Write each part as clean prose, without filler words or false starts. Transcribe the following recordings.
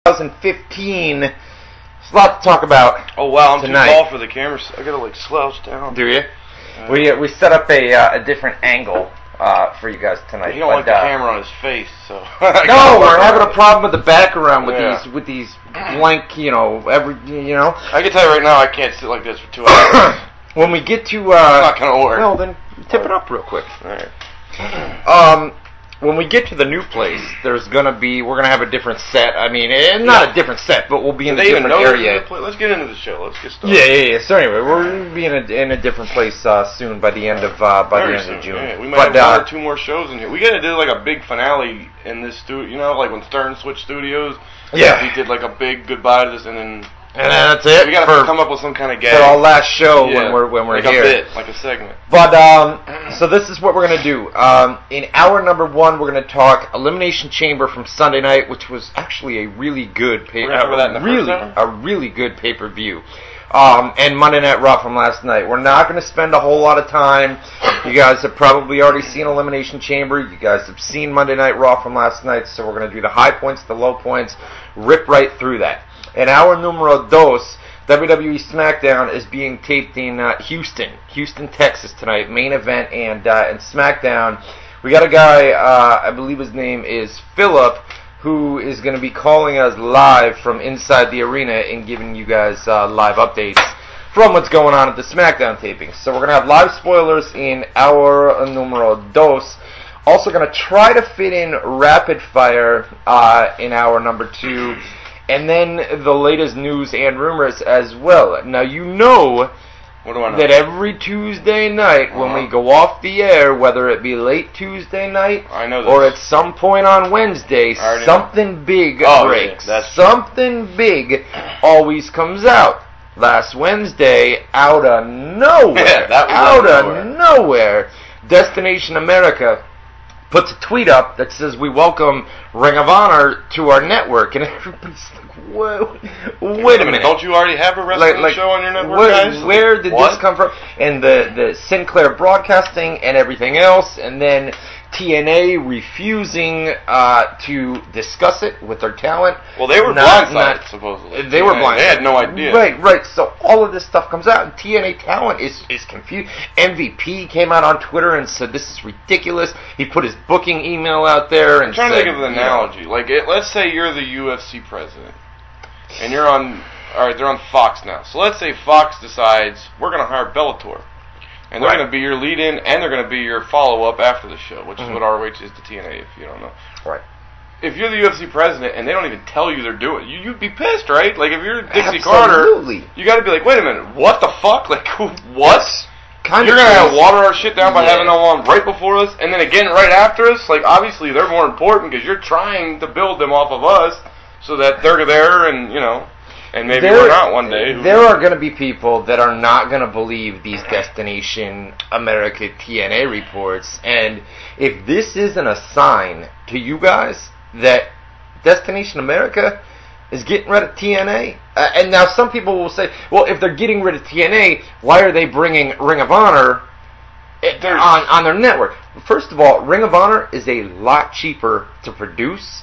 2015. There's a lot to talk about. Oh wow, I'm tonight. too tall for the camera. I gotta like slouch down. Do you? We set up a different angle for you guys tonight. You don't like the camera on his face, so. No, we're having a problem with the background with Yeah. these blank, I can tell you right now, I can't sit like this for 2 hours. When we get to It's not gonna work. well, then tip it up real quick. Alright. When we get to the new place, we're gonna have a different set. I mean, not a different set, but we'll be in a different area. Let's get into the show. Let's get started. Yeah. So anyway, we're gonna be in a different place soon by the end of June. Yeah. We might have 1 or 2 more shows in here. We gotta do like a big finale in this studio. Like when Stern switched studios. Yeah. We did like a big goodbye to this, and then that's it. we gotta come up with some kind of gag for our last show when we're like here. A bit, like a segment. But so this is what we're gonna do. In hour number 1, we're gonna talk Elimination Chamber from Sunday night, which was actually a really good really good pay-per-view. And Monday Night Raw from last night. We're not gonna spend a whole lot of time. You guys have probably already seen Elimination Chamber. You guys have seen Monday Night Raw from last night. So we're gonna do the high points, the low points, rip right through that. In hour numero dos, WWE SmackDown is being taped in Houston, Texas tonight. Main event and SmackDown. We got a guy, I believe his name is Philip, who is going to be calling us live from inside the arena and giving you guys live updates from what's going on at the SmackDown tapings. So we're going to have live spoilers in hour numero dos. Also going to try to fit in rapid fire in hour number 2. And then the latest news and rumors as well. Now you know that every Tuesday night when we go off the air, whether it be late Tuesday night or at some point on Wednesday, something big breaks. Yeah, something big always comes out. Last Wednesday, out of nowhere, Destination America puts a tweet up that says, "We welcome Ring of Honor to our network," and everybody's like, "Whoa, wait a minute! Don't you already have a wrestling show on your network, guys? Where did this come from?" And the Sinclair Broadcasting and everything else, and then TNA refusing to discuss it with their talent. Well, they were blindsided, supposedly. They were blindsided. They had no idea. Right. So all of this stuff comes out, and TNA talent is confused. MVP came out on Twitter and said, "This is ridiculous." He put his booking email out there and I'm trying to think of an analogy. Like, let's say you're the UFC president, and you're on. All right, they're on Fox now. So let's say Fox decides we're going to hire Bellator. And they're going to be your lead-in, and they're going to be your follow-up after the show, which is what ROH is to TNA, if you don't know. Right. If you're the UFC president and they don't even tell you they're doing it, you'd be pissed, right? Like, if you're Dixie Carter, you got to be like, wait a minute, what the fuck? Like, what? You're going to water our shit down by having them on right before us, and then again right after us? Like, obviously, they're more important because you're trying to build them off of us so that they're there and, and maybe we're not one day. There are going to be people that are not going to believe these Destination America TNA reports. And if this isn't a sign to you guys that Destination America is getting rid of TNA, and now some people will say, well, if they're getting rid of TNA, why are they bringing Ring of Honor on their network? First of all, Ring of Honor is a lot cheaper to produce.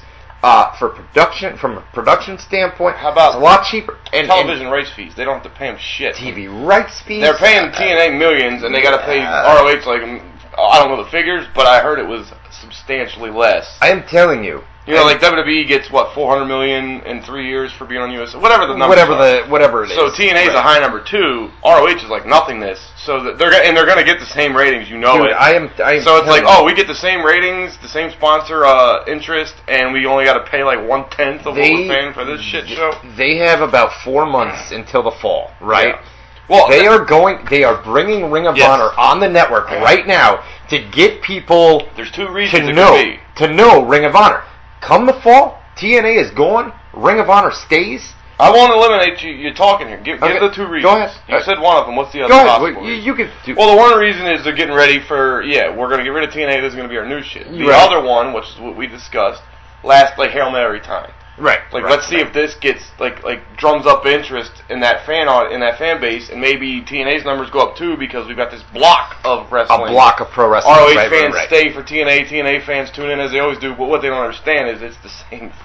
From a production standpoint, how about it's a lot cheaper? And television rights fees, they don't have to pay them shit. TV rights fees? They're paying TNA millions, and they got to pay ROH like, I don't know the figures, but I heard it was substantially less. I am telling you. Like WWE gets $400 million in 3 years for being on USA, whatever the number. Whatever it is. So TNA is a high number 2. ROH is like nothingness. So that they're going to get the same ratings. Dude, it. I am so it's like, we get the same ratings, the same sponsor interest, and we only got to pay like 1/10 of what we're paying for this shit show. They have about 4 months until the fall, right? Yeah. Well, they are bringing Ring of Honor on the network right now to get people. There's 2 reasons to know Ring of Honor. Come the fall, TNA is gone. Ring of Honor stays. I won't eliminate you. You're talking here. Give the 2 reasons. Go ahead. You said one of them. What's the other? Go possible ahead. You can do. Well, the one reason is they're getting ready for. We're going to get rid of TNA. This is going to be our new shit. The other one, which is what we discussed, last like Hail Mary time. Right. Let's see if this gets like drums up interest in that fan base, and maybe TNA's numbers go up too because we've got this block of wrestling. A block of pro wrestling. ROH fans stay for TNA. TNA fans tune in as they always do. But what they don't understand is it's the same.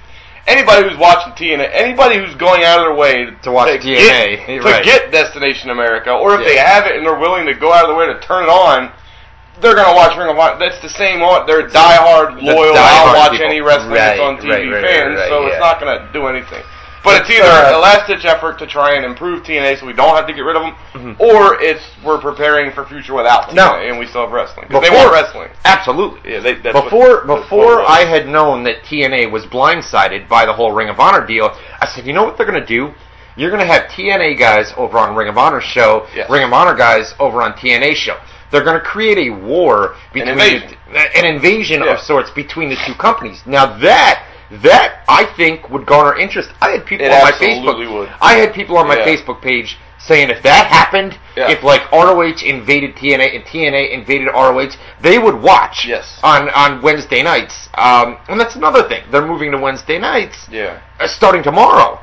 anybody who's watching TNA, anybody who's going out of their way to watch TNA, to get Destination America, or if they have it and they're willing to go out of their way to turn it on, they're going to watch Ring of Honor. That's the same. They're diehard, loyal, I'll watch any wrestling that's on TV fans, so it's not going to do anything. But it's either a last-ditch effort to try and improve TNA so we don't have to get rid of them, or we're preparing for future without TNA and we still have wrestling. Because they want wrestling. Absolutely. Yeah, before I had known that TNA was blindsided by the whole Ring of Honor deal, I said, you know what they're going to do? You're going to have TNA guys over on Ring of Honor show, Ring of Honor guys over on TNA show. They're going to create a war, between an invasion of sorts between the two companies. Now that I think would garner interest. I had people on my Facebook. I had people on my Facebook page saying if that happened, if like ROH invaded TNA and TNA invaded ROH, they would watch on Wednesday nights. And that's another thing. They're moving to Wednesday nights. Starting tomorrow.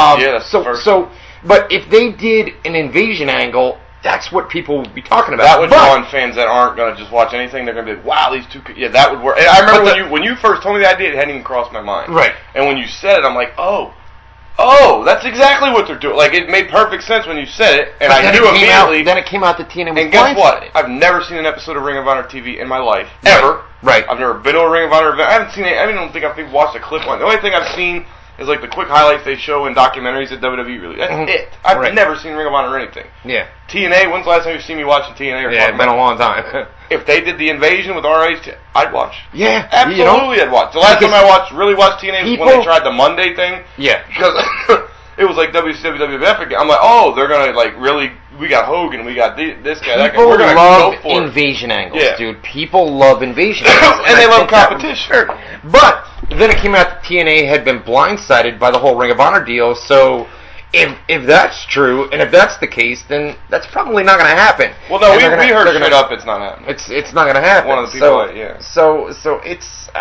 But if they did an invasion angle, that's what people would be talking about. That would draw in fans that aren't going to just watch anything. They're going to be like, wow, these two... Yeah, that would work. And I remember when you first told me the idea, it hadn't even crossed my mind. Right. And when you said it, I'm like, oh, that's exactly what they're doing. Like, it made perfect sense when you said it, and I knew immediately... Then it came out that TNA was And guess what? I've never seen an episode of Ring of Honor TV in my life. Ever. Right. I've never been to a Ring of Honor event. I haven't seen it. I don't think I've watched a clip on it. The only thing I've seen is like the quick highlights they show in documentaries that WWE release. That's it. I've never seen Ring of Honor or anything. Yeah. TNA, when's the last time you've seen me watching TNA? It's been a long time. If they did the invasion with ROH, I'd watch. Yeah. Absolutely, I'd watch. The last time I really watched TNA was when they tried the Monday thing. Yeah. Because it was like WWF again. I'm like, oh, they're going to like really... We got Hogan, we got this guy, that guy. We're going to go for it. Invasion angles, dude. People love invasion angles. And they love competition. But then it came out that TNA had been blindsided by the whole Ring of Honor deal, so if that's true, and if that's the case, then that's probably not going to happen. Well, no, we heard straight up it's not happening. It's not going to happen. One of the people, So it's...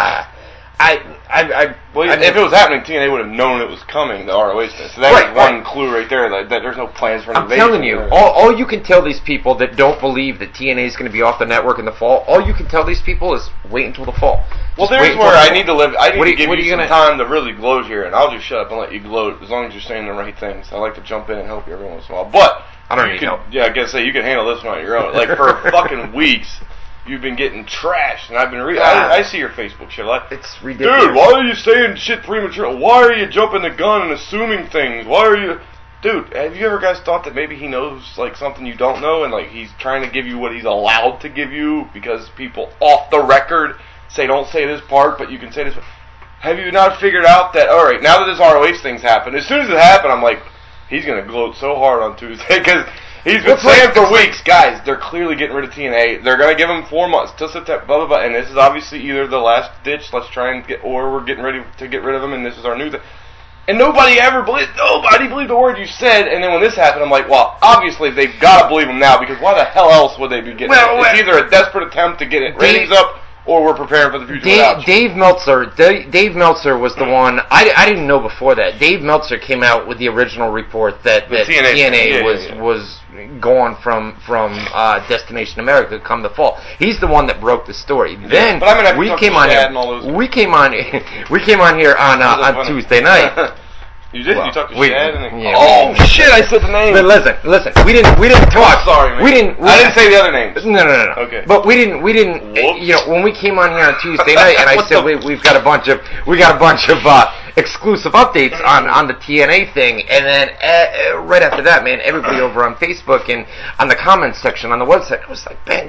if it was happening, TNA would have known it was coming, the ROH thing. So that was one clue right there, that there's no plans for an invasion. I'm telling you, all you can tell these people that don't believe that TNA is going to be off the network in the fall, all you can tell these people is wait until the fall. Well, there's where I need to live. I need to give you some time to really gloat here, and I'll just shut up and let you gloat as long as you're saying the right things. I like to jump in and help you every once in a while. But I don't need help. Yeah, I guess you can handle this one on your own. Like, for fucking weeks... You've been getting trashed, and I've been I see your Facebook shit. Like, it's ridiculous. Dude, why are you saying shit premature? Why are you jumping the gun and assuming things? Why are you... Dude, have you ever guys thought that maybe he knows, like, something you don't know, and, like, he's trying to give you what he's allowed to give you because people off the record say, don't say this part, but you can say this part. Have you not figured out that, all right, now that this ROH thing's happened, as soon as it happened, I'm like, he's going to gloat so hard on Tuesday, because... He's been saying for weeks, guys, they're clearly getting rid of TNA. They're going to give him 4 months till September, blah, blah, blah. And this is obviously either the last ditch, let's try and or we're getting ready to get rid of him, and this is our new thing. And nobody believed the word you said, and then when this happened, I'm like, well, obviously they've got to believe him now, because why the hell else would they be getting it? It's either a desperate attempt to get it ratings up, or we're preparing for the future without you. Dave Meltzer was the one. I didn't know before that. Dave Meltzer came out with the original report that TNA was gone from Destination America come the fall. He's the one that broke the story. Then we came on here. We came on here on Tuesday night. You did? You talked to Shad? Shit! I said the name. But listen. We didn't talk. Sorry, man. I didn't say the other names. No. Okay. But we didn't. Whoops. You know, when we came on here on Tuesday night, and I said we've got a bunch of exclusive updates on the TNA thing, and then right after that, man, everybody over on Facebook and on the comments section on the website, it was like bang,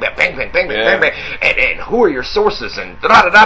and who are your sources and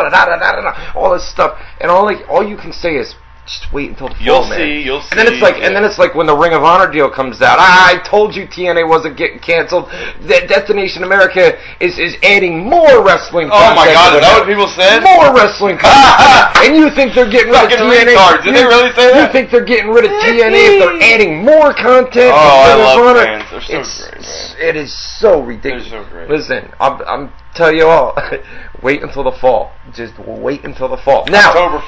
all this stuff, and all you can say is, just wait until the fall, man. You'll see. And then it's like when the Ring of Honor deal comes out. I told you TNA wasn't getting canceled. That Destination America is adding more wrestling content. Oh my God, is that what people said? More wrestling content. And you think they're getting rid of TNA? Retards. Did they really say that? You think they're getting rid of TNA if they're adding more content? Oh, I love fans. They're so great, man. It is so ridiculous. They're so great. Listen, I'm tell you all, wait until the fall. Just wait until the fall. Now, October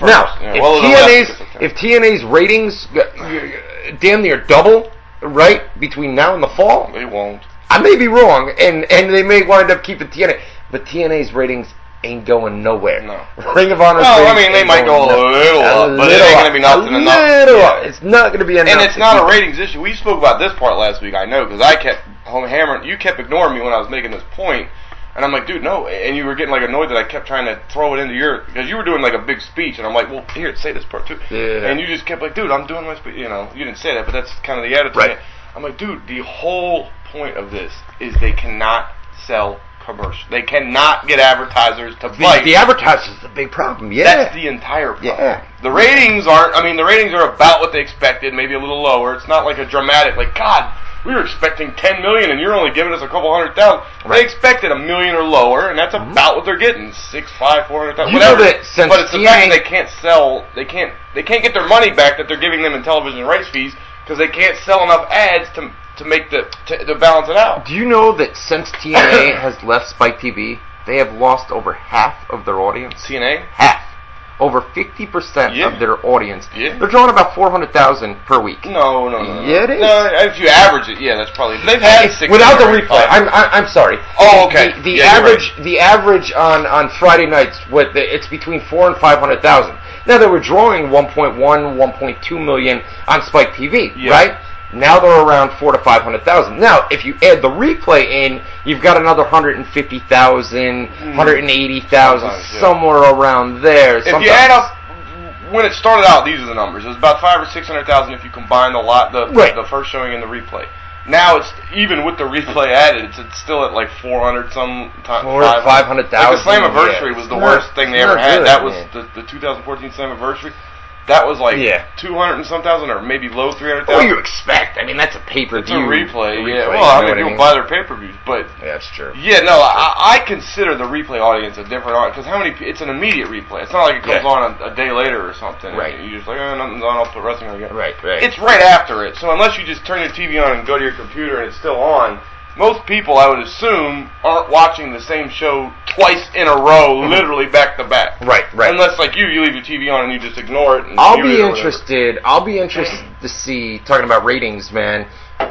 1st. If TNA's ratings damn near double, right, between now and the fall, they won't. I may be wrong, and they may wind up keeping TNA, but TNA's ratings ain't going nowhere. No. Ring of Honor. No, I mean they might go a little up, but it ain't gonna be nothing enough. Yeah. It's not gonna be enough. And it's not a ratings issue. We spoke about this part last week, I know, because I kept hammering. You kept ignoring me when I was making this point, and I'm like, dude, no. And you were getting like annoyed that I kept trying to throw it into because you were doing like a big speech, and I'm like, well, here, say this part too. Yeah. And you just kept like, dude, I'm doing my speech. You know, you didn't say that, but that's kind of the attitude. Right. I'm like, dude, the whole point of this is they cannot sell commercial. They cannot get advertisers to bite. The advertisers is the big problem. Yeah, that's the entire problem. Yeah. The ratings aren't. I mean, the ratings are about what they expected, maybe a little lower. It's not like a dramatic, like, God, we were expecting 10 million and you're only giving us a couple 100,000. Right. They expected 1 million or lower, and that's about what they're getting. 6, 5, 400,000, whatever. But it's the fact that they can't sell. They can't get their money back that they're giving them in television rights fees because they can't sell enough ads to make to balance it out. Do you know that since TNA has left Spike TV, they have lost over half of their audience? TNA? Half. Over 50% of their audience. Yeah. They're drawing about 400,000 per week. No. Yeah, it is. No, if you average it, yeah, that's probably. They've had 6 without the replay. I'm sorry. Oh, okay. The average the average on Friday nights it's between 400,000 and 500,000. Now they were drawing 1.1, 1.2 million on Spike TV, right? Now they're around 400,000 to 500,000. Now, if you add the replay in, you've got another 150,000, 180,000, somewhere around there. If you add up, when it started out, these are the numbers. It was about 500,000 or 600,000 if you combine the first showing and the replay. Now it's even with the replay added, it's still at like 400 some times. 500,000. Like the Slammiversary was the worst thing they ever had. That was the 2014 Slammiversary. That was like 200 and some thousand, or maybe low 300,000. What do you expect? I mean, that's a pay-per-view. It's a replay. Yeah. Well, I mean, people buy their pay-per-views, but that's true. Yeah, no, I consider the replay audience a different audience because it's an immediate replay. It's not like it comes on a day later or something. Right. And you're just like, nothing's on. I'll put wrestling on again. Right. It's right after it. So unless you just turn your TV on and go to your computer and it's still on. Most people, I would assume, aren't watching the same show twice in a row, literally back to back. Right. Unless, like you leave your TV on and you just ignore it. And I'll be interested to see, talking about ratings, man.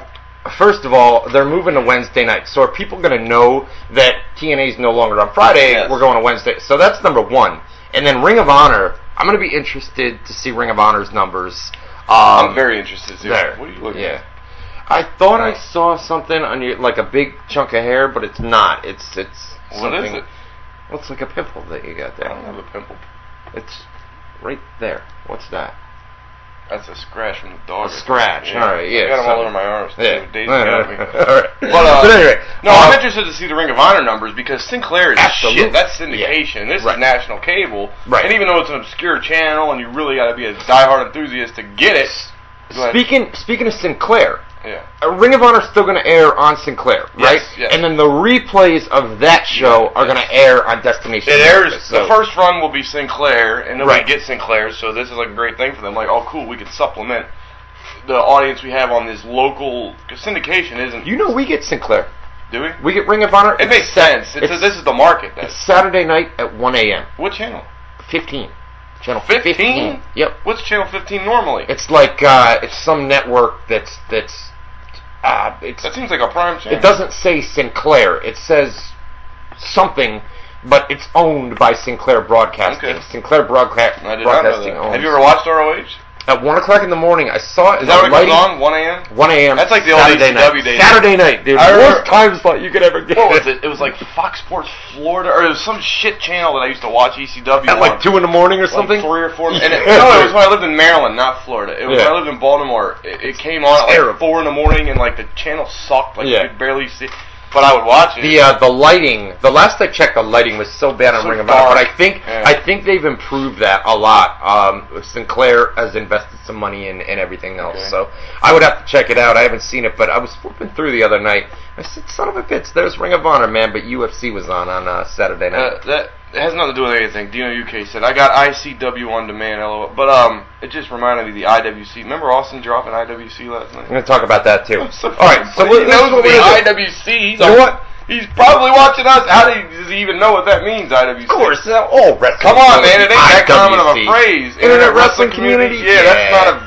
First of all, they're moving to Wednesday night. So are people going to know that TNA is no longer on Friday? Yes. We're going to Wednesday. So that's number one. And then Ring of Honor, I'm going to be interested to see Ring of Honor's numbers. I'm very interested to see there. What are you looking at? I thought I saw something on you, like a big chunk of hair, but it's not. It's what is it? Looks like a pimple that you got there. I don't have a pimple. It's right there. What's that? That's a scratch from the dog. A scratch. All right. Yeah. I got them all over my arms. Yeah. Daisy got me. All right. But anyway, no, I'm interested to see the Ring of Honor numbers because Sinclair is absolutely shit. That's syndication. This is national cable. Right. And even though it's an obscure channel, and you really got to be a diehard enthusiast to get it. Speaking of Sinclair. Yeah. Ring of Honor is still going to air on Sinclair, right? Yes. And then the replays of that show are going to air on Destination. It airs. The first run will be Sinclair, and nobody gets Sinclair, so this is like a great thing for them. Like, oh, cool, we could supplement the audience we have on this local. Because syndication isn't. You know, we get Sinclair. Do we? We get Ring of Honor. It makes sense. This is the market. It's Saturday night at 1 a.m. What channel? 15. Channel 15? Yep. What's Channel 15 normally? It's like it's some network that's that seems like a prime channel. It doesn't say Sinclair. It says something, but it's owned by Sinclair Broadcasting. Okay. Sinclair Broadcasting. I did not know that. Have you ever watched ROH? At 1 o'clock in the morning, I saw it. Is that what it goes on? 1 a.m.? 1 a.m. That's like the old ECW days. Saturday night, dude. Worst time slot you could ever get. What was it? It was like Fox Sports Florida, or it was some shit channel that I used to watch ECW at like 2 in the morning or something? 3 or 4. And no, it was when I lived in Maryland, not Florida. It was when I lived in Baltimore. It came on at like 4 in the morning, and like the channel sucked. Like you could barely see. But I would watch it. The lighting. The last I checked, the lighting was so bad on Ring of Honor. But I think they've improved that a lot. Sinclair has invested some money in everything else, so I would have to check it out. I haven't seen it, but I was flipping through the other night. I said, "Son of a bitch, there's Ring of Honor, man." But UFC was on Saturday night. That has nothing to do with anything. Dino UK said, "I got ICW on demand." LOL. But it just reminded me of the IWC. Remember Austin dropping IWC last night? I'm going to talk about that too. So all right, so he knows what the IWC. You know what? He's probably watching us. How does he even know what that means, IWC? Of course, all wrestling. Come on, man. It ain't that common of a phrase. Internet wrestling community? Yeah, that's not a very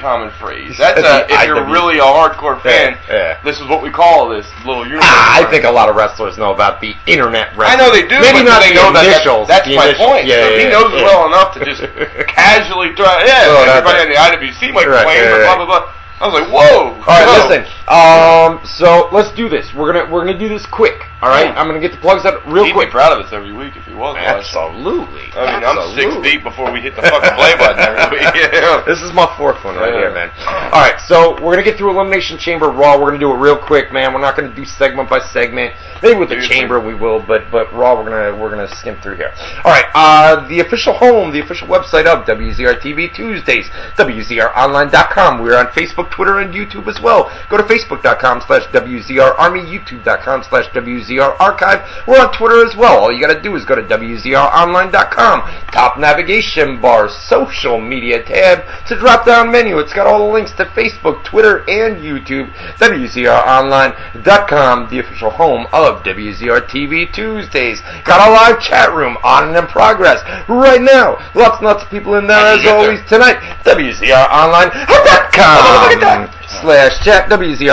common phrase. That's if you're really a hardcore fan, this is what we call this little universe. I think a lot of wrestlers know about the internet wrestling. I know they do, maybe but not they know that. That's my point. Yeah, so he knows it well enough to just casually try. Everybody on the IWC might claim, blah blah blah. I was like, whoa! All right, listen. So let's do this. We're gonna do this quick. All right, I'm gonna get the plugs out real quick. He'd be proud of us every week if he was. Absolutely. I mean, I'm 6 deep before we hit the fucking play button every week. This is my 4th one right here, man. All right, so we're gonna get through Elimination Chamber Raw. We're gonna do it real quick, man. We're not gonna do segment by segment. Maybe with the Chamber we will, but Raw we're gonna skim through here. All right, the official home, the official website of WZR TV Tuesdays, WZROnline.com. We're on Facebook, Twitter, and YouTube as well. Go to Facebook.com/WZR Army, YouTube.com/WZR Archive. We're on Twitter as well. All you gotta do is go to WZROnline.com. Top navigation bar, social media tab. It's a drop-down menu. It's got all the links to Facebook, Twitter, and YouTube. WZROnline.com, the official home of WZR TV Tuesdays. Got a live chat room on and in progress right now. Lots and lots of people in there as always tonight. WZROnline.com/chat.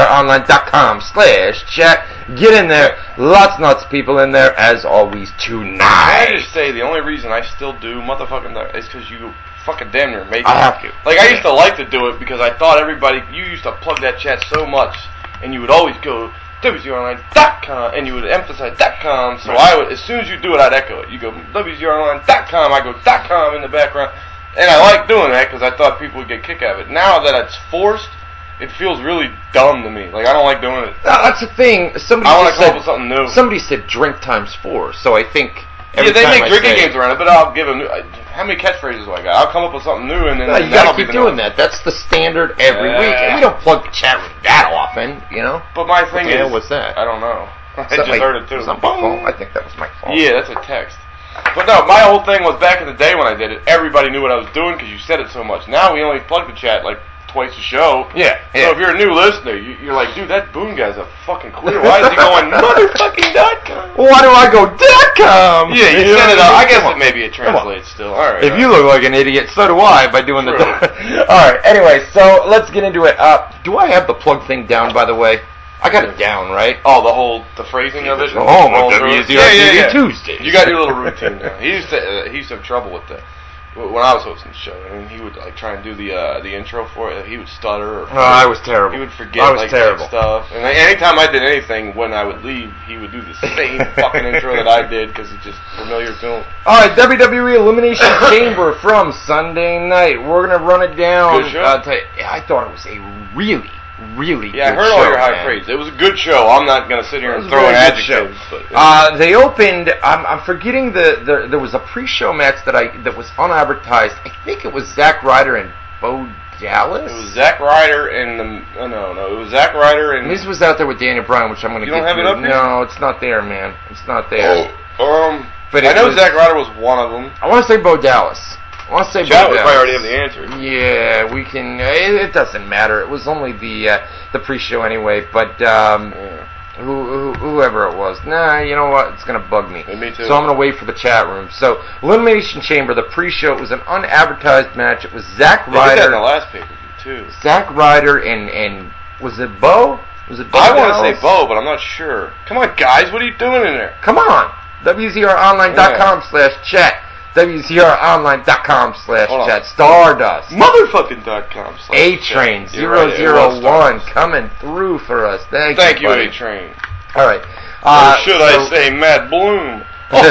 WZROnline.com/chat. Get in there. Lots and lots of people in there as always tonight. Can I just say the only reason I still do motherfucking that is because you fucking damn near make it. I have to. Like I used to like to do it because I thought you used to plug that chat so much, and you would always go WZROnline.com, and you would emphasize .com. So I would, as soon as you do it, I'd echo it. You go WZROnline.com, I go .com in the background, and I like doing that because I thought people would get a kick out of it. Now that it's forced, it feels really dumb to me. Like I don't like doing it. No, that's the thing. I want to come up with something new. Somebody said drink times 4, so I think. They make drinking games around it, but I'll give them. How many catchphrases do I got? I'll come up with something new, and then you gotta keep doing that. That's the standard every week. And we don't plug the chat room that often, you know. But my thing is, what's that? I don't know. I just heard it too. Was that my phone? I think that was my phone. Yeah, that's a text. But no, my whole thing was back in the day when I did it. Everybody knew what I was doing because you said it so much. Now we only plug the chat like twice a show. Yeah. So if you're a new listener, you're like, dude, that Boone guy's a fucking clear. Why is he going motherfucking.com? Why do I go .com? Yeah, you set it up. I guess maybe it translates still. All right. If you look like an idiot, so do I by doing the. All right. Anyway, so let's get into it. Do I have the plug thing down? By the way, I got it down, right? Oh, the phrasing of it. Oh, my WZR Tuesdays. You got your little routine down. He used to have trouble with that. When I was hosting the show, I mean, he would like try and do the intro for it. He would stutter. I was terrible. He would forget stuff. And anytime I did anything, when I would leave, he would do the same fucking intro that I did because it's just familiar to him. All right, WWE Elimination Chamber from Sunday night. We're gonna run it down. Good show. I thought it was a really good I heard all your high praise. It was a good show. I'm not gonna sit here and throw an adjective. They opened. I'm forgetting there was a pre-show match that was unadvertised. I think it was Zack Ryder and Bo Dallas. It was Zack Ryder and it was Zack Ryder and Miz was out there with Daniel Bryan, which I'm gonna. You don't have it up here? No, it's not there, man. It's not there. But I know Zack Ryder was one of them. I want to say Bo Dallas. I want to say Chat would probably already have the answer. Yeah, we can. It doesn't matter. It was only the pre-show anyway. But whoever it was, you know what? It's gonna bug me. Me too. So I'm gonna wait for the chat room. So Elimination Chamber, the pre-show. It was an unadvertised match. It was Zack Ryder. They did that in the last pay-per-view too. Zack Ryder and was it Bo? Was it Bo? I want to say Bo, but I'm not sure. Come on, guys, what are you doing in there? Come on, WZROnline.com/chat. WZROnline.com/chat. Stardust. Motherfucking.com. A-Train 001 coming through for us. Thank you, A-Train. All right. Or should I say Matt Bloom?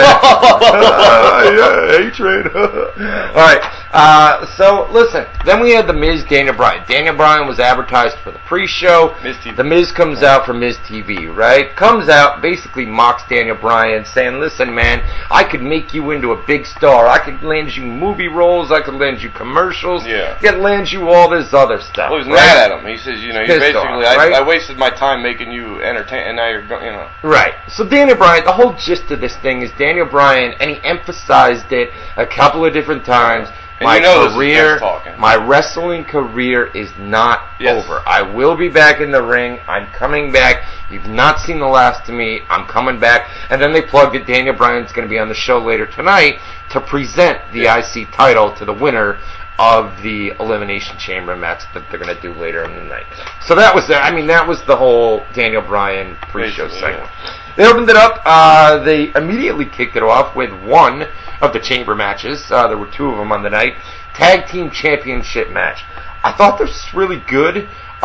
A-Train. All right. So listen. Then we had the Miz, Daniel Bryan. Daniel Bryan was advertised for the pre-show. Miz TV. The Miz comes out for Miz TV, right? Comes out, basically mocks Daniel Bryan, saying, "Listen, man, I could make you into a big star. I could land you movie roles. I could land you commercials. Yeah. I could land you all this other stuff." Well, he was mad at him. He says, you basically, I wasted my time making you entertain, and now you're going, Right. So Daniel Bryan, the whole gist of this thing is Daniel Bryan, and he emphasized it a couple of different times. My wrestling career is not over. I will be back in the ring. I'm coming back. You've not seen the last of me. I'm coming back. And then they plugged it. Daniel Bryan's going to be on the show later tonight to present the IC title to the winner of the Elimination Chamber match that they're going to do later in the night. So that was that was the whole Daniel Bryan pre-show segment. Yeah. They opened it up. They immediately kicked it off with one of the Chamber matches. There were two of them on the night. Tag Team Championship match. I thought this was really good.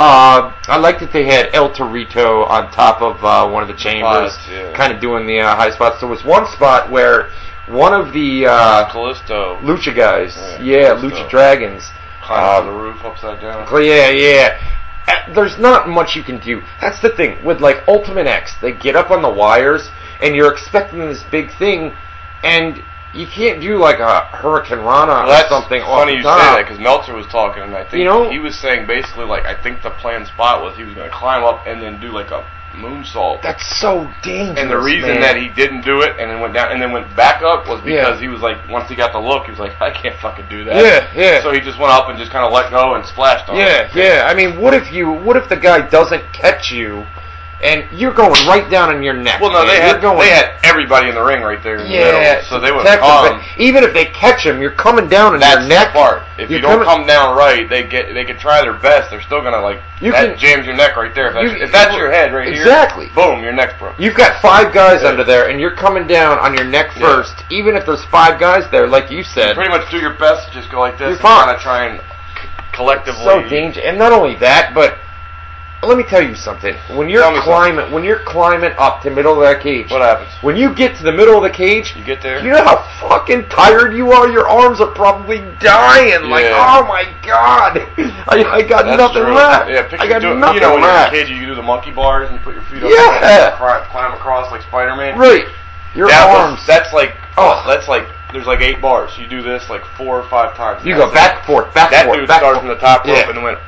I liked that they had El Torito on top of one of the chambers, kind of doing the high spots. There was one spot where one of the Callisto Lucha guys, Lucha Dragons, climbed the roof upside down. Yeah. There's not much you can do. That's the thing with like Ultimate X. They get up on the wires, and you're expecting this big thing, and you can't do like a Hurricane Rana or something off the top. Funny you say that, because Meltzer was talking, and I think he was saying basically like, I think the planned spot was he was going to climb up and then do like a moonsault. That's so dangerous. And the reason that he didn't do it and then went down and then went back up was because he was like, once he got the look, he was like, I can't fucking do that. Yeah. So he just went up and just kind of let go and splashed on it. Yeah. I mean, what if the guy doesn't catch you? And you're going right down on your neck. Well, no, they had everybody in the ring right there in the middle, so they would come. Even if they catch him, you're coming down on your neck. That's the part. If you don't come down right, they can try their best. They're still gonna that jams your neck right there. If that's your head right here, boom, your neck's broke. You've got 5 guys under there, and you're coming down on your neck first. Even if there's 5 guys there, like you said, you pretty much do your best to just go like this and kind of try and collectively. So dangerous, and not only that, but. Let me tell you something. When you're climbing up to the middle of that cage, what happens? When you get to the middle of the cage, you get there. You know how fucking tired you are. Your arms are probably dying. Yeah. Like, oh my god, I got nothing left. Yeah, I got nothing left. You know, when you're in a cage, you do the monkey bars and you put your feet up. And climb across like Spider-Man. Right. Your arms. That's like there's like 8 bars. You do this like 4 or 5 times. You go back, forth. That dude started from the top rope and went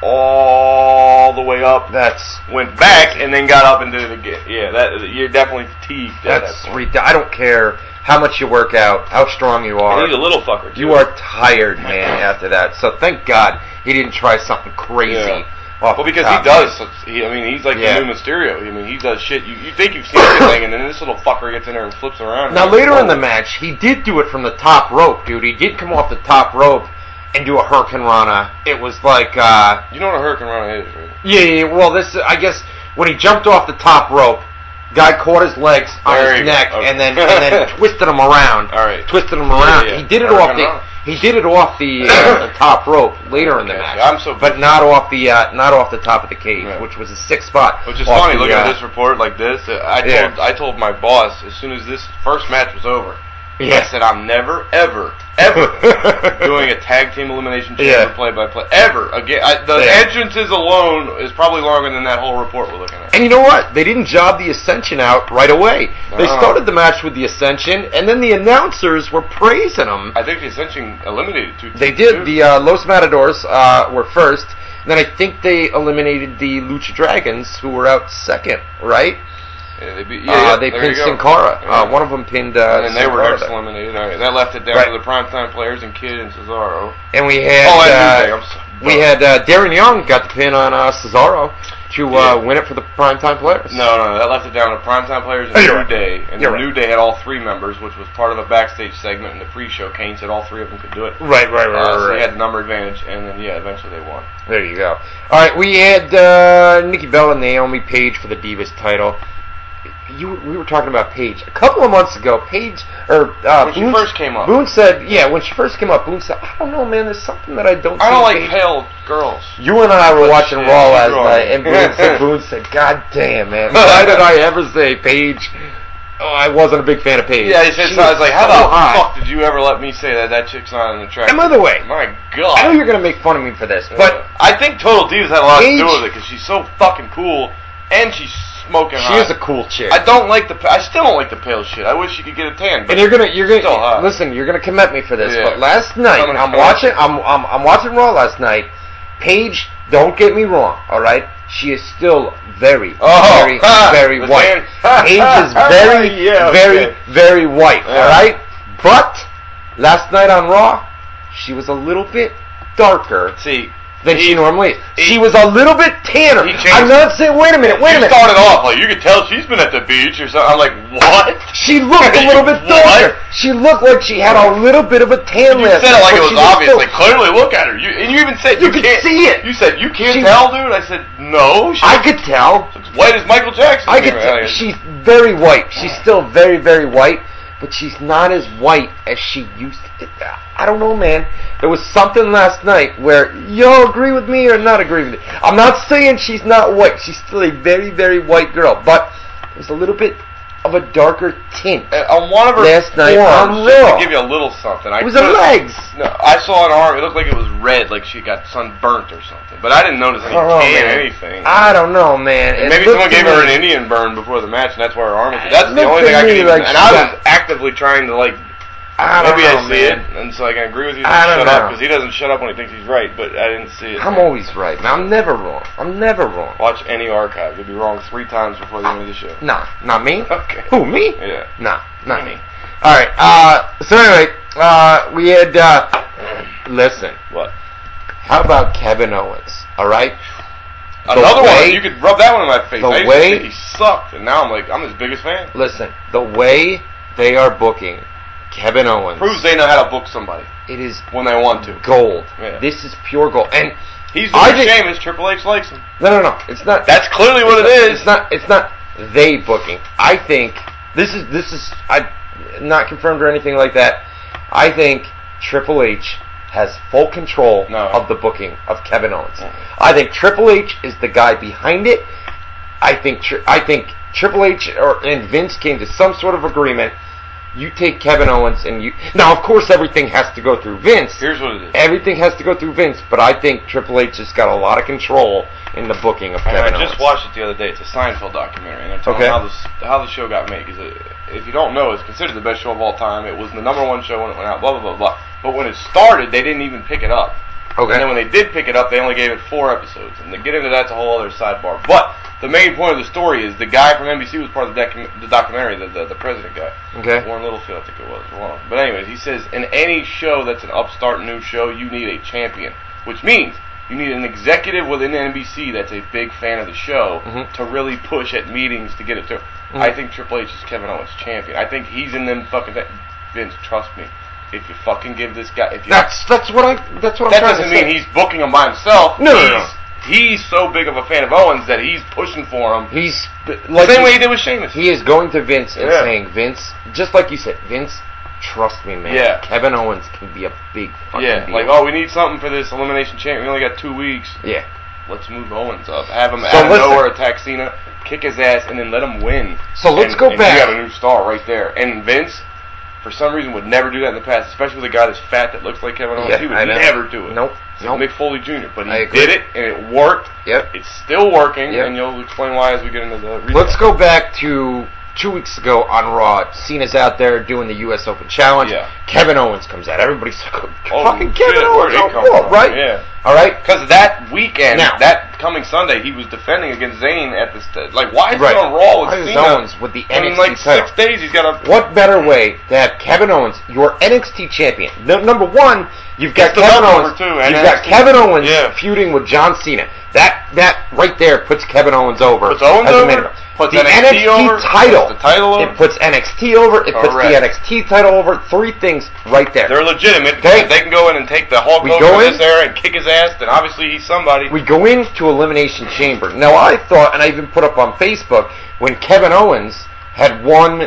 all the way up. Went back and then got up and did it again. Yeah, you're definitely fatigued. I don't care how much you work out, how strong you are. You need a little fucker too. You are tired, man, after that. So thank God he didn't try something crazy. Yeah. Well, because he does. He's like the new Mysterio. I mean, he does shit. You think you've seen everything, and then this little fucker gets in there and flips around. Now, later in the match, he did do it from the top rope, dude. He did come off the top rope and do a Hurricane Rana. It was like... you know what a Hurricane Rana is, right? Yeah. Well, I guess, when he jumped off the top rope, guy caught his legs on his neck and then twisted him around. All right. Twisted him around. Yeah. He did it off the top rope later in the match, but not off the top of the cage, which was a 6th spot. Which is funny. Looking at this report like this, I told my boss as soon as this first match was over. I said I'm never ever doing a tag team elimination chamber play-by-play ever again. The entrances alone is probably longer than that whole report we're looking at. And you know what? They didn't job the Ascension out right away. No. They started the match with the Ascension, and then the announcers were praising them. I think the Ascension eliminated 2 teams. They did. The Los Matadors were first. And then I think they eliminated the Lucha Dragons, who were out second, right? Yeah, they pinned Sin Cara. One of them pinned and then they were next eliminated. All right, that left it down to the Primetime Players and Kid and Cesaro. And we had Darren Young got the pin on Cesaro to win it for the Primetime Players. No, that left it down to Primetime Players and New Day. And the New Day had all 3 members, which was part of a backstage segment in the pre-show. Kane said all 3 of them could do it. Right. So they had the number advantage, and then eventually they won. There you go. All right, we had Nikki Bella and Naomi Page for the Divas title. We were talking about Paige a couple of months ago. Paige, when she first came up. Boone said, when she first came up, Boone said, I don't know, man. There's something that I don't. I don't like pale girls. You and I were watching Raw last night, and Boone said, God damn, man, why did I ever say Paige? Oh, I wasn't a big fan of Paige. Yeah, I was like, how the fuck did you ever let me say that chick's not an attractive? And by the way, my God, I know you're gonna make fun of me for this, but I think Total Divas had a lot to do with it because she's so fucking cool and she's smoking hot. She is a cool chick. I still don't like the pale shit. I wish she could get a tan. But and you're gonna listen. You're gonna commit me for this. Yeah. But last night, I'm watching Raw last night. Paige, don't get me wrong. All right, she is still very white. Paige is very white. Yeah. All right, but last night on Raw, she was a little bit darker. Than she normally is. She was a little bit tanner. I'm not saying. Wait a minute. You started off like you could tell she's been at the beach or something. I'm like, what? She looked a little bit darker. She looked like she had a little bit of a tan last night. You said it like it was obvious. Like, clearly, look at her. And you even said you can't see it. You said you can't tell, dude. I said no. I could tell. As white as Michael Jackson. I could tell. She's very white. She's still very, very white, but she's not as white as she used to be. I don't know, man. There was something last night where y'all agree with me or not agree with me. I'm not saying she's not white. She's still a very, very white girl, but there's a little bit of a darker tint on one of her last night on Raw. To give you a little something. It was her legs. No, I saw an arm. It looked like it was red, like she got sunburnt or something. But I didn't notice any tan or anything. I don't know, man. Maybe someone gave her an Indian burn before the match, and that's why her arm was. That's the only thing I could even. And I was actively trying to maybe I see it, and so I can agree with you. Shut up, because he doesn't shut up when he thinks he's right. But I didn't see it. I'm always right, man. I'm never wrong. I'm never wrong. Watch any archive. You'll be wrong 3 times before the end of the show. Nah, not me. Okay. Who, me? Yeah. Nah, not me. All right. So anyway, we had. Listen. What? How about Kevin Owens? All right. Another one. You could rub that one in my face. I used to think he sucked, and now I'm his biggest fan. Listen, the way they are booking Kevin Owens proves they know how to book somebody. It is when they want to. Gold. Yeah. This is pure gold. And he's doing Sheamus. Triple H likes him. No. It's not. That's clearly what it is. It's not they booking. I think this is. I'm not confirmed or anything like that. I think Triple H has full control of the booking of Kevin Owens. I think Triple H is the guy behind it. I think Triple H and Vince came to some sort of agreement. You take Kevin Owens and you... Now, of course, everything has to go through Vince. Here's what it is. Everything has to go through Vince, but I think Triple H has got a lot of control in the booking of Kevin Owens. I just watched it the other day. It's a Seinfeld documentary, and they're talking how the show got made. Because if you don't know, it's considered the best show of all time. It was the #1 show when it went out, blah, blah, blah, blah. But when it started, they didn't even pick it up. Okay. And then when they did pick it up, they only gave it 4 episodes. And to get into that's a whole other sidebar. But the main point of the story is the guy from NBC was part of the documentary, the president guy. Okay. Warren Littlefield, I think it was. But anyways, he says, in any show that's an upstart new show, you need a champion. Which means you need an executive within NBC that's a big fan of the show to really push at meetings to get it to. I think Triple H is Kevin Owens champion. I think he's in them fucking... Vince, trust me. If you fucking give this guy... That's what I'm trying to say. That doesn't mean he's booking him by himself. No. He's so big of a fan of Owens that he's pushing for him. He's... Like same way he did with Sheamus. He is going to Vince and saying, Vince, just like you said, Vince, trust me, man. Yeah. Kevin Owens can be a big fucking deal. Like, we need something for this Elimination Chamber. We only got 2 weeks. Yeah. Let's move Owens up. Have him out of nowhere attack Cena, kick his ass, and then let him win. So let's go back. You have a new star right there. And Vince... for some reason, would never do that in the past, especially with a guy that's fat that looks like Kevin Owens. He would never do it. Nope. Mick Foley Jr. But he did it, and it worked. Yep. It's still working, and you'll explain why as we get into the recap. Let's go back to 2 weeks ago on Raw. Cena's out there doing the U.S. Open Challenge. Yeah. Kevin Owens comes out. Everybody's fucking shit, Kevin Owens on Raw, right? Yeah. All right? Because that weekend, that coming Sunday, he was defending against Zayn at the... why is he on Raw with Cena? Owens with the NXT title. 6 days, he's got a... What better way to have Kevin Owens, your NXT champion? Number one, you've got Kevin Owens. You've got Kevin Owens feuding with John Cena. That right there puts Kevin Owens over. Puts Owens over? Puts the NXT over, title. Puts the title over. It puts NXT over. It puts the NXT title over. 3 things right there. They're legitimate. Okay. They can go in and take the Hulk over this era and kick his ass. Then obviously he's somebody. We go into Elimination Chamber. Now I thought, and I even put up on Facebook, when Kevin Owens had won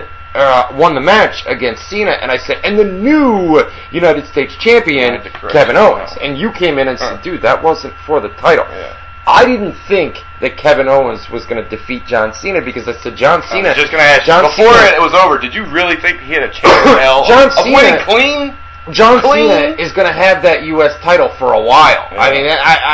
the match against Cena, and I said, and the new United States champion, Kevin Owens. And you came in and said, dude, that wasn't for the title. Yeah. I didn't think that Kevin Owens was going to defeat John Cena because I said John Cena... I was just going to ask you, before it was over, did you really think he had a chance in hell of winning clean? John Cena is going to have that U.S. title for a while. Yeah. I mean,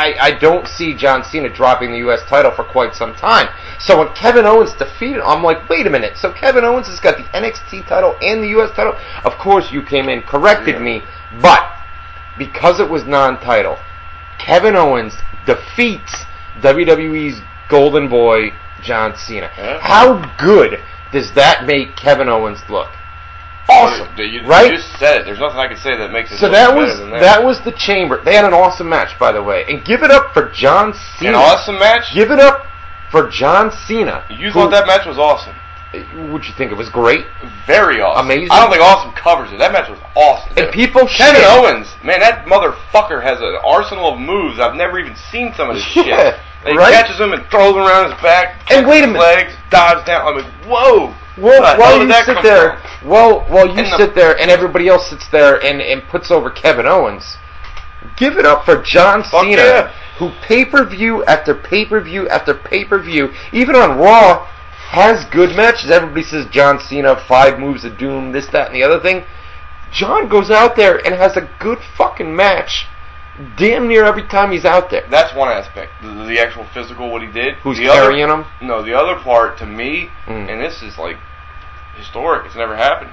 I don't see John Cena dropping the U.S. title for quite some time. So when Kevin Owens defeated him, I'm like, wait a minute. So Kevin Owens has got the NXT title and the U.S. title? Of course, you came in, corrected me, but because it was non-title, Kevin Owens defeats WWE's golden boy, John Cena. Yeah. How good does that make Kevin Owens look? Awesome, right? You just said it. There's nothing I can say that makes it so look better than that. That was the Chamber. They had an awesome match, by the way. And give it up for John Cena. An awesome match? Give it up for John Cena. You thought that match was awesome. What'd you think? It was great? Very awesome. Amazing? I don't think Awesome covers it. That match was awesome. And people Kevin Owens, man, that motherfucker has an arsenal of moves. I've never even seen some of this shit. He catches him and throws him around his back, and wait a minute, legs, dives down. I'm like, whoa. Well, while you sit there, sit there, and everybody else sits there and puts over Kevin Owens, give it up for John Cena, who pay-per-view after pay-per-view after pay-per-view, even on Raw, has good matches. Everybody says John Cena, 5 moves of doom, this, that, and the other thing. John goes out there and has a good fucking match damn near every time he's out there. That's one aspect. The actual physical, what he did. Who's carrying him? No, the other part, to me, and this is like historic, it's never happened,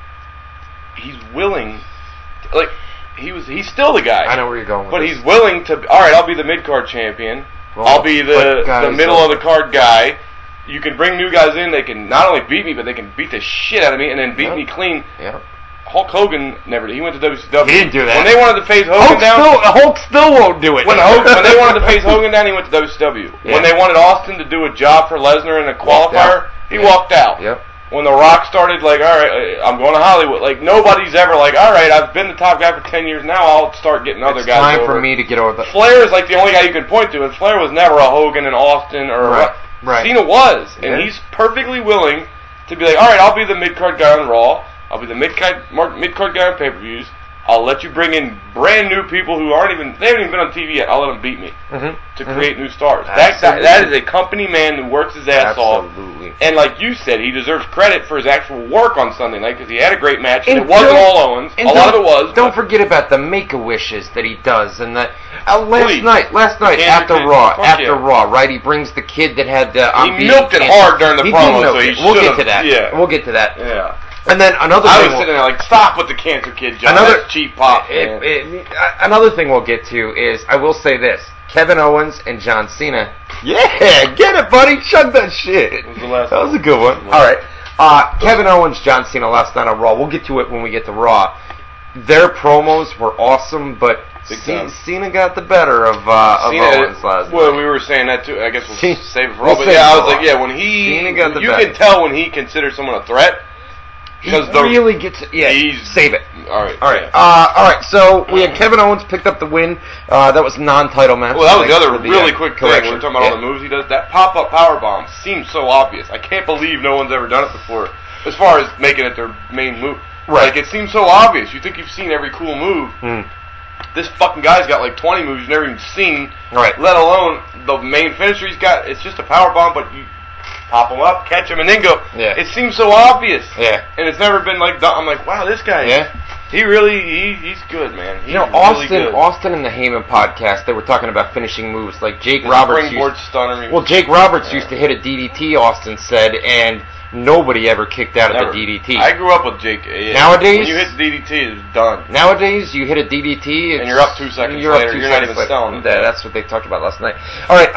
he's willing to, like, he's still the guy. I know where you're going with but this. He's willing to, alright, I'll be the mid-card champion. Well, I'll be the middle-of-the-card guy. You can bring new guys in, they can not only beat me, but they can beat the shit out of me and then beat me clean. Yeah. Hulk Hogan never did. He went to WCW. He didn't do that. When they wanted to face Hogan Hulk still won't do it. When they wanted to face Hogan down, he went to WCW. Yeah. When they wanted Austin to do a job for Lesnar in a qualifier, he walked out. Yep. When The Rock started, like, all right, I'm going to Hollywood. Like, nobody's ever like, all right, I've been the top guy for 10 years. Now I'll start getting other guys over. It's time for me to get over. Flair is like the only guy you can point to, and Flair was never a Hogan and Austin or right. Cena was, and he's perfectly willing to be like, all right, I'll be the mid-card guy on Raw. I'll be the mid-card guy on pay-per-views. I'll let you bring in brand new people who they haven't even been on TV yet. I'll let them beat me to create new stars. That is a company man who works his ass off. And like you said, he deserves credit for his actual work on Sunday night because he had a great match. And it wasn't all Owens. A lot of it was. Don't forget about the Make-A-Wishes that he does. And the last night after Raw, right? He brings the kid that had he milked it hard during the promo. So we'll get to that. Yeah. We'll get to that. Yeah. And then another thing... I was sitting there like, stop with the cancer kid, John. That's cheap pop. Another thing we'll get to is, I will say this, Kevin Owens and John Cena. Yeah, get it, buddy. Chug that shit. That was a good one. All right. Kevin Owens, John Cena last night on Raw. We'll get to it when we get to Raw. Their promos were awesome, but Cena got the better of Owens last night. Well, we were saying that too. I guess we'll save it for Raw. But yeah, I was like, when you can tell when he considers someone a threat. He really gets it. Yeah, save it. All right. All right. So we had Kevin Owens picked up the win. That was a non-title match. Well, that was the other really quick thing. We're talking about all the moves he does. That pop-up powerbomb seems so obvious. I can't believe no one's ever done it before. As far as making it their main move, like it seems so obvious. You think you've seen every cool move. This fucking guy's got like 20 moves you've never even seen. Right. Let alone the main finisher he's got. It's just a powerbomb, but you pop him up, catch him, and then go. Yeah. It seems so obvious. Yeah. And it's never been like done. I'm like, wow, this guy. Yeah. He's good, man. He's Austin and the Heyman podcast, they were talking about finishing moves. Like Jake Roberts Jake Roberts used to hit a DDT, Austin said, and nobody ever kicked out of the DDT. I grew up with Jake. Yeah. Nowadays, when you hit DDT, it's done. Nowadays, you hit a DDT, and you're up 2 seconds later. You're not even selling it. That's what they talked about last night. All right.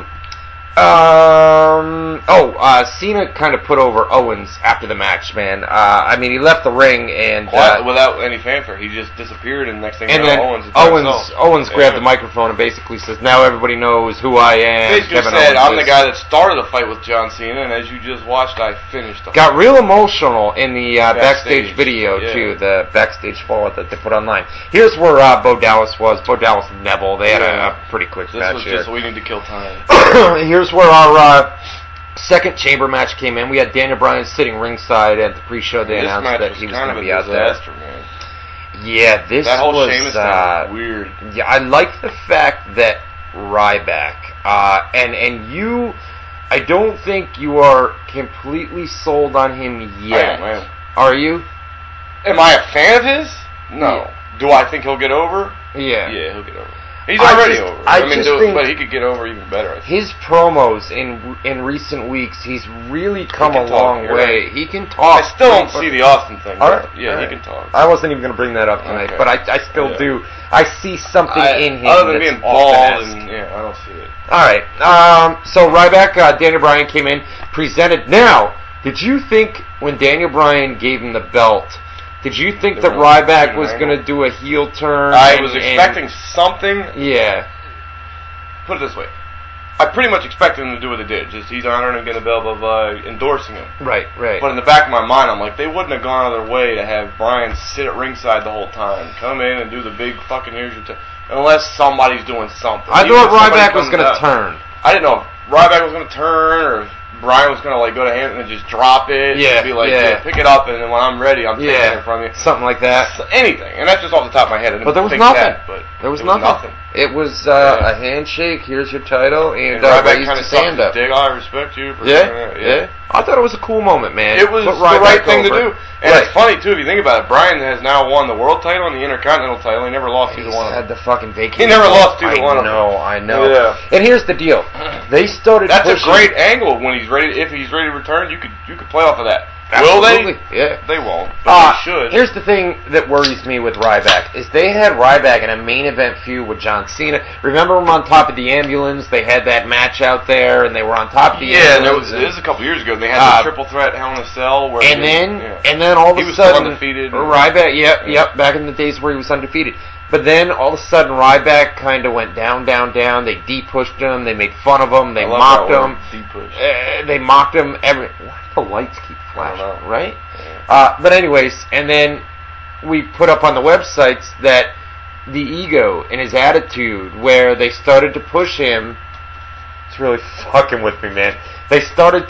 Cena kind of put over Owens after the match, man. I mean, he left the ring and without any fanfare, he just disappeared, and next thing you know, Owens grabbed the microphone and basically says, "Now everybody knows who I am." Basically said, "I'm the guy that started the fight with John Cena, and as you just watched, I finished the fight." Got real emotional in the backstage video too, the backstage fallout that they put online. Here's where Bo Dallas was. Bo Dallas and Neville. They had a pretty quick match here. This was just we need to kill time. Here's where our second chamber match came in. We had Daniel Bryan sitting ringside at the pre-show. They announced that he was going to be out there. Man. Yeah, that whole Sheamus thing was weird. Yeah, I like the fact that Ryback and you, I don't think you are completely sold on him yet. I am. Are you? Am I a fan of his? No. Yeah. Do I think he'll get over? Yeah. Yeah, he'll get over. He's already over. But he could get over even better. His promos in recent weeks, he's really come a long way. He can talk. I still don't see the Austin thing. He can talk. I wasn't even going to bring that up tonight, but I still do. I see something in him other than being bald, and I don't see it. All right. So Ryback, Daniel Bryan came in, presented. Now, did you think when Daniel Bryan gave him the belt? Did you think that Ryback was going to do a heel turn? I was expecting something. Yeah. Put it this way. I pretty much expected them to do what they did. Just he's honoring him, getting the bell by endorsing him. Right. But in the back of my mind, I'm like, they wouldn't have gone out of their way to have Bryan sit at ringside the whole time, come in and do the big fucking here's your unless somebody's doing something. I thought Ryback was going to turn. I didn't know if Ryback was going to turn or if Bryan was going to like go to him and just drop it. And be like, pick it up, and then when I'm ready, I'm taking it from you. Something like that. Anything, and that's just off the top of my head. But there was nothing. There was nothing. It was a handshake. Here's your title, and Ryback kind of stand up. I respect you. For yeah. I thought it was a cool moment, man. It was the right thing to do. And it's funny too if you think about it. Bryan has now won the world title and the Intercontinental title. He never lost either one. Had the fucking vacant. He never lost either one. I know. Yeah. And here's the deal. They started. That's a great angle when he's ready. If he's ready to return, you could play off of that. Absolutely. Will they? Yeah. They won't. But they should. Here's the thing that worries me with Ryback is they had Ryback in a main event feud with John Cena. Remember him on top of the ambulance? They had that match out there, and they were on top of the ambulance. Yeah, it was a couple years ago. They had the triple threat Hell in a Cell. Where and then all of a sudden, still undefeated. Ryback, yep, back in the days where he was undefeated. But then all of a sudden, Ryback kind of went down. They de-pushed him. They made fun of him. They mocked him. They mocked him. Why do the lights keep flashing? Right? Yeah. But anyways, and then we put up on the websites that the ego and his attitude, where they started to push him. It's really fucking with me, man. They started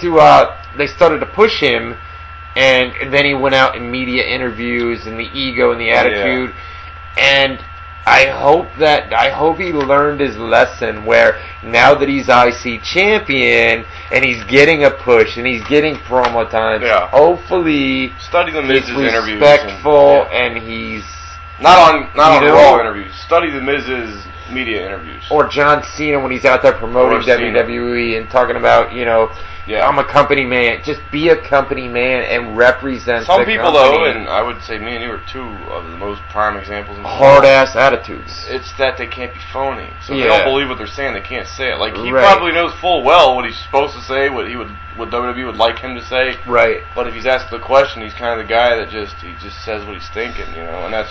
to push him, and then he went out in media interviews, and the ego and the attitude. And I hope he learned his lesson where now that he's IC champion and he's getting a push and he's getting promo time, hopefully study the Miz's interviews. Respectful and he's not on Raw interviews. Study the Miz's media interviews. Or John Cena when he's out there promoting WWE and talking about, I'm a company man. Just be a company man and represent some the people, company. though, and I would say me and you are two of the most prime examples. Hard-ass attitudes. It's that they can't be phony. So if they don't believe what they're saying, they can't say it. Like, he probably knows full well what he's supposed to say, what WWE would like him to say. Right. But if he's asked the question, he's kind of the guy that just says what he's thinking, and that's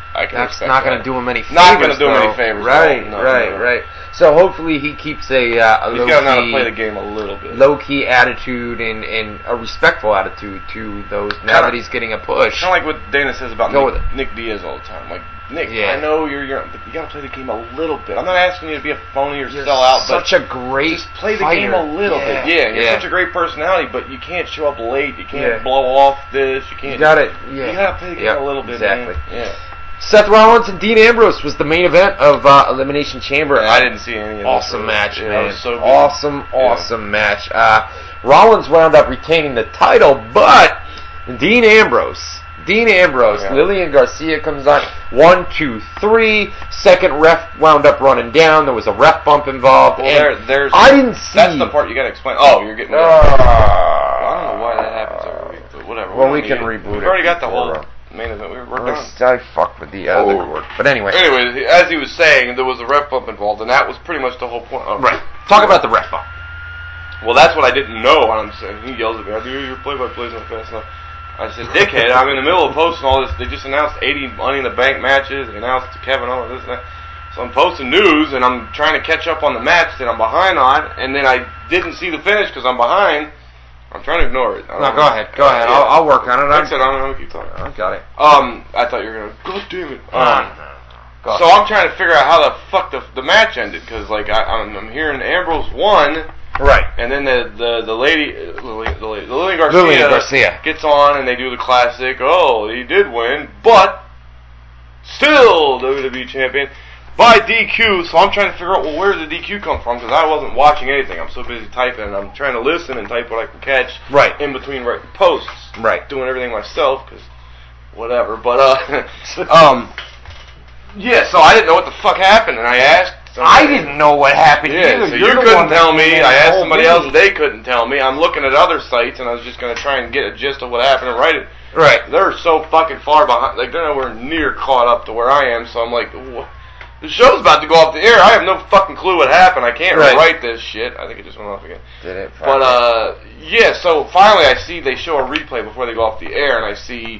not going to do him any favors. Not going to do him any favors. Right. So hopefully he keeps a he's got to know how to play the game a little bit. Low-key attitude and a respectful attitude to those now that he's getting a push. Kind of like what Dana says about Nick Diaz all the time. Like, Nick, I know you're but you got to play the game a little bit. I'm not asking you to be a phony or sell out, but such a great just play the game a little bit. Yeah, you're such a great personality, but you can't show up late. You can't blow off this. You can't. You got it. You got to play the game a little bit. Exactly. Man. Yeah. Seth Rollins and Dean Ambrose was the main event of Elimination Chamber. I didn't see any of this. Awesome match, man. It was so good. Awesome match. Rollins wound up retaining the title, but Dean Ambrose, Lillian Garcia comes on. 1, 2, 3. Second ref wound up running down. There was a ref bump involved. Well, I didn't see. That's the part you got to explain. Oh, you're getting. I don't know why that happens every week, but whatever. Well, we can reboot it. We've already got the whole main event. We're done. I fucked with the cord. But anyway. Anyway, as he was saying, there was a ref bump involved, and that was pretty much the whole point. Right. Talk about the ref bump. Well, that's what I didn't know. I'm saying. He yells at me. I do your play-by-plays not fast enough. I said, dickhead, I'm in the middle of posting all this. They just announced 80 Money in the Bank matches. They announced Kevin Owens, this and that. So I'm posting news, and I'm trying to catch up on the match that I'm behind on, and then I didn't see the finish because I'm behind. I'm trying to ignore it. No, go ahead. Yeah. I'll work on it. I said, I'm going to keep talking. I got it. I thought you were going to, God damn it. So I'm trying to figure out how the fuck the match ended, because like I'm hearing Ambrose won. Right. And then the Lillian Garcia gets on, and they do the classic, oh, he did win, but still WWE champion by DQ. So I'm trying to figure out, well, where did the DQ come from? Because I wasn't watching anything. I'm so busy typing, and I'm trying to listen and type what I can catch in between writing posts. Right. Doing everything myself, because whatever. But, yeah, so I didn't know what the fuck happened, and I asked. I didn't know what happened either. So you couldn't tell me. I asked somebody else, and they couldn't tell me. I'm looking at other sites, and I was just going to try and get a gist of what happened and write it. Right. They're so fucking far behind. Like, they're nowhere near caught up to where I am, so I'm like, the show's about to go off the air. I have no fucking clue what happened. I can't write this shit. I think it just went off again. Did it? But, yeah, so finally I see they show a replay before they go off the air, and I see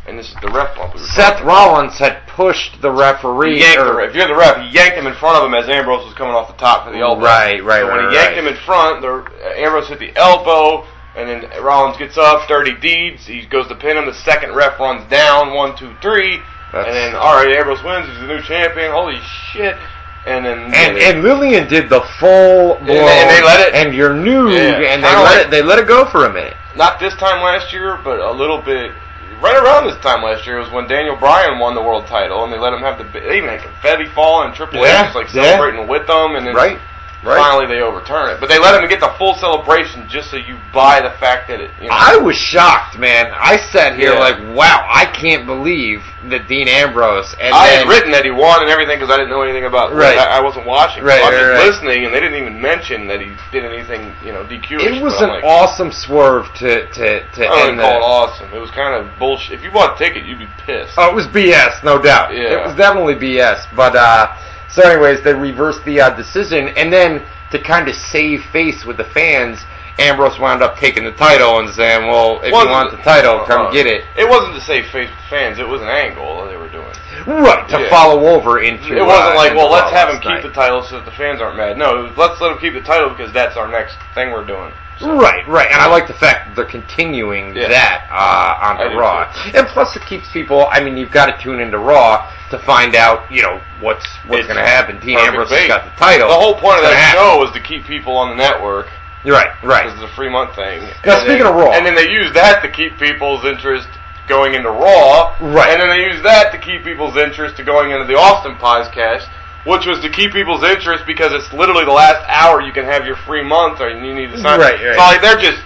and this is the ref bump. Seth Rollins had pushed the referee. If you're the ref, he yanked him in front of him as Ambrose was coming off the top for the elbow. Right. So when he yanked him in front, Ambrose hit the elbow, and then Rollins gets up, dirty deeds. He goes to pin him. The second ref runs down, 1, 2, 3, and then Ambrose wins. He's the new champion. Holy shit! And then and Lillian did the full blown, and they let it, and you're nude, and they let it go for a minute. Not this time last year, but a little bit. Right around this time last year was when Daniel Bryan won the world title, and they let him have they even had confetti fall, and Triple H was like celebrating with them, and then finally they overturn it. But they let him get the full celebration just so you buy the fact that it. I was shocked, man. I sat here like, wow, I can't believe that Dean Ambrose. And I had written that he won and everything because I didn't know anything about. I wasn't watching. I was just listening, and they didn't even mention that he did anything, DQ. It was an awesome swerve to I wouldn't call it awesome. It was kind of bullshit. If you bought a ticket, you'd be pissed. Oh, it was BS, no doubt. Yeah. It was definitely BS, but. So anyways, they reversed the decision, and then to kind of save face with the fans, Ambrose wound up taking the title and saying, well, if you want the title, come get it. It wasn't to save face with the fans. It was an angle they were doing. Right, to follow over into... It wasn't like, well, let's have him keep the title so that the fans aren't mad. No, it was, let's let him keep the title because that's our next thing we're doing. So. Right, and I like the fact that they're continuing that onto Raw. And plus it keeps people, you've got to tune into Raw to find out, what's going to happen. Dean Ambrose has got the title. The whole point of that show was to keep people on the network. Right. Because it's a free month thing. Now, speaking of Raw. And then they use that to keep people's interest going into Raw. Right. And then they use that to keep people's interest to going into the Austin podcast. Which was to keep people's interest because it's literally the last hour you can have your free month or you need to sign. Right. So like they're just,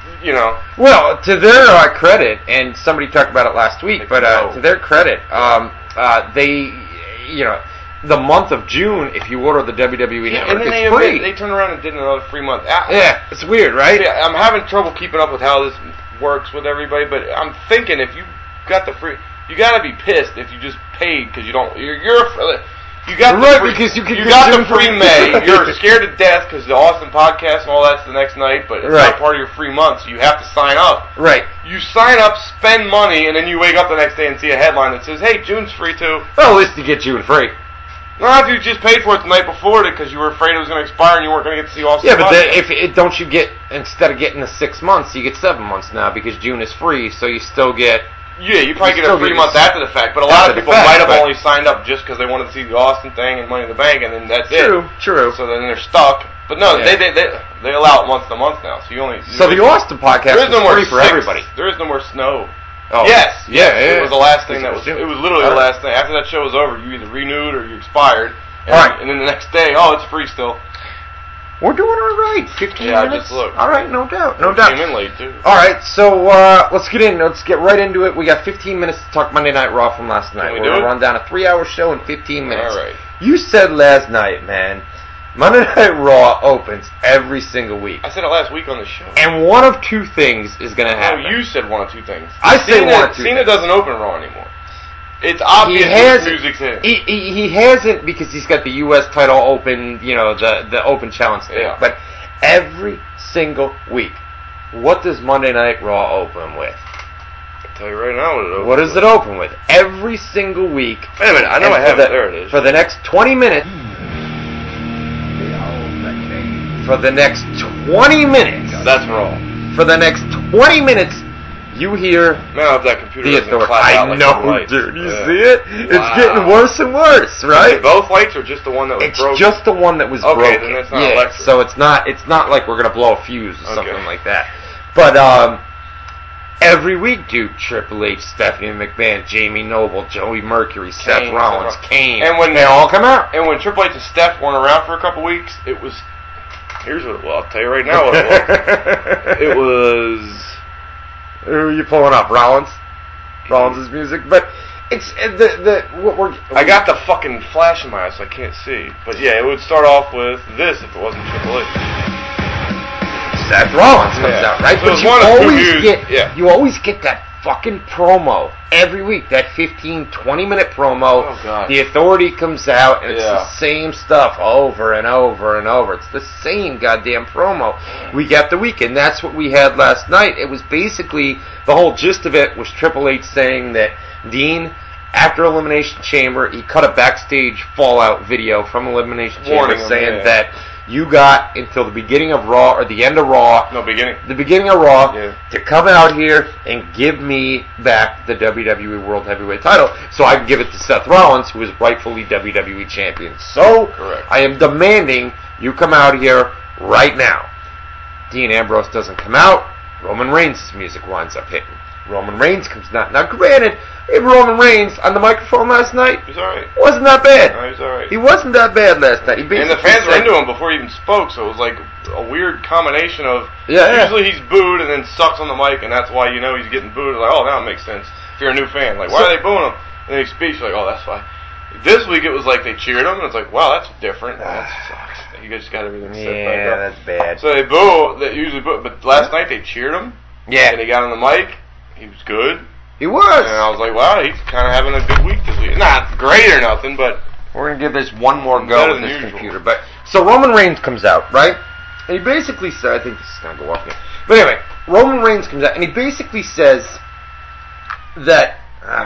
Well, to their credit, and somebody talked about it last week, but to their credit, they, the month of June, if you order the WWE Network, it's free. They turned around and did another free month. It's weird, right? Yeah, I'm having trouble keeping up with how this works with everybody, but I'm thinking if you got the free, you got to be pissed if you just paid because you don't. You got the free May. You're scared to death because the Austin podcast and all that's the next night, but it's not part of your free month, so you have to sign up. Right. You sign up, spend money, and then you wake up the next day and see a headline that says, "Hey, June's free too." Well, at least you get June free. Not if you just paid for it the night before because you were afraid it was going to expire and you weren't going to get to see Austin. Yeah, but don't you get, instead of getting the 6 months, you get 7 months now because June is free, so you still get. Yeah, you probably get a free month after the fact, but a lot of people might have only signed up just because they wanted to see the Austin thing and Money in the Bank, and then that's it. True. So then they're stuck. But no, they allow it month to month now, so you only. So the Austin podcast is free for everybody. There is no more snow. Oh. Yes. It was the last thing that was. It was literally the last thing. After that show was over, you either renewed or you expired. And then the next day, it's free still. We're doing all right. 15 minutes. I just looked. All right, no doubt. Came in late too. All right, so let's get in. Let's get right into it. We got 15 minutes to talk Monday Night Raw from last night. We're going to run down a 3-hour show in 15 minutes. All right. You said last night, man, Monday Night Raw opens every single week. I said it last week on the show. And one of two things is going to happen. No, you said one of two things. I say one of two Cena things. doesn't open Raw anymore. It's obvious his music's in. He hasn't because he's got the U.S. title open, the open challenge thing. Yeah. But every single week, what does Monday Night Raw open with? I'll tell you right now what it opens with. What does it open with? Every single week. Wait a minute, I know I have it. There it is. For the next 20 minutes. For the next 20 minutes. That's Raw. For the next 20 minutes. You hear man, if that computer the authority. I know, dude. You see it? It's getting worse and worse, right? Both lights or just the one that was broken? It's just the one that was broken. Okay, then it's not electric. So it's not like we're gonna blow a fuse or something like that. But every week, dude, Triple H, Stephanie McMahon, Jamie Noble, Joey Mercury, Seth Rollins, Kane, and when they all come out. And when Triple H and Steph weren't around for a couple weeks, it was. Here's what it was. I'll tell you right now what it was. It was. Who are you pulling up? Rollins' music, but it's I got the fucking flash in my eyes, so I can't see. But yeah, it would start off with this if it wasn't Triple H. Seth Rollins comes out, right? So but you always get that fucking promo every week. That 15, 20-minute promo. Oh, God. The Authority comes out, and it's the same stuff over and over and over. It's the same goddamn promo week after week, and that's what we had last night. It was basically, the whole gist of it was Triple H saying that Dean, after Elimination Chamber, he cut a backstage fallout video from Elimination Chamber saying that you got until the beginning of Raw, or the end of Raw. No, beginning. The beginning of Raw, to come out here and give me back the WWE World Heavyweight title so I can give it to Seth Rollins, who is rightfully WWE Champion. So, correct. I am demanding you come out here right now. Dean Ambrose doesn't come out. Roman Reigns' music winds up hitting. Roman Reigns comes out. Now, granted, Roman Reigns on the microphone last night wasn't that bad. No, he was alright. He wasn't that bad last night. And the fans were into him before he even spoke, so it was like a weird combination of usually he's booed and then sucks on the mic, and that's why you know he's getting booed. Like, oh, now it makes sense. If you're a new fan, like, why are they booing him? And then he speaks, you're like, oh, that's why. This week it was like they cheered him, and it's like, wow, that's different. That sucks. You guys got everything set back up. That's bad. So they boo. They usually boo, but last night they cheered him. Yeah. And he got on the mic. He was good. He was. And I was like, wow, he's kind of having a good week this week. Not great or nothing, but we're going to give this one more go with this computer. But so Roman Reigns comes out, right? And he basically said, I think this is going to go off here. But anyway, Roman Reigns comes out, and he basically says that,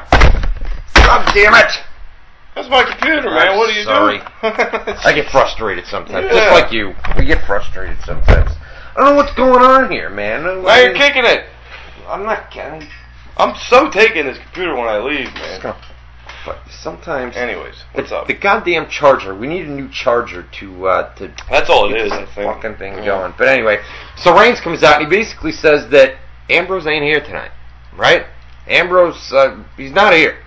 God damn it! That's my computer, man. What are you doing? I get frustrated sometimes. Just like you. We get frustrated sometimes. I don't know what's going on here, man. Now you're kicking it. I'm not kidding. I'm so taking this computer when I leave, man. But sometimes. Anyways, what's up? The goddamn charger. We need a new charger to. That's all it is. I think. Fucking thing going. But anyway, so Reigns comes out and he basically says that Ambrose ain't here tonight, right? Ambrose, he's not here.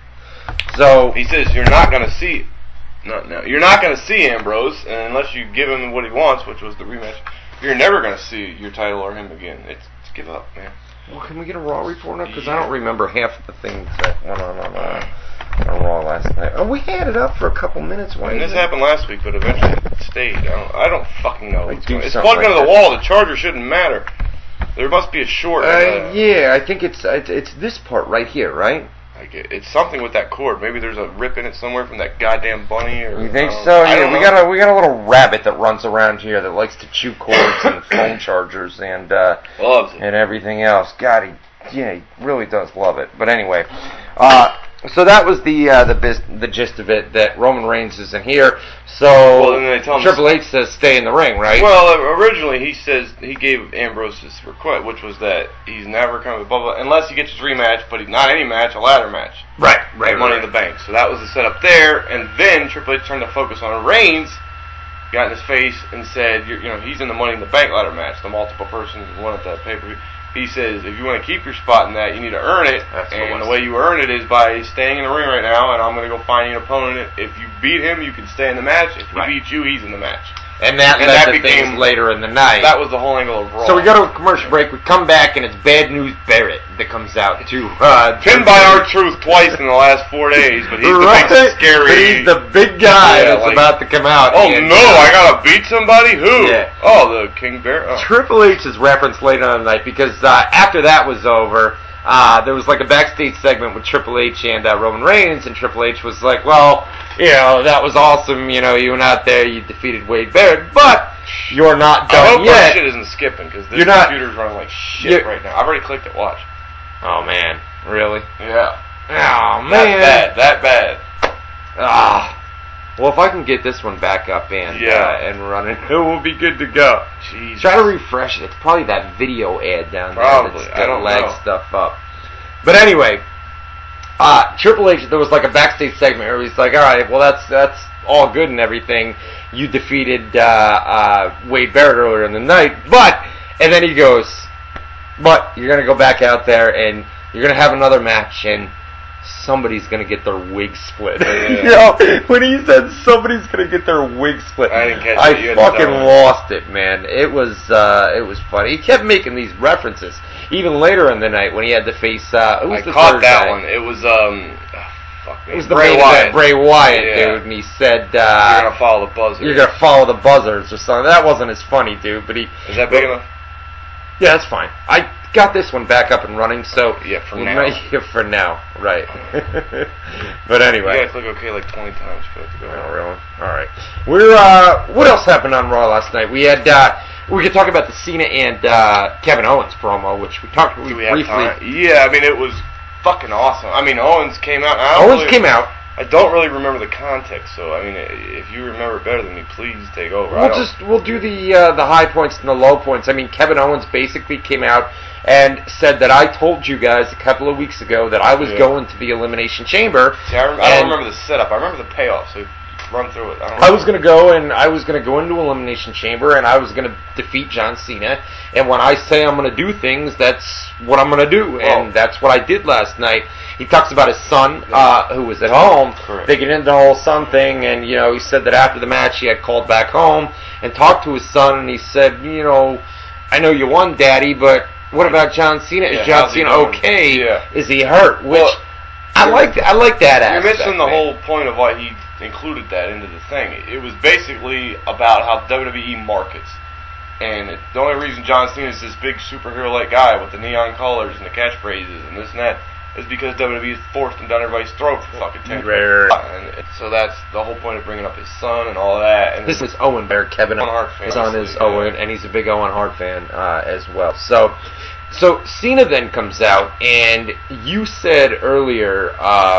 So he says you're not gonna see. No, you're not gonna see Ambrose unless you give him what he wants, which was the rematch. You're never gonna see your title or him again. It's give up, man. Well, can we get a Raw report now? Because I don't remember half of the things that went on Raw last night. Oh, we had it up for a couple minutes. Why? This happened last week, but eventually it stayed. I don't fucking know. It's plugged into the wall. The charger shouldn't matter. There must be a short. Yeah, I think it's this part right here, right? It's something with that cord. Maybe there's a rip in it somewhere from that goddamn bunny. Or you think so? Yeah, we got a little rabbit that runs around here that likes to chew cords and phone chargers and loves it. And everything else. God, he really does love it. But anyway, so that was the gist of it. That Roman Reigns isn't here. So then they tell him Triple H says stay in the ring, right? Well, originally he says he gave Ambrose his request, which was that he's never coming unless he gets his rematch, but not any match, a ladder match. Right. Money in the Bank. So that was the setup there, and then Triple H turned to focus on Reigns, got in his face and said, he's in the Money in the Bank ladder match, the multiple person one at that pay-per-view. He says, if you want to keep your spot in that, you need to earn it. And the way you earn it is by staying in the ring right now, and I'm going to go find you an opponent. If you beat him, you can stay in the match. If he beats you, he's in the match. And that became later in the night. That was the whole angle of Raw. So we go to a commercial break. We come back, and it's Bad News Barrett that comes out to pinned by R-Truth twice in the last 4 days, but he's the big scary. But he's the big guy that's about to come out. Oh no! I gotta beat somebody. Who? Yeah. Oh, the King Barrett. Oh. Triple H is referenced later on in the night because after that was over, there was like a backstage segment with Triple H and Roman Reigns, and Triple H was like, "Well, that was awesome. You went out there, you defeated Wade Barrett, but you're not done yet." I hope yet. That shit isn't skipping because this computer's running like shit right now. I've already clicked it. Watch. Oh man, really? Yeah. Oh man, that bad. Well, if I can get this one back up and running, it will be good to go. Jeez. Try to refresh it. It's probably that video ad down there Probably. that's got lag stuff up. But anyway, Triple H, there was like a backstage segment where he's like, all right, well, that's all good and everything. You defeated Wade Barrett earlier in the night, and then he goes, but you're going to go back out there and you're going to have another match and somebody's going to get their wig split. When he said somebody's going to get their wig split, I didn't catch I fucking lost it, man. It was funny. He kept making these references. Even later in the night when he had to face, I caught that one. It was, it was the Bray Wyatt. Bray Wyatt, dude, and he said, you're going to follow the buzzers. You're going to follow the buzzers or something. That wasn't as funny, dude, but he... Is that big enough? Yeah, that's fine. got this one back up and running. So yeah, for now. For now, right? But anyway, you guys look okay like 20 times. Oh, really? All right. We're what else happened on Raw last night? We had we could talk about the Cena and Kevin Owens promo, which we talked about briefly. Yeah, I mean it was fucking awesome. I mean Owens came out. I don't really remember the context, so I mean, if you remember it better than me, please take over. We'll do the high points and the low points. I mean, Kevin Owens basically came out and said that I told you guys a couple of weeks ago that I was going to the Elimination Chamber. See, I don't remember the setup. I remember the payoff. So run through it. I was going to go into Elimination Chamber, and I was going to defeat John Cena. And when I say I'm going to do things, that's what I'm going to do, and that's what I did last night. He talks about his son, who was at home. Correct. They get into the whole son thing, and he said that after the match he had called back home and talked to his son, and he said, I know you won, Daddy, but what about John Cena? Is John Cena okay? Yeah. Is he hurt? Which I like that aspect. You're missing the whole point of why he included that into the thing. It was basically about how WWE markets. And the only reason John Cena is this big superhero-like guy with the neon colors and the catchphrases and this and that is because WWE has forced him down everybody's throat for fucking 10 years. And so that's the whole point of bringing up his son and all that. And this is Owen Bear, Kevin Hart fan. His son is Owen, and he's a big Owen Hart fan as well. So Cena then comes out, and you said earlier,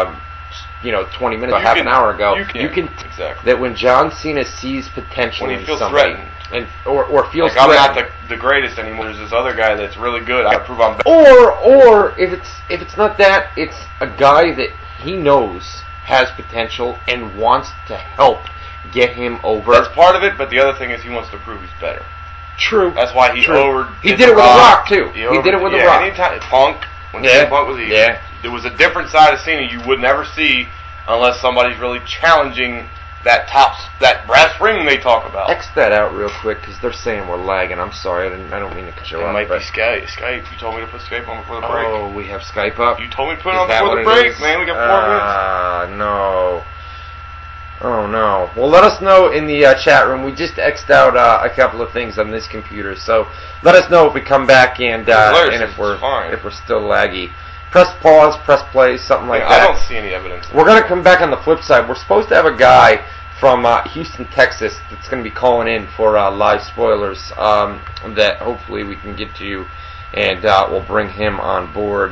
20 minutes, half an hour ago, you can exactly. that when John Cena sees potential when he feels somebody, threatened. Or feels like I'm threatened. not the greatest anymore. There's this other guy that's really good. I gotta prove I'm better. Or if it's not that, it's a guy that he knows has potential and wants to help get him over. That's part of it, but the other thing is he wants to prove he's better. True. That's why he He did it with The Rock too. He did it with The Rock. Anytime Punk, when Punk was evil, there was a different side of Cena you would never see unless somebody's really challenging that brass ring they talk about. X that out real quick because they're saying we're lagging. I'm sorry, I don't mean to cut you off. It might be Skype. You told me to put Skype on before the break. Oh, we have Skype up? You told me to put it on before the break, man. We got 4 minutes. No. Oh, no. Well, let us know in the chat room. We just X'd out a couple of things on this computer, so let us know if we come back and if we're still laggy. Press pause, press play, something like that. I don't see any evidence. We're going to come back on the flip side. We're supposed to have a guy from Houston, Texas that's going to be calling in for live spoilers that hopefully we can get to you, and we'll bring him on board.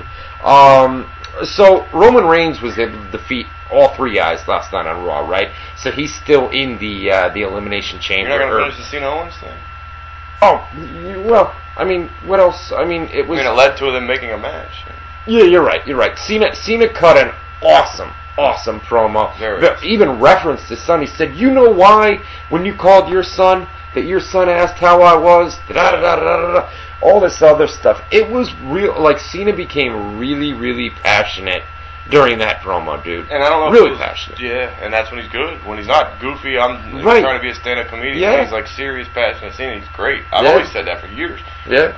So Roman Reigns was able to defeat all 3 guys last night on Raw, right? So he's still in the Elimination Chamber. You're not going to finish the Cena Owens thing? Oh, well, I mean, what else? I mean, it was... it led to them making a match. Yeah, you're right. Cena cut an awesome promo. Even referenced his son. He said, "You know why when you called your son that your son asked how I was? All this other stuff. It was real. Like Cena became really, really passionate during that promo, dude. And I don't know, really passionate. Yeah, and that's when he's good. When he's not goofy, I'm trying to be a stand-up comedian. Yeah. When he's like serious, passionate Cena, he's great. I've always said that for years. Yeah.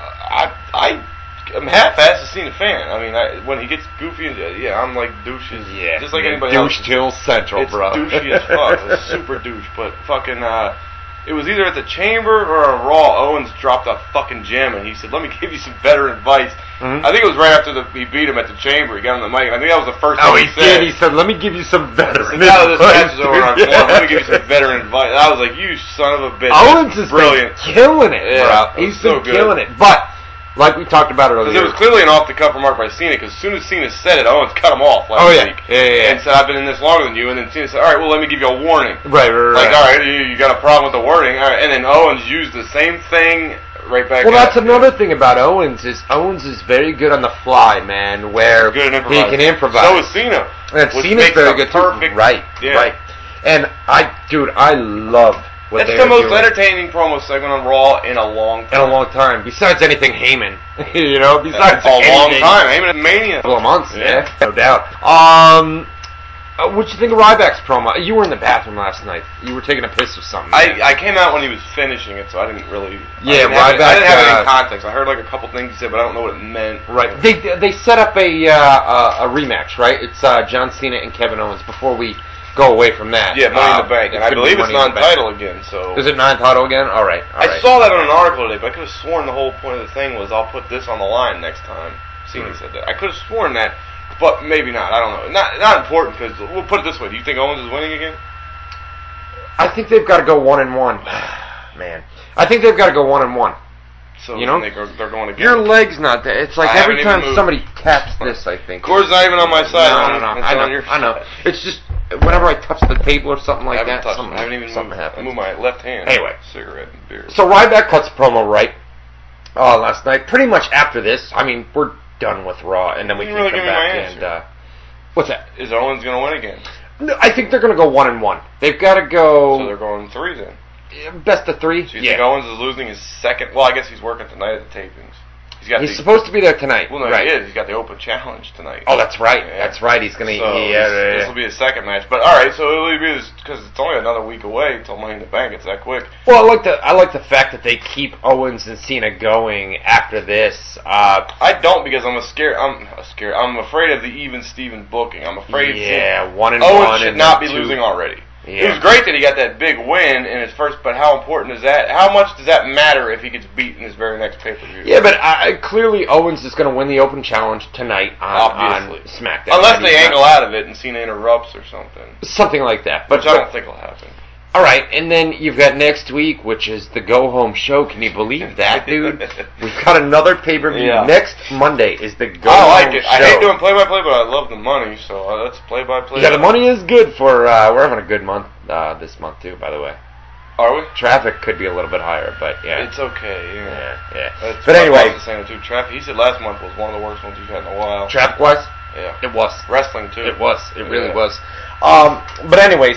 I'm half-assed a Cena fan. I mean, when he gets goofy, I'm like douches. Yeah, just like anybody else. Douche till central, bro. It's douchey as fuck. It's super douche. But fucking, it was either at the Chamber or on Raw. Owens dropped a fucking gem, and he said, "Let me give you some better advice." Mm-hmm. I think it was right after he beat him at the Chamber. He got on the mic. I think that was the first thing he said. He said, "Let me give you some better advice." Now this match is over, let me give you some better advice. I was like, "You son of a bitch!" Owens is brilliant, killing it, bro. He's been killing it, but. Like we talked about earlier. Because it was clearly an off-the-cuff remark by Cena, because as soon as Cena said it, Owens cut him off last week. Yeah. And said, "I've been in this longer than you." And then Cena said, "All right, well, let me give you a warning." Right. Like, all right, you got a problem with the wording. All right. And then Owens used the same thing right back. Well, that's another thing about Owens is very good on the fly, man, where he can improvise. So is Cena. And Cena's very good too. Right. And I love. That's the most entertaining promo segment on Raw in a long time. Besides anything Heyman, besides a long time. Heyman at Mania. A couple of months, no doubt. What'd you think of Ryback's promo? You were in the bathroom last night. You were taking a piss or something. I came out when he was finishing it, so I didn't really. Ryback. I didn't have any context. I heard like a couple things he said, but I don't know what it meant. Right. They set up a rematch, right? It's John Cena and Kevin Owens before we go away from that. Yeah, Money in the Bank, and I believe it's non-title again. So is it non-title again? All right. I saw that on an article today, but I could have sworn the whole point of the thing was I'll put this on the line next time. Cena said that. I could have sworn that, but maybe not. I don't know. Not important because we'll put it this way. Do you think Owens is winning again? I think they've got to go 1-1. Man, I think they've got to go 1-1. So you know, they're going again. Your leg's not there. It's like every time somebody taps this, I think. Cord's not even on my side. No. I know. It's just whenever I touch the table or something like that, something happens. I move my left hand. Anyway, cigarette and beer. So Ryback cuts promo last night. Pretty much after this, I mean, we're done with Raw, and then we can come back and. What's that? Is Owens going to win again? No, I think they're going to go 1-1. They've got to go. So they're going 3 then. Best of 3. So you think Owens is losing his second? Well, I guess he's working tonight at the tapings. He's supposed to be there tonight. Well, no, right. He is. He's got the Open Challenge tonight. Oh, that's right. Yeah. That's right. He's going to. This will be his second match. But all right, so it'll be because it's only another week away until Money in the Bank. It's that quick. Well, I like the fact that they keep Owens and Cena going after this. I don't because I'm scared. I'm afraid of the even Steven booking. I'm afraid. Yeah, 1-1. Owens should not be losing already. Yeah. It was great that he got that big win in his first, but how important is that? How much does that matter if he gets beat in his very next pay-per-view? Yeah, but clearly Owens is going to win the Open Challenge tonight on SmackDown. Unless they angle out of it and Cena interrupts or something. Something like that. Which I don't think will happen. All right, and then you've got next week, which is the go-home show. Can you believe that, dude? We've got another pay-per-view. Yeah. Next Monday is the go-home show. I like it. I hate doing play-by-play, but I love the money, so let's play-by-play. Yeah, the money is good for... we're having a good month this month, too, by the way. Are we? Traffic could be a little bit higher, but yeah. It's okay, yeah. But anyway... Traffic, he said last month was one of the worst ones you've had in a while. Traffic-wise? Yeah. It was. Wrestling, too. It was. It really was. But anyways,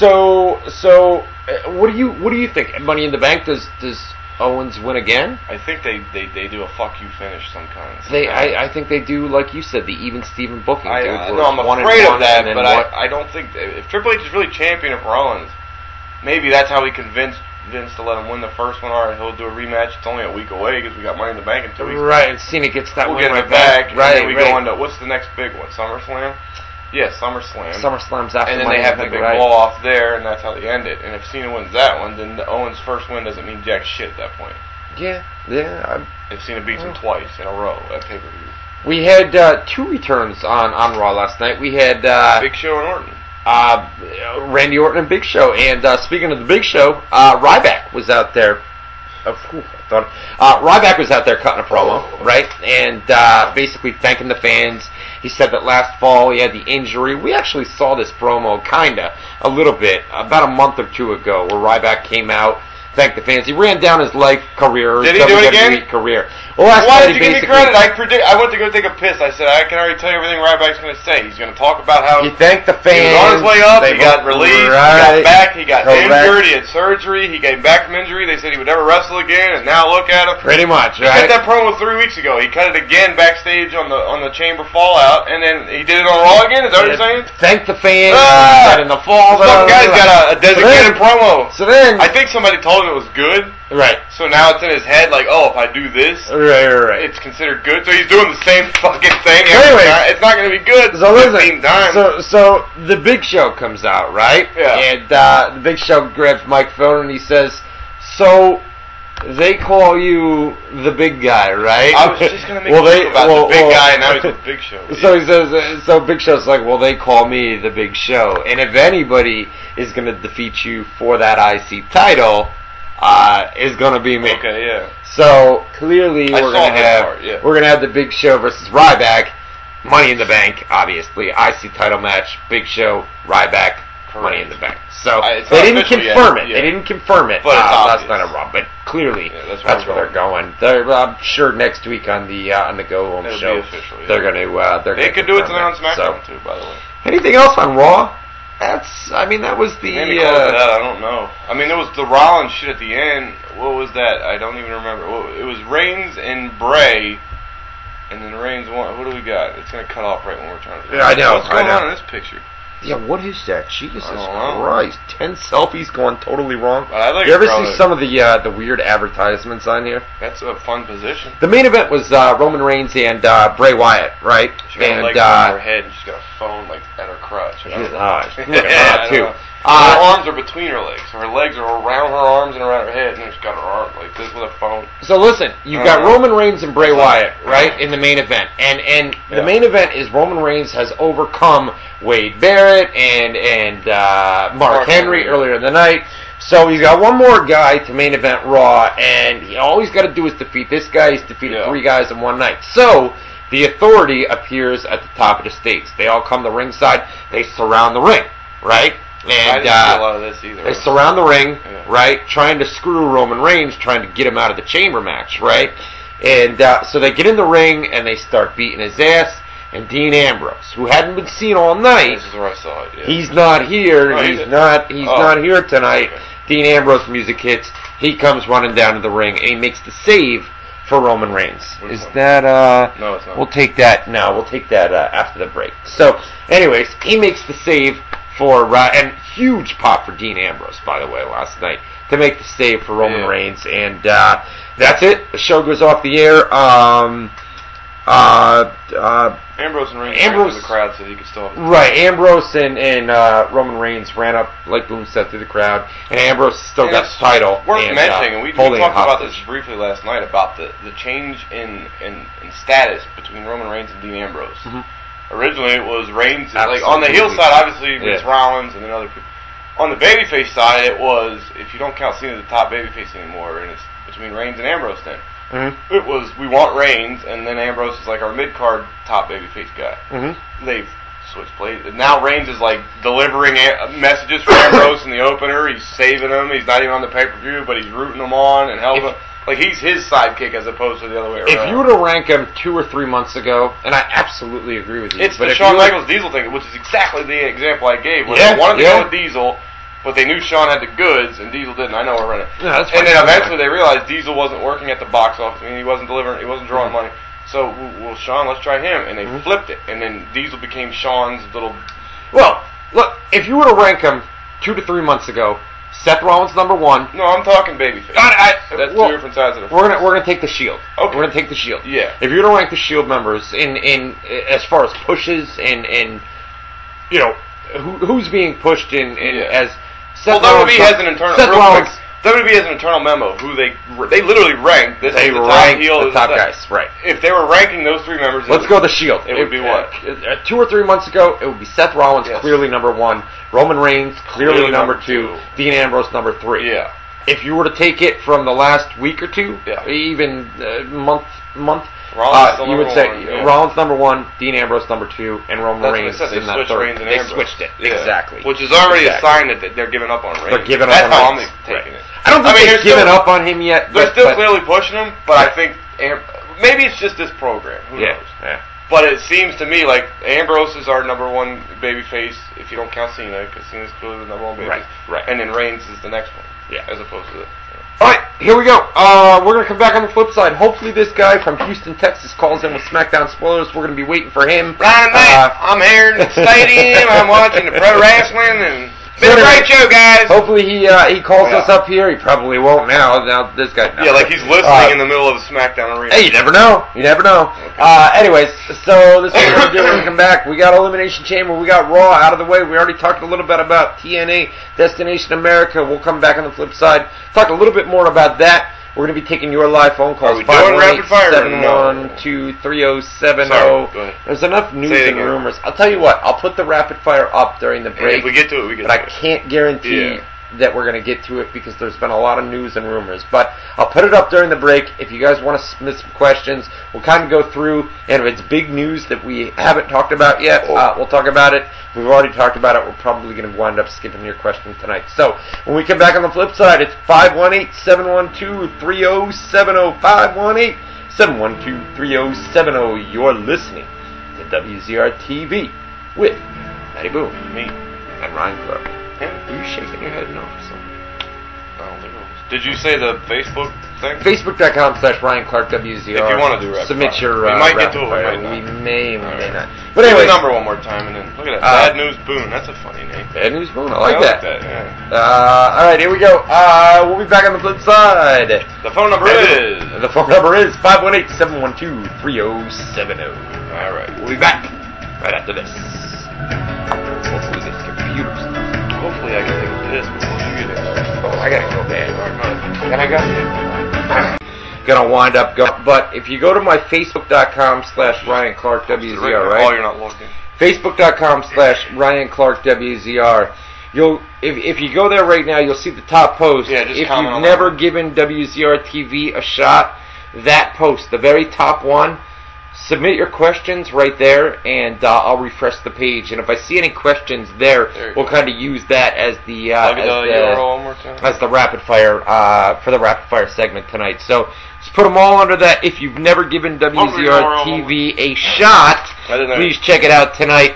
so what do you think? Money in the Bank, does Owens win again? I think they do a fuck you finish sometimes. I think they do, like you said, the even Steven booking. I'm afraid of that, but I don't think if Triple H is really champion of Rollins, maybe that's how he convinced Vince to let him win the first one. All right, he'll do a rematch. It's only a week away because we got Money in the Bank in 2 weeks. Right, and Cena gets that win right back. Right, and then we go into what's the next big one? SummerSlam. Yeah, SummerSlam. SummerSlam's after. And then they have the big blow off there, and that's how they end it. And if Cena wins that one, then Owens' first win doesn't mean jack shit at that point. Yeah. If Cena beats him twice in a row at pay-per-view. We had 2 returns on Raw last night. We had Big Show and Orton. Randy Orton and Big Show. And speaking of the Big Show, Ryback was out there. Ryback was out there cutting a promo, right? And basically thanking the fans. He said that last fall he had the injury. We actually saw this promo a little bit, about a month or 2 ago, where Ryback came out, thanked the fans. He ran down his life career. Did he do it again? Career. Well, why did you give me credit? I went to go take a piss. I said, I can already tell you everything Ryback's going to say. He's going to talk about how he thanked the fans. He was on his way up. He got released. He got back. He got injured. He had surgery. He came back from injury. They said he would never wrestle again, and now look at him. Pretty much, right? He cut that promo 3 weeks ago. He cut it again backstage on the Chamber Fallout, and then he did it on Raw again. Is that what you're saying? Thanked the fans. Said in the fall. Some guy's got a designated promo. So then, I think somebody told him it was good. Right. So now it's in his head, like, oh, if I do this, right. It's considered good. So he's doing the same fucking thing. Anyway, it's not going to be good. So listen, so the Big Show comes out, right? Yeah. And the Big Show grabs the microphone and he says, "So they call you the big guy, right?" I was just going to make a joke about the big guy, and now he's the Big Show. So he says, so Big Show's like, well, they call me the Big Show, and if anybody is going to defeat you for that IC title, is going to be me. Okay, yeah. So clearly we're gonna have the Big Show versus Ryback, Money in the Bank, obviously, IC title match, Big Show, Ryback, Correct. Money in the Bank. So they didn't confirm it. They didn't confirm it last night on Raw, but clearly that's where they're going. I'm sure next week on the Go Home show they're gonna they could do it tonight on SmackDown too. By the way, anything else on Raw? That was the. I don't know. I mean, there was the Rollins shit at the end. What was that? I don't even remember. It was Reigns and Bray, and then Reigns won. What do we got? It's gonna cut off right when we're trying to. Yeah, I know. What's going on in this picture? Yeah, what is that? Jesus Christ. 10 selfies going totally wrong. Like you ever see some of the weird advertisements on here? That's a fun position. The main event was Roman Reigns and Bray Wyatt, right? She got legs on her head and she's got a phone like at her crotch. She's hot too. Her arms are between her legs. So her legs are around her arms and around her head, and then she's got her arm like this with a phone. So listen, you've got Roman Reigns and Bray Wyatt, right, in the main event. And the main event is Roman Reigns has overcome Wade Barrett and Mark Henry earlier in the night. So you got one more guy to main event Raw, and all he's got to do is defeat this guy. He's defeated 3 guys in one night. So the Authority appears at the top of the stakes. They all come to ringside. They surround the ring, right? And I didn't see a lot of this either. They surround the ring, right, trying to screw Roman Reigns, trying to get him out of the chamber match, right? And so they get in the ring and they start beating his ass. And Dean Ambrose, who hadn't been seen all night, this is where I saw it. Yeah. He's not here. Oh, he's not here tonight. Okay. Dean Ambrose music hits. He comes running down to the ring and he makes the save for Roman Reigns. Is that No, it's not. We'll take that now. We'll take that after the break. So, anyways, he makes the save for and huge pop for Dean Ambrose, by the way, last night to make the save for Roman Reigns, and that's it. The show goes off the air. Ambrose and Reigns ran through the crowd so he could still have the right. Ambrose and Roman Reigns ran up like Boom said through the crowd, and Ambrose still got the title. Worth mentioning, and we talked about this briefly last night about the change in status between Roman Reigns and Dean Ambrose. Mm-hmm. Originally, it was Reigns. Like on the heel side, obviously, it's Rollins and then other people. On the babyface side, it was, if you don't count Cena the top babyface anymore, and it's between Reigns and Ambrose then. Mm-hmm. It was, we want Reigns, and then Ambrose is like our mid-card top babyface guy. Mm-hmm. They've switched places. Now Reigns is like delivering messages for Ambrose in the opener. He's saving him. He's not even on the pay-per-view, but he's rooting him on and helping him. Like, he's his sidekick as opposed to the other way around. If you were to rank him 2 or 3 months ago, and I absolutely agree with you. It's the Shawn Michaels Diesel thing, which is exactly the example I gave. Where they wanted to go with Diesel, but they knew Shawn had the goods, and Diesel didn't. I know we're running. No, and then eventually they realized Diesel wasn't working at the box office. I mean, he wasn't delivering, he wasn't drawing money. So, well, Shawn, let's try him. And they flipped it. And then Diesel became Shawn's little... Well, look, if you were to rank him 2 to 3 months ago, Seth Rollins number 1. No, I'm talking babyface. That's 2 different sides of the We're gonna take the Shield. Okay. We're gonna take the Shield. Yeah. If you're gonna rank the Shield members in as far as pushes and you know who's being pushed in as Seth Rollins, WWE has an internal WWE has an internal memo who they literally rank. This is the top heel, the top guys, right? If they were ranking those 3 members, let's go the Shield. It would be what? 2 or 3 months ago, it would be Seth Rollins, clearly number 1. Roman Reigns, clearly number 2. Dean Ambrose, number 3. Yeah. If you were to take it from the last week or 2, even month, you would say Rollins number 1, Dean Ambrose number 2, and Roman Reigns in that 3rd. They switched it exactly, which is already a sign that they're giving up on Reigns. They're giving up on Reigns. Taking it. I don't think they've given up on him yet. They're still clearly pushing him, but I think maybe it's just this program. Who knows? Yeah. But it seems to me like Ambrose is our number 1 babyface, if you don't count Cena, because Cena's clearly the number 1 babyface. Right. And then Reigns is the next one. Yeah. As opposed to this. Alright, here we go. We're going to come back on the flip side. Hopefully this guy from Houston, Texas calls in with SmackDown spoilers. We're going to be waiting for him. Ryan Knight, I'm here in the stadium. I'm watching the pro wrestling and... It's been a great show, guys. Hopefully he calls us up here. He probably won't now. Now this guy. Yeah, like he's listening in the middle of a SmackDown arena. Hey, you never know. You never know. Okay. Anyways, so this is what we're going to do when we come back. We got Elimination Chamber. We got Raw out of the way. We already talked a little bit about TNA, Destination America. We'll come back on the flip side. Talk a little bit more about that. We're going to be taking your live phone calls. Are we doing rapid fire? 712-3070. Go ahead. There's enough news and rumors. I'll tell you what. I'll put the rapid fire up during the break. And if we get to it, we get to it. But I can't guarantee that we're going to get to it because there's been a lot of news and rumors. But I'll put it up during the break. If you guys want to submit some questions, we'll kind of go through. And if it's big news that we haven't talked about yet, we'll talk about it. If we've already talked about it, we're probably going to wind up skipping your question tonight. So when we come back on the flip side, it's 518-712-3070. 518-712-3070. You're listening to WZR-TV with Matty Boom, me, and Ryan Clark. Are you shaking your head no for something? I don't think it was. Did you say the Facebook thing? Facebook.com/RyanClarkWZR. If you want to do rapid submit fire. your we might get to it. We may not. But anyway, number one more time, and then look at that. Bad News Boone. That's a funny name. Bad News Boone. I like that. Yeah. All right, here we go. We'll be back on the flip side. The phone number is 518-712-3070. All right. We'll be back right after this. Hopefully this computer stuff. Hopefully I can take a piss before you get it. Oh, I gotta go bad. Can I go? Gonna wind up but if you go to my Facebook.com/RyanClarkWZR, right? Oh, you're not logged in. Facebook.com/RyanClarkWZR. If you go there right now, you'll see the top post. Yeah, just if comment you've never given WZR TV a shot, that post, the very top one, submit your questions right there, and I'll refresh the page. And if I see any questions there we'll kind of use that as the URL one more time. As the rapid fire for the rapid fire segment tonight. So just put them all under that. If you've never given WZR TV a shot, please check it out tonight.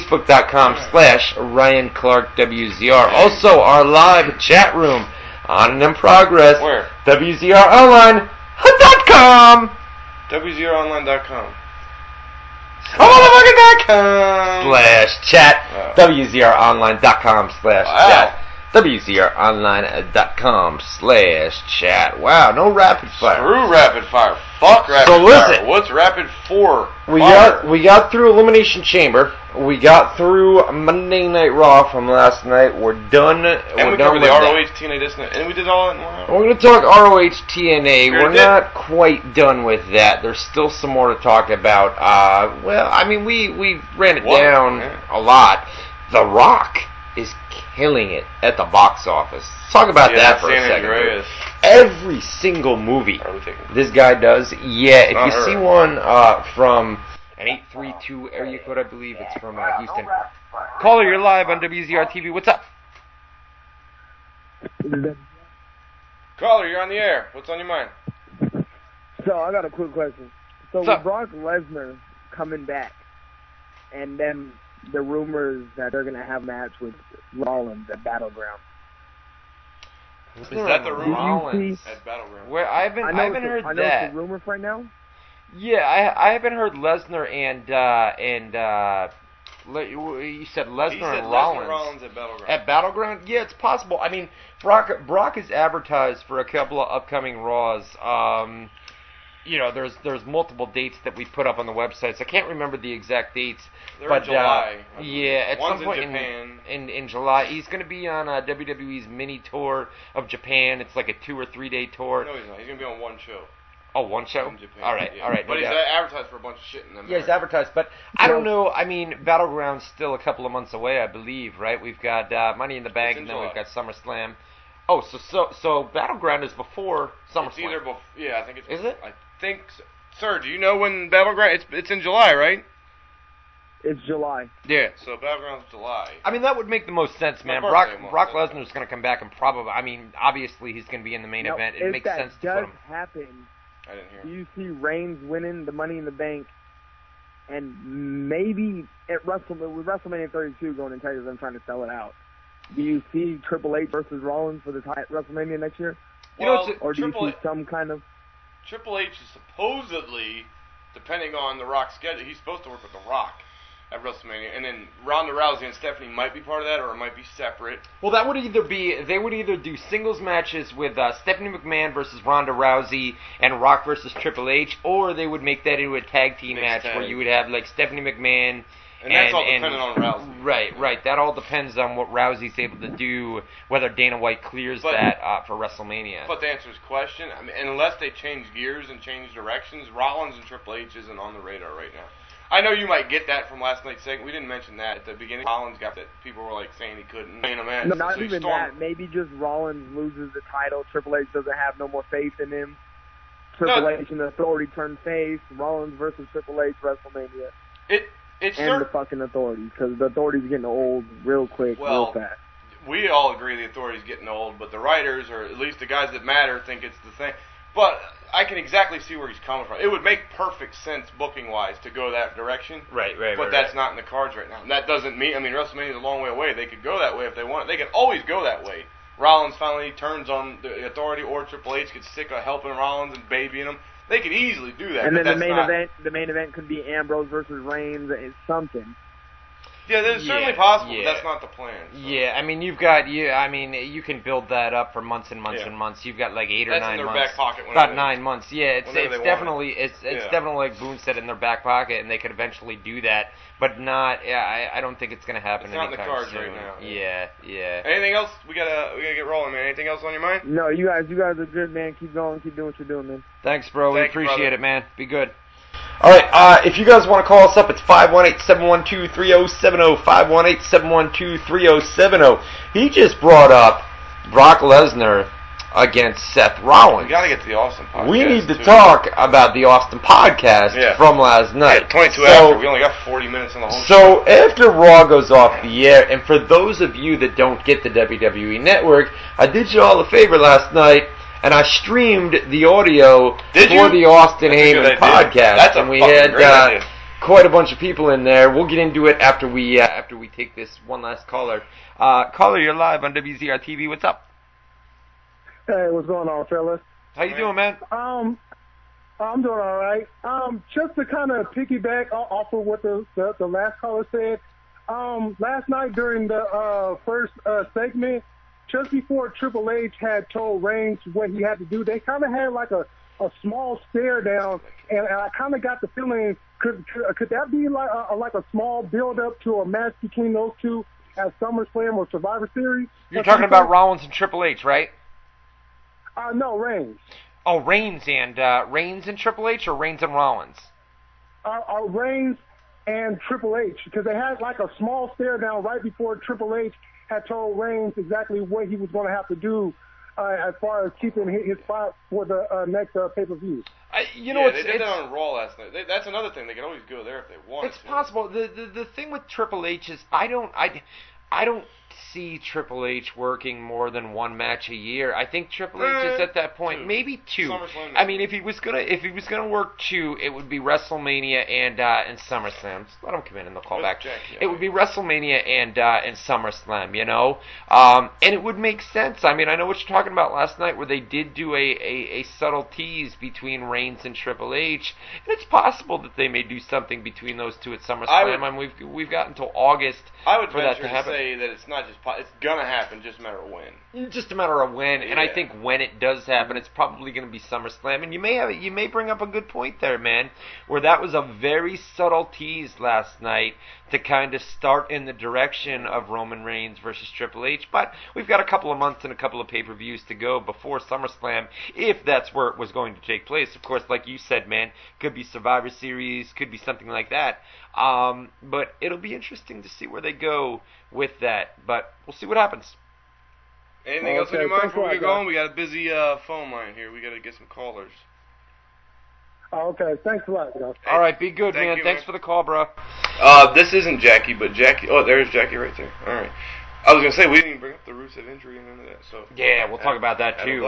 Facebook.com/RyanClarkWZR. Also, our live chat room on and in progress. Where? WZROnline.com. WZROnline.com. /chat. WZROnline.com/chat. WZROnline.com/chat. Wow, no rapid fire. Screw rapid fire. Fuck rapid so listen, fire. What's rapid for? We got through Elimination Chamber. We got through Monday Night Raw from last night. We're done. And we covered the ROH TNA this night. And we did all that in 1 hour. We're going to talk ROH TNA. We're not quite done with that. There's still some more to talk about. Well, I mean, we ran it down a lot. The Rock is killing it at the box office. Let's talk about that for a second. Every single movie this guy does. Yeah, if you see one from an 832 area code, I believe it's from Houston. Caller, you're live on WZR TV. What's up? Caller, you're on the air. What's on your mind? So I got a quick question. So with Brock Lesnar coming back, and then the rumors that they're gonna have a match with Rollins at Battleground. Is that the rumor? At Battleground. Where I haven't heard that. I know it's a rumor right now. Yeah, I haven't heard Lesnar and you said Lesnar and Rollins at Battleground. At Battleground? Yeah, it's possible. I mean, Brock is advertised for a couple of upcoming Raws. You know, there's multiple dates that we put up on the websites. I can't remember the exact dates. They're in July. Yeah, at One's some point in Japan. In July. He's going to be on WWE's mini tour of Japan. It's like a 2 or 3 day tour. No, he's not. He's going to be on one show. Oh, one show? In Japan. All right, yeah. all right. But he's advertised for a bunch of shit in them. Yeah, he's advertised, but I don't know. I mean, Battleground's still a couple of months away, I believe, right? We've got Money in the Bank, and then we've got SummerSlam. Oh, so Battleground is before SummerSlam. It's either I think it's. Is it? I think so. Sir, do you know when Battleground? It's in July, right? It's July. Yeah. So Battleground's July. I mean, that would make the most sense, man. Brock Lesnar's going to come back and probably. I mean, obviously he's going to be in the main event. It makes sense to put him. If that does happen, I didn't hear. Do you see Reigns winning the Money in the Bank, and maybe at WrestleMania 32 going in Texas, I'm trying to sell it out. Do you see Triple H versus Rollins for the WrestleMania next year? Well, or do you see some kind of... Triple H is supposedly, depending on The Rock's schedule, he's supposed to work with The Rock at WrestleMania, and then Ronda Rousey and Stephanie might be part of that, or it might be separate. Well, that would either be, they would either do singles matches with Stephanie McMahon versus Ronda Rousey and Rock versus Triple H, or they would make that into a tag team match where you would have like Stephanie McMahon. And that's all dependent on Rousey. Right. That all depends on what Rousey's able to do, whether Dana White clears that for WrestleMania. But to answer his question, I mean, unless they change gears and change directions, Rollins and Triple H isn't on the radar right now. I know you might get that from last night's segment. We didn't mention that at the beginning. Rollins got that. People were like saying he couldn't win a match. No, not even that. Maybe just Rollins loses the title. Triple H doesn't have no more faith in him. Triple H and the Authority turn face. Rollins versus Triple H WrestleMania. The fucking Authority, because the Authority's getting old real quick, real fast. We all agree the Authority's getting old, but the writers, or at least the guys that matter, think it's the thing. But I can exactly see where he's coming from. It would make perfect sense booking-wise to go that direction. Right. But that's not in the cards right now. And that doesn't mean, I mean, WrestleMania's a long way away. They could go that way if they wanted. They can always go that way Rollins finally turns on the Authority, or Triple H gets sick of helping Rollins and babying him. They could easily do that. And then the main event could be Ambrose versus Reigns. It's something. Yeah, that's certainly possible, but that's not the plan. So. Yeah, I mean, you can build that up for months and months and months. You've got like 8 or 9 months. That's in their back pocket. About 9 months. Yeah, it's definitely definitely like Boone said, in their back pocket, and they could eventually do that, but not. Yeah, I don't think it's gonna happen. It's not in the cards soon. right now. Yeah. Anything else? We gotta get rolling, man. Anything else on your mind? No, you guys are good, man. Keep going. Keep doing what you're doing, man. Thanks, bro. We appreciate it, man. Be good. All right, if you guys want to call us up, it's 518-712-3070, 518-712-3070. He just brought up Brock Lesnar against Seth Rollins. We got to get to the Austin podcast. We need to talk about the Austin podcast from last night. Yeah, 22 after. We only got 40 minutes on the whole show. So after Raw goes off the air, and for those of you that don't get the WWE Network, I did you all a favor last night, and I streamed the audio for the Austin Heyman podcast, and we had quite a bunch of people in there. We'll get into it after we take this one last caller. Caller, you're live on WZR TV. What's up? Hey, what's going on, fellas? How you doing, man? I'm doing all right. Just to kind of piggyback off of what the last caller said. Last night during the first segment, just before Triple H had told Reigns what he had to do, they kind of had like a small stare down, and I kind of got the feeling, could that be like a small build up to a match between those two at SummerSlam or Survivor Series? You're talking about Rollins and Triple H, right? No, Reigns. Oh, Reigns and Triple H, or Reigns and Rollins? Reigns and Triple H, because they had like a small stare down right before Triple H had told Reigns exactly what he was going to have to do as far as keeping his spot for the next pay-per-view. They did that on Raw last night. That's another thing. They can always go there if they want. It's possible. The thing with Triple H is I don't see Triple H working more than one match a year. I think Triple H is at that point, maybe 2. I mean, if he was gonna work 2, it would be WrestleMania and SummerSlam. Just let him come in and they'll call back. It would be WrestleMania and SummerSlam, you know, and it would make sense. I mean, I know what you're talking about last night, where they did do a subtle tease between Reigns and Triple H, and it's possible that they may do something between those two at SummerSlam. I mean, we've got until August for that to happen. Say that it's not just it's gonna happen, just a matter of when. Just a matter of when, and I think when it does happen, it's probably going to be SummerSlam. And you may bring up a good point there, man, where that was a very subtle tease last night to kind of start in the direction of Roman Reigns versus Triple H. But we've got a couple of months and a couple of pay-per-views to go before SummerSlam, if that's where it was going to take place. Of course, like you said, man, could be Survivor Series, could be something like that. But it'll be interesting to see where they go with that. But we'll see what happens. Anything else on your mind before we get going? We got a busy phone line here. We got to get some callers. Okay, thanks a lot, guys. All right, be good, man. Thanks for the call, bro. This isn't Jackie, but Jackie. Oh, there's Jackie right there. All right. I was gonna say we didn't even bring up the Rusev injury and none of that. So yeah, we'll talk about that too.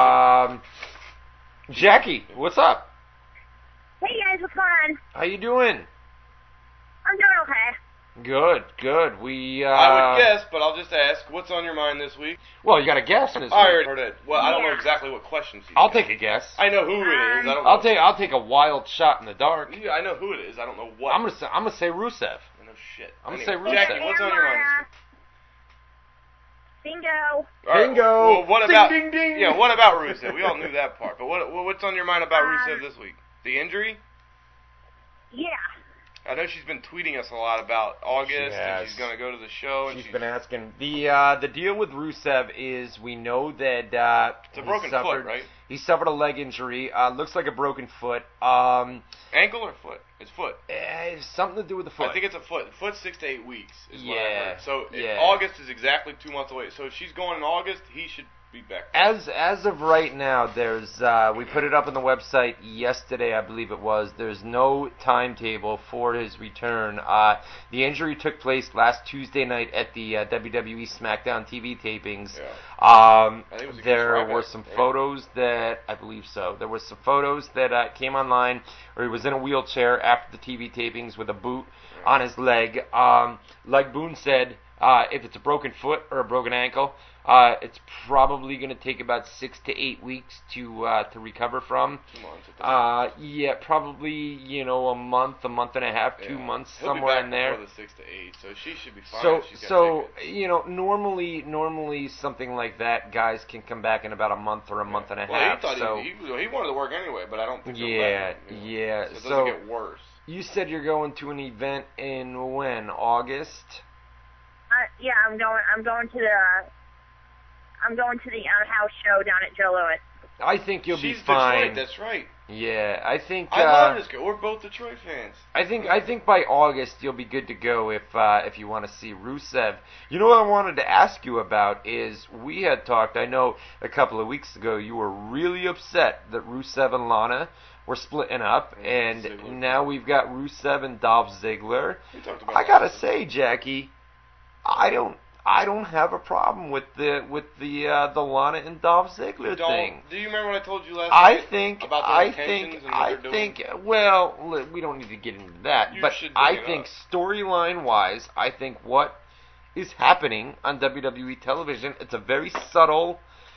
Jackie, what's up? Hey guys, what's going on? How you doing? I'm doing okay. Good. I would guess, but I'll just ask, what's on your mind this week? Well, you got a guess this week. I already heard it. Well, I don't know exactly what questions I'll take a guess. I know who it is. I'll take a wild shot in the dark. Yeah, I know who it is. I don't know what. I'm gonna say Rusev. I know shit. I'm gonna say Rusev. Jackie, what's on your mind this week? Bingo. Bingo. Well, what about? Ding, ding, ding. Yeah, what about Rusev? We all knew that part, but what's on your mind about Rusev this week? The injury? Yeah. I know she's been tweeting us a lot about August, and she's going to go to the show. And she's been asking. The deal with Rusev is we know that it's a broken foot, right? He suffered a leg injury. Looks like a broken foot. Ankle or foot? It's foot. It's something to do with the foot. I think it's a foot. Foot 6 to 8 weeks is what I heard. So yeah. August is exactly 2 months away. So if she's going in August, he should be back. As of right now, there's we put it up on the website yesterday, I believe it was. There's no timetable for his return. The injury took place last Tuesday night at the WWE SmackDown TV tapings. Yeah. There were some photos that I believe so. There were some photos that came online where he was in a wheelchair after the TV tapings with a boot on his leg. Like Boone said, if it's a broken foot or a broken ankle, It's probably going to take about 6 to 8 weeks to recover from. 2 months. Yeah, probably a month and a half, 2 months, somewhere in there. Before the 6 to 8, so she should be fine. So normally something like that, guys can come back in about a month or a month and a half. He wanted to work anyway, but I don't think. Yeah. So it doesn't get worse. You said you're going to an event in when? August? Yeah, I'm going to the house show down at Joe Louis. I think you'll be fine. She's fine. Detroit, that's right. Yeah, I think. I love this girl. We're both Detroit fans. I think by August you'll be good to go if you want to see Rusev. You know what I wanted to ask you about is we had talked. I know a couple of weeks ago you were really upset that Rusev and Lana were splitting up, and now we've got Rusev and Dolph Ziggler. I gotta say, Jackie, I don't have a problem with the Lana and Dolph Ziggler thing. Do you remember what I told you last night about their intentions and what they're doing? Well, we don't need to get into that, but I think storyline-wise, I think what is happening on WWE television, it's a very subtle,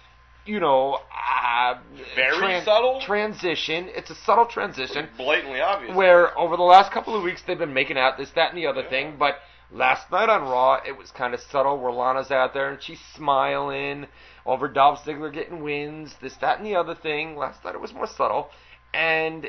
subtle transition. It's a subtle transition. It's blatantly obvious. Where over the last couple of weeks they've been making out this, that, and the other thing, but last night on Raw, it was kind of subtle where Lana's out there and she's smiling over Dolph Ziggler getting wins, this, that, and the other thing. Last night it was more subtle, and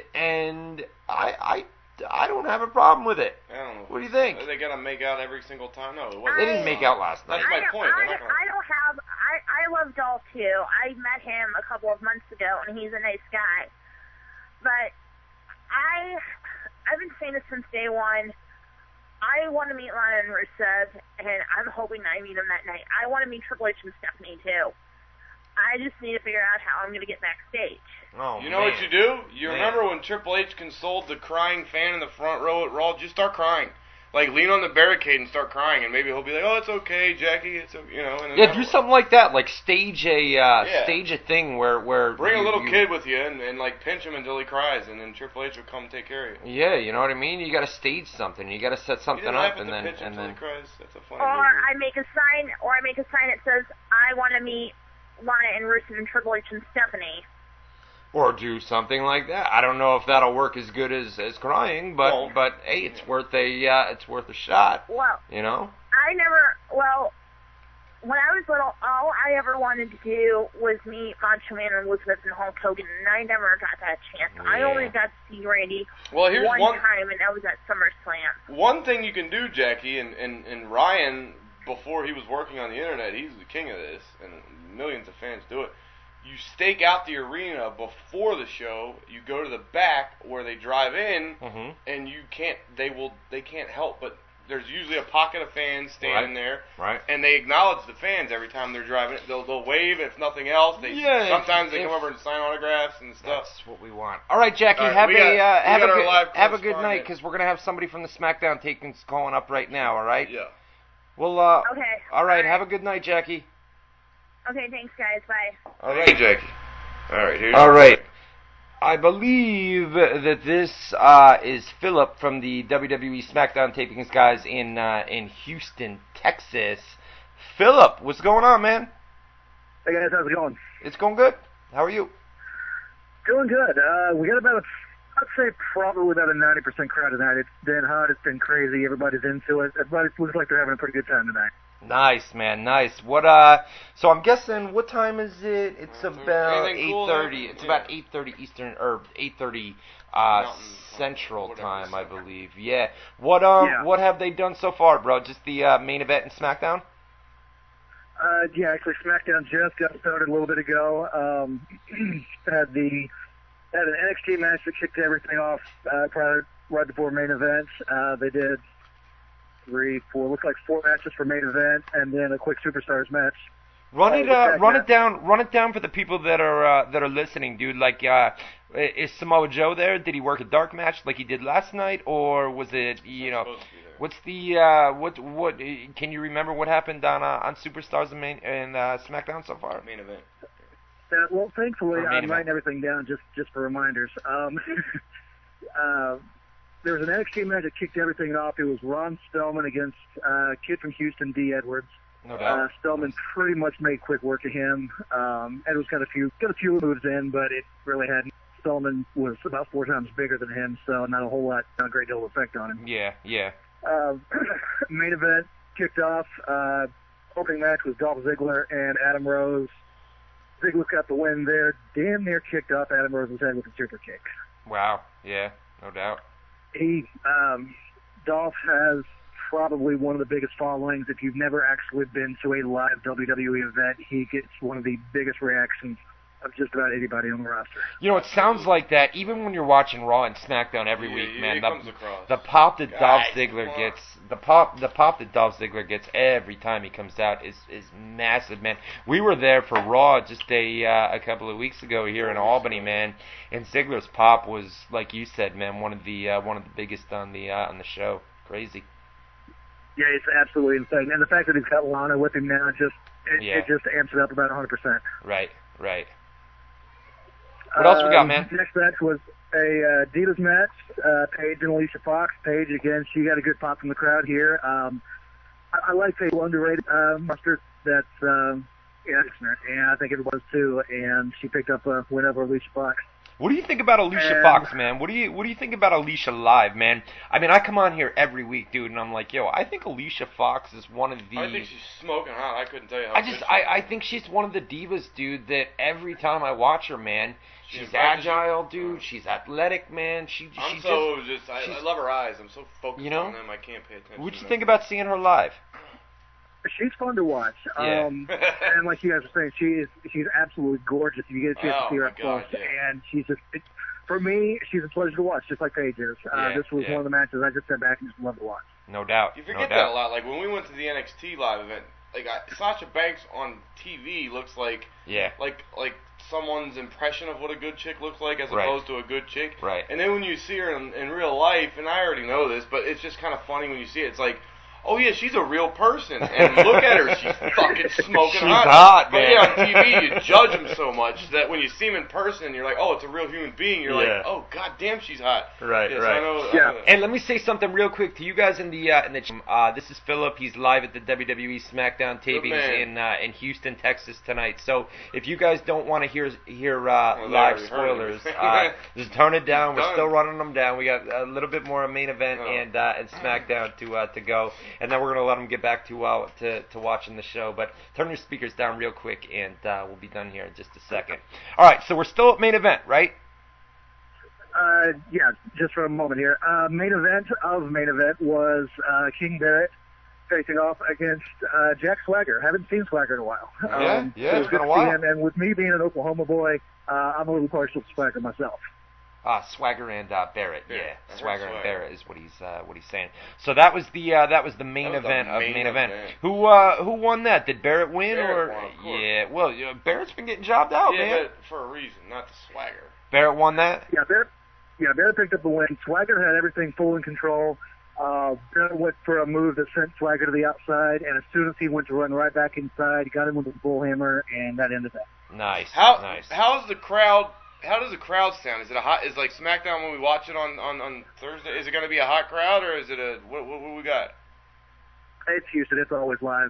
I don't have a problem with it. I don't know. What do you think? Are they gonna make out every single time? No, they didn't make out last night. That's my point. I love Dolph too. I met him a couple of months ago, and he's a nice guy. But I've been saying this since day one. I want to meet Lana and Rusev, and I'm hoping I meet them that night. I want to meet Triple H and Stephanie, too. I just need to figure out how I'm going to get backstage. Oh, you know what you do? You remember when Triple H consoled the crying fan in the front row at Raw? Just start crying. Like, lean on the barricade and start crying, and maybe he'll be like, "Oh, it's okay, Jackie, it's okay," And then do something like that, like stage a thing where bring a little kid with you and like pinch him until he cries, and then Triple H will come take care of you. Yeah, you know what I mean. You got to stage something. You got to set something up, and then he cries. That's a funny. I make a sign that says, "I want to meet Lana and Rusev and Triple H and Stephanie." Or do something like that. I don't know if that'll work as good as crying, but hey, it's worth a shot. Well, when I was little, all I ever wanted to do was meet Macho Man and Elizabeth and Hulk Hogan, and I never got that chance. Yeah. I only got to see Randy one time, and that was at SummerSlam. One thing you can do, Jackie, and Ryan, before he was working on the internet, he's the king of this, and millions of fans do it. You stake out the arena before the show. You go to the back where they drive in, and they can't help but there's usually a pocket of fans standing there, and they acknowledge the fans every time they're driving. They'll wave if nothing else. Sometimes they come over and sign autographs and stuff. That's what we want. All right, Jackie, have a good night, because we're gonna have somebody from the SmackDown tapings calling up right now. All right? Yeah. Well, okay. All right. Have a good night, Jackie. Okay, thanks, guys. Bye. All right, Jackie. All right. All right. I believe that this is Philip from the WWE SmackDown tapings guys in Houston, Texas. Philip, what's going on, man? Hey, guys. How's it going? It's going good. How are you? Doing good. We got I'd say probably about a 90% crowd tonight. It's been hot. It's been crazy. Everybody's into it. Everybody looks like they're having a pretty good time tonight. Nice, man. Nice. What? So I'm guessing. What time is it? It's about 8:30. It's about 8:30 Eastern or 8:30 Central Time, I believe. Yeah. What? What have they done so far, bro? Just the main event in SmackDown? Yeah, actually, SmackDown just got started a little bit ago. Had an NXT match that kicked everything off right before main event. They did 3, 4, looks like 4 matches for main event, and then a quick Superstars match. Run it down for the people that are listening, dude. Like, is Samoa Joe there? Did he work a dark match like he did last night, or was it what's the what? Can you remember what happened on Superstars and SmackDown so far? Main event. Well, thankfully, I'm writing everything down just for reminders. There was an NXT match that kicked everything off. It was Ron Spellman against a kid from Houston, D. Edwards. No doubt. Spellman pretty much made quick work of him. Edwards got a few moves in, but it really hadn't. Spellman was about 4 times bigger than him, so not a great deal of effect on him. Yeah. Main event kicked off. Opening match was Dolph Ziggler and Adam Rose. Ziggler got the win there. Damn near kicked off Adam Rose's head with a super kick. Wow. Yeah. No doubt. Dolph has probably one of the biggest followings. If you've never actually been to a live WWE event, he gets one of the biggest reactions of just about anybody on the roster. You know, it sounds like that even when you're watching Raw and SmackDown every week, man. The pop that Dolph Ziggler gets, the pop that Dolph Ziggler gets every time he comes out is massive, man. We were there for Raw just a couple of weeks ago here in Albany, man, and Ziggler's pop was, like you said, man, one of the biggest on the show. Crazy. Yeah, it's absolutely insane, and the fact that he's got Lana with him now it just amps it up about 100%. Right. What else we got, man? Next match was a Divas match. Paige and Alicia Fox. Paige, again, she got a good pop from the crowd here. I like Paige, underrated monster that's and I think everyone does too. And she picked up a win over Alicia Fox. What do you think about Alicia Fox, man? What do you think about Alicia live, man? I mean, I come on here every week, dude, and I'm like, yo, I think Alicia Fox is one of the... I think she's smoking hot. I couldn't tell you how I think she's one of the divas, dude, that every time I watch her, man, she's agile, dude. She's athletic, man. I love her eyes. I'm so focused on them, I can't pay attention. What'd you think about seeing her live? She's fun to watch. Yeah. And like you guys were saying, she's absolutely gorgeous. You get a chance to see her up close. And she's just, for me, she's a pleasure to watch, just like Paige is. This was one of the matches I just sat back and just loved to watch. No doubt. You forget that a lot. Like, when we went to the NXT live event, Sasha Banks on TV looks like someone's impression of what a good chick looks like as opposed to a good chick. Right. And then when you see her in real life, and I already know this, but it's just kind of funny when you see it. It's like, oh yeah, she's a real person, and look at her, she's fucking smoking hot. But yeah, on TV you judge them so much that when you see them in person, you're like, oh, it's a real human being. You're like, oh god damn, she's hot. Right. So I know. And let me say something real quick to you guys in the this is Philip. He's live at the WWE SmackDown tapings in Houston, Texas tonight. So if you guys don't want to hear live spoilers, just turn it down. We're still running them down. We got a little bit more main event and SmackDown to go. And then we're going to let them get back to watching the show. But turn your speakers down real quick, and we'll be done here in just a second. All right, so we're still at main event, right? Yeah, just for a moment here. Main event was King Barrett facing off against Jack Swagger. Haven't seen Swagger in a while. It's been a while. And with me being an Oklahoma boy, I'm a little partial to Swagger myself. Swagger and Barrett, Swagger and Barrett is what he's saying. So that was the main event of main event. Who won that? Did Barrett win Barrett won, well, Barrett's been getting jobbed out, man. But for a reason, not the Swagger. Barrett won that. Barrett picked up the win. Swagger had everything full in control. Barrett went for a move that sent Swagger to the outside, and as soon as he went to run right back inside, he got him with a bullhammer, and that ended that. Nice. How's the crowd? How does the crowd sound? Is it is like SmackDown when we watch it on Thursday? Is it going to be a hot crowd, or is it what we got? It's Houston. It's always live.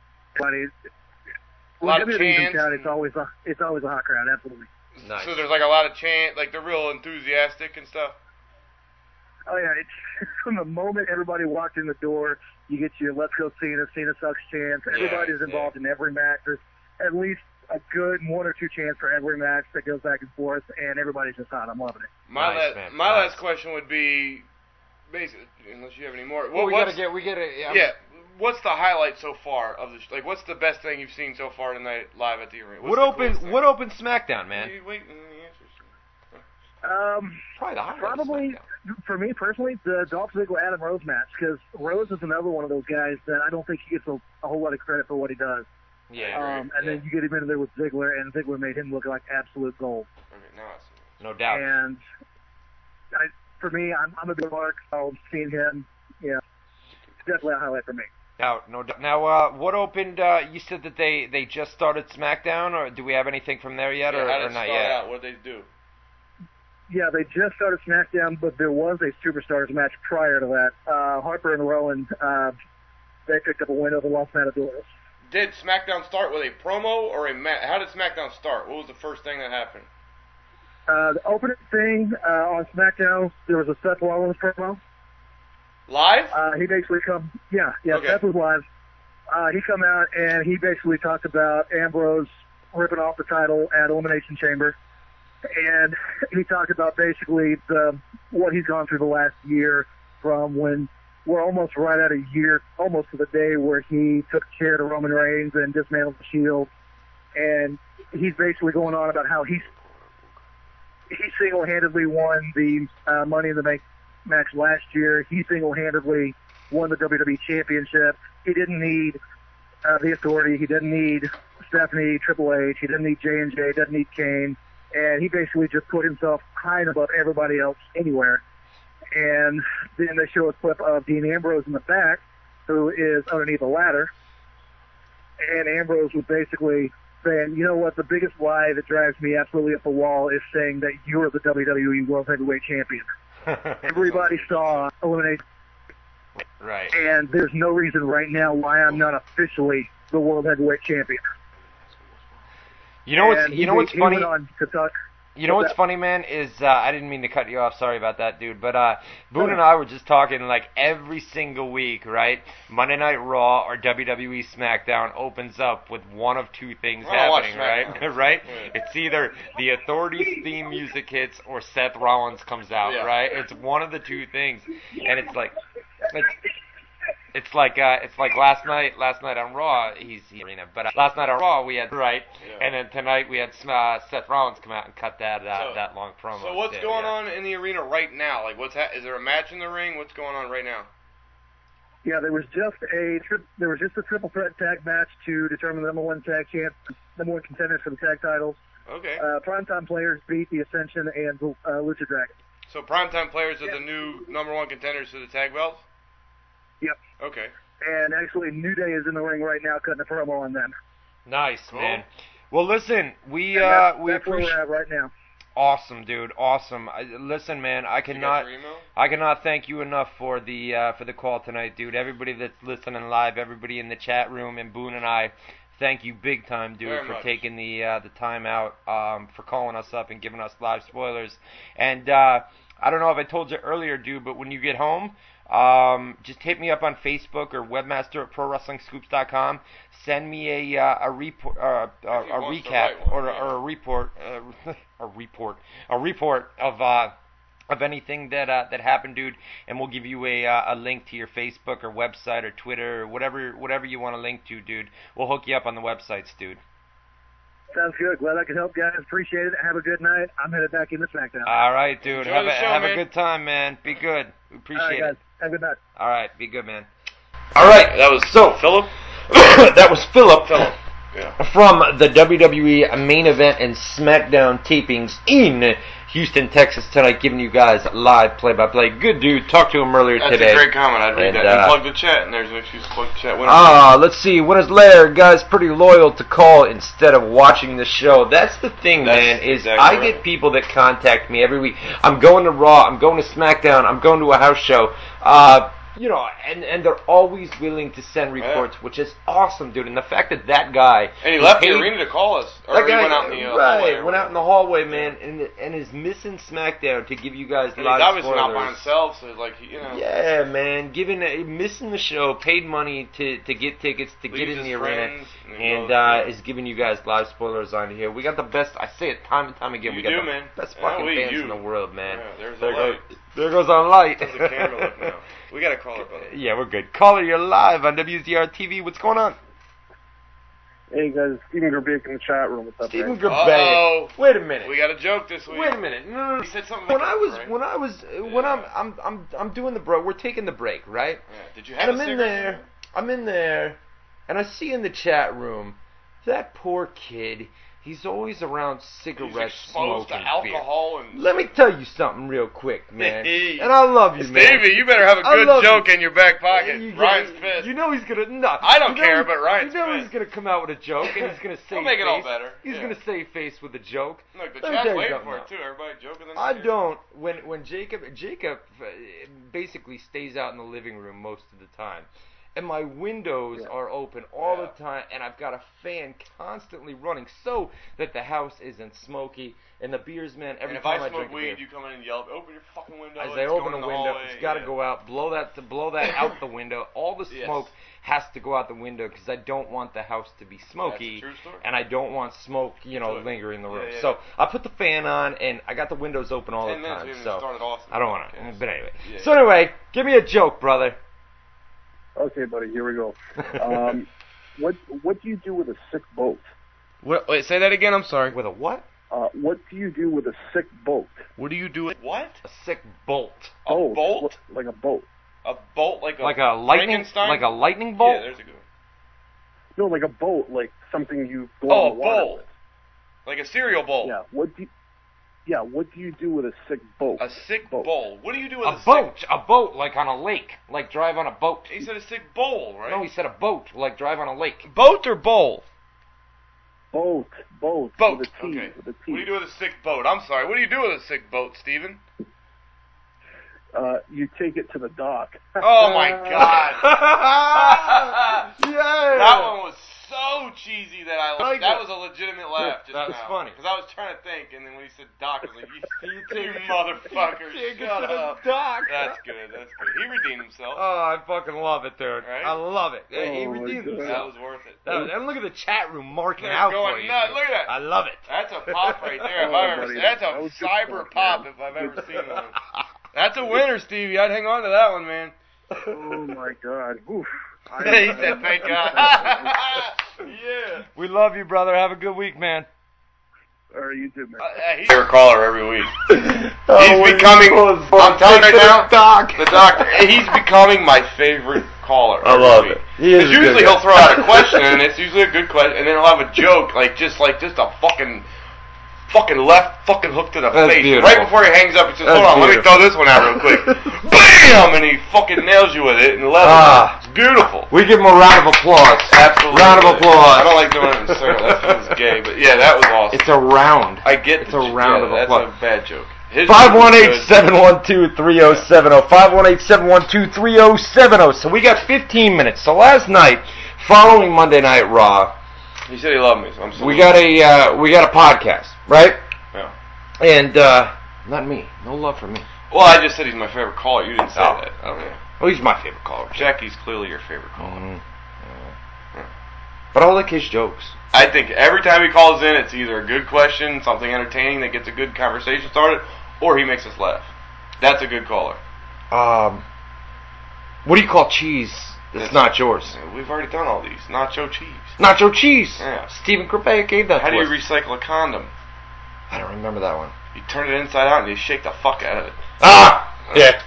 A lot of chants. It's always a hot crowd. Absolutely. Nice. So there's like a lot of chant, like they're real enthusiastic and stuff. Oh yeah, it's from the moment everybody walked in the door, you get your "Let's go Cena sucks" chants. Everybody's involved in every match. There's at least a good 1 or 2 chants for every match that goes back and forth, and everybody's just hot. I'm loving it. My last question would be, basically, unless you have any more. What's the highlight so far of the? What's the best thing you've seen so far tonight live at the arena? What opened SmackDown, man? Wait, the answers. Probably the highlight. Probably for me personally, the Dolph Ziggler Adam Rose match, because Rose is another one of those guys that I don't think he gets a whole lot of credit for what he does. Yeah. Then you get him into there with Ziggler, and Ziggler made him look like absolute gold. Okay, no doubt. And for me, I'm a big mark. So seeing him, definitely a highlight for me. No doubt. Now, what opened? You said that they just started SmackDown, or do we have anything from there yet, or not yet? Out? What did they do? Yeah, they just started SmackDown, but there was a Superstars match prior to that. Harper and Rowan, they picked up a win over Los Matadores. did SmackDown start with a promo or a match? How did SmackDown start? What was the first thing that happened? The opening thing on SmackDown, there was a Seth Rollins promo. Live? He basically Okay. Seth was live. He come out and he basically talked about Ambrose ripping off the title at Elimination Chamber. And he talked about basically what he's gone through the last year from when we're almost right at a year, almost to the day where he took a chair to Roman Reigns and dismantled the Shield. And he's basically going on about how he single-handedly won the Money in the Bank match last year. He single-handedly won the WWE Championship. He didn't need the Authority. He didn't need Stephanie, Triple H. He didn't need J&J. Didn't need Kane. And he basically just put himself high and above everybody else anywhere. And then they show a clip of Dean Ambrose in the back, who is underneath a ladder. And Ambrose was basically saying, you know what, the biggest lie that drives me absolutely up the wall is saying that you're the WWE World Heavyweight Champion. Everybody saw Elimination. Right. And there's no reason right now why I'm not officially the World Heavyweight Champion. You know what's funny? He went on to talk. You know what's funny, man, is I didn't mean to cut you off. Sorry about that, dude. But Boone and I were just talking like every single week, right? Monday Night Raw or WWE SmackDown opens up with one of two things happening, right? Right? It's either the Authority's theme music hits or Seth Rollins comes out, right? It's one of the two things, and it's like. It's like last night on Raw, but last night on Raw we had and then tonight we had Seth Rollins come out and cut that long promo. So what's going on in the arena right now? Like, is there a match in the ring? What's going on right now? Yeah, there was just a triple threat tag match to determine the number one contenders for the tag titles. Okay. Primetime Players beat the Ascension and Lucha Dragon. So Primetime Players are the new number one contenders to the tag belts? Yep. Okay. And actually, New Day is in the ring right now cutting a promo on them. Nice, man. Well, listen, we that's appreciate. Where we're at right now. Awesome, dude. Awesome. Listen, man, I cannot thank you enough for the call tonight, dude. Everybody that's listening live, everybody in the chat room, and Boone and I, thank you big time, dude, for taking the time out, for calling us up and giving us live spoilers. And I don't know if I told you earlier, dude, but when you get home, just hit me up on Facebook or webmaster at ProWrestlingScoops.com. Send me a recap or a report of anything that happened, dude, and we'll give you a link to your Facebook or website or Twitter or whatever you want to link to, dude. We'll hook you up on the websites, dude. Sounds good. Glad I could help, guys. Appreciate it. Have a good night. I'm headed back into SmackDown. All right, dude. Have a good time, man. Be good. We appreciate it. Guys. Have a good night. All right. Be good, man. All right. That was Philip. That was Philip. Yeah. From the WWE main event and SmackDown tapings in Houston, Texas tonight, giving you guys live play-by-play. Good dude. Talked to him earlier today. That's a great comment. I'd read that. And plug the chat, and there's an excuse to plug the chat. Let's see. Winners Lair, guys, pretty loyal to call instead of watching the show. That's the thing, man, is I get people that contact me every week. I'm going to Raw. I'm going to SmackDown. I'm going to a house show. You know, and they're always willing to send reports, which is awesome, dude. And the fact that guy... And he left the arena to call us. Or he went out in the hallway. Went out in the hallway, man, and is missing SmackDown to give you guys live spoilers. He's obviously not by himself, so like, you know... Yeah, man, missing the show, paid money to get tickets, to get in the arena, and is giving you guys live spoilers on here. We got the best, I say it time and time again, we got the best fucking fans in the world, man. Yeah, there goes our light. There's a camera look now. We got a caller, brother. Yeah, we're good. Caller, you're live on WZR TV. What's going on? Hey, guys. Steven Grabik in the chat room. What's up, Steven Grabik. Wait a minute. We got a joke this week. Wait a minute. No. He said something. I'm doing the break. We're taking the break, right? Yeah. Did you have a cigarette? I'm in there, and I see in the chat room that poor kid. He's always around cigarettes, exposed smoking, to alcohol, beer. Let me tell you something real quick, man. And I love you, man. Stevie, you better have a good joke in your back pocket. Ryan's pissed. You know he's gonna. No, I don't care, but Ryan's pissed. You know he's gonna come out with a joke, and he's gonna say. He'll make it all better. He's gonna save face with a joke. Look, the chat's waiting for it too. Everybody joking. I don't. When Jacob basically stays out in the living room most of the time. and my windows are open all the time, and I've got a fan constantly running so that the house isn't smoky. And the beers, man, every time I drink weed, you come in and yell, "Open your fucking window!" As I open the window, it's got to go out. Blow that out the window. All the smoke has to go out the window because I don't want the house to be smoky, That's a true story. and I don't want smoke, lingering in the room. So I put the fan on, and I got the windows open all the time. So I don't want to. But anyway, so anyway, give me a joke, brother. Okay, buddy, here we go. What do you do with a sick boat? Wait, say that again. I'm sorry. With a what? What do you do with a sick boat? What do you do with what? A sick bolt. A bolt? Like a boat. A bolt like a lightning bolt? Yeah, there's a good one. No, like a boat, like something you go on the water bowl. With. Like a cereal bowl. Yeah. What do you do with a sick boat? A sick bowl. What do you do with a boat? A boat, like on a lake, like drive on a boat. He said a sick bowl, right? No, he said a boat, like drive on a lake. Boat or bowl? Boat. Boat. With a T, okay. With a T. What do you do with a sick boat? I'm sorry. What do you do with a sick boat, Steven? You take it to the dock. Oh my God! Yeah. That one was so cheesy that I laughed. That was a legitimate laugh. That was funny. Because I was trying to think, and then when he said dock, I was like, you motherfucker, shut up. Dock. That's good. He redeemed himself. Oh, I fucking love it, dude. Right? I love it. He redeemed himself. That was worth it. And look at the chat room marking out for you. Nuts. Look at that. I love it. That's a pop right there. That's a cyber pop if I've ever seen one. That's a winner, Stevie. I'd hang on to that one, man. Oh my God. Oof. He said, "Thank God." Yeah. We love you, brother. Have a good week, man. Or you too, man. He's your caller every week. He's becoming. I'm telling you right now, the doctor. He's becoming my favorite caller. I love it. Because usually he'll throw out a question, and it's usually a good question, and then he'll have a joke, like just a fucking left fucking hook to the face. Beautiful. Right before he hangs up, he says, "Hold on, let me throw this one out real quick." Bam! And he fucking nails you with it in 11. It's beautiful. We give him a round of applause. Absolutely. Round of applause. I don't like doing it in circle. That feels gay, but yeah, that was awesome. It's a round. I get it's a round of applause. That's a bad joke. 518-712-3070. 518-712-3070. So we got 15 minutes. So last night, following Monday Night Raw, he said he loved me. So I'm so we got a podcast, right? Yeah. And not me. No love for me. Well, I just said he's my favorite caller. You didn't say that. Okay. Well, he's my favorite caller. Jackie's clearly your favorite caller. Mm-hmm. But I like his jokes. I think every time he calls in, it's either a good question, something entertaining that gets a good conversation started, or he makes us laugh. That's a good caller. What do you call cheese that's not yours? We've already done all these. Nacho cheese. Nacho cheese. Yeah. Stephen Krupek gave that How to do us. you recycle a condom? I don't remember that one. You turn it inside out and you shake the fuck out of it. Ah! Yeah.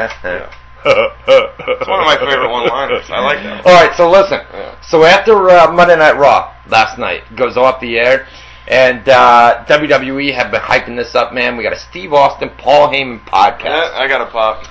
It's one of my favorite one-liners. I like that. All right, so listen. Yeah. So after Monday Night Raw last night goes off the air, and WWE have been hyping this up, man. We got a Steve Austin, Paul Heyman podcast. Yeah, I got a pop.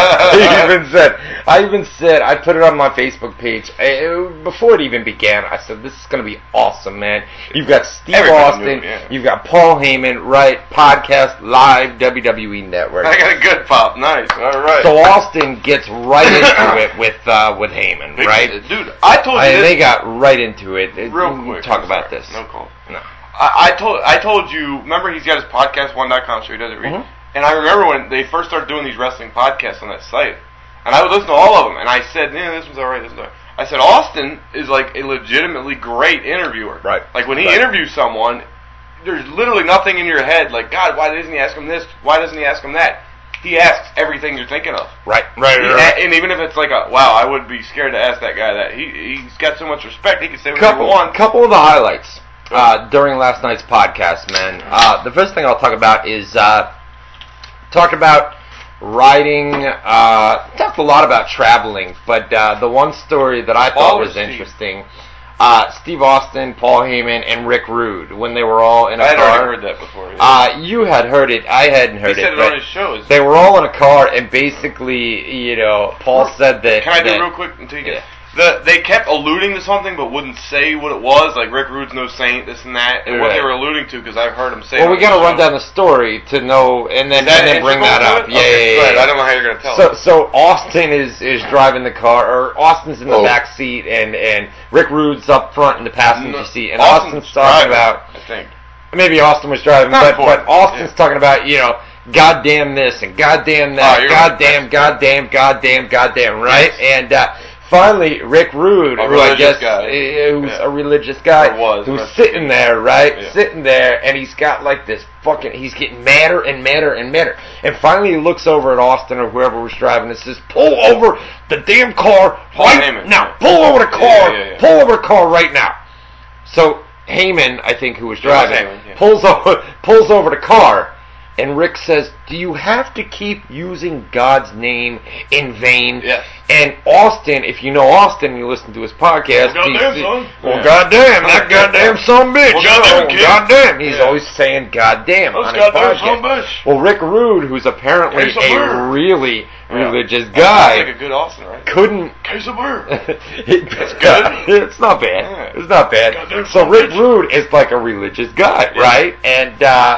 I even said, I put it on my Facebook page before it even began. I said, this is going to be awesome, man. You've got Steve Austin, you've got Paul Heyman, right? Podcast, live, WWE Network. I got a good pop. Nice. All right. So Austin gets right into it with Heyman, right? Dude, I told you this. They got right into it. Real quick. Talk about this. No call. No. I told you, remember he's got his podcast, one.com, so he does it read. Mm-hmm. And I remember when they first started doing these wrestling podcasts on that site, and I would listen to all of them, and I said, yeah, this one's alright, this one's alright. I said, Austin is like a legitimately great interviewer. Right. Like when he interviews someone, there's literally nothing in your head, like, God, why doesn't he ask him this? Why doesn't he ask him that? He asks everything you're thinking of. Right. And even if it's like wow, I would be scared to ask that guy that. He's got so much respect, he can say whatever he wants. Couple of the highlights. During last night's podcast, man. The first thing I'll talk about is talk about riding. Talked a lot about traveling, but the one story that I thought was interesting. Steve Austin, Paul Heyman, and Rick Rude when they were all in a car. I had already heard that before. Yeah. You had heard it. I hadn't heard it. He said it on his shows. They were all in a car, and basically, Paul said that. Can I do real quick until you get? they kept alluding to something but wouldn't say what it was. Like Rick Rude's no saint, this and that, and what they were alluding to, because I've heard him say. Well, we got to run down the story to know, and then bring that up. Yeah, okay, yeah. I don't know how you're gonna tell. So Austin is driving the car, or Austin's in the back seat, and Rick Rude's up front in the passenger seat, and Austin's talking about. I think maybe Austin was driving, but Austin's talking about goddamn this and goddamn that, goddamn, right? And finally, Rick Rude, who I guess who's a religious guy, who's sitting there, right? Yeah. Sitting there, and he's got like this he's getting madder and madder and madder. And finally he looks over at Austin or whoever was driving and says, pull over the damn car right now. Pull over the car. Pull over the car right now. So Heyman, I think, who was driving, pulls over the car. And Rick says, do you have to keep using God's name in vain? Yes. And Austin, if you know Austin and you listen to his podcast, goddamn, that goddamn son bitch. Goddamn. He's always saying goddamn on his podcast. Well, Rick Rude, who's apparently a really religious guy, like a good Austin, right? Couldn't. Case of beer. It's good. It's not bad. Yeah. It's not bad. So Rick Rude is like a religious guy, right? And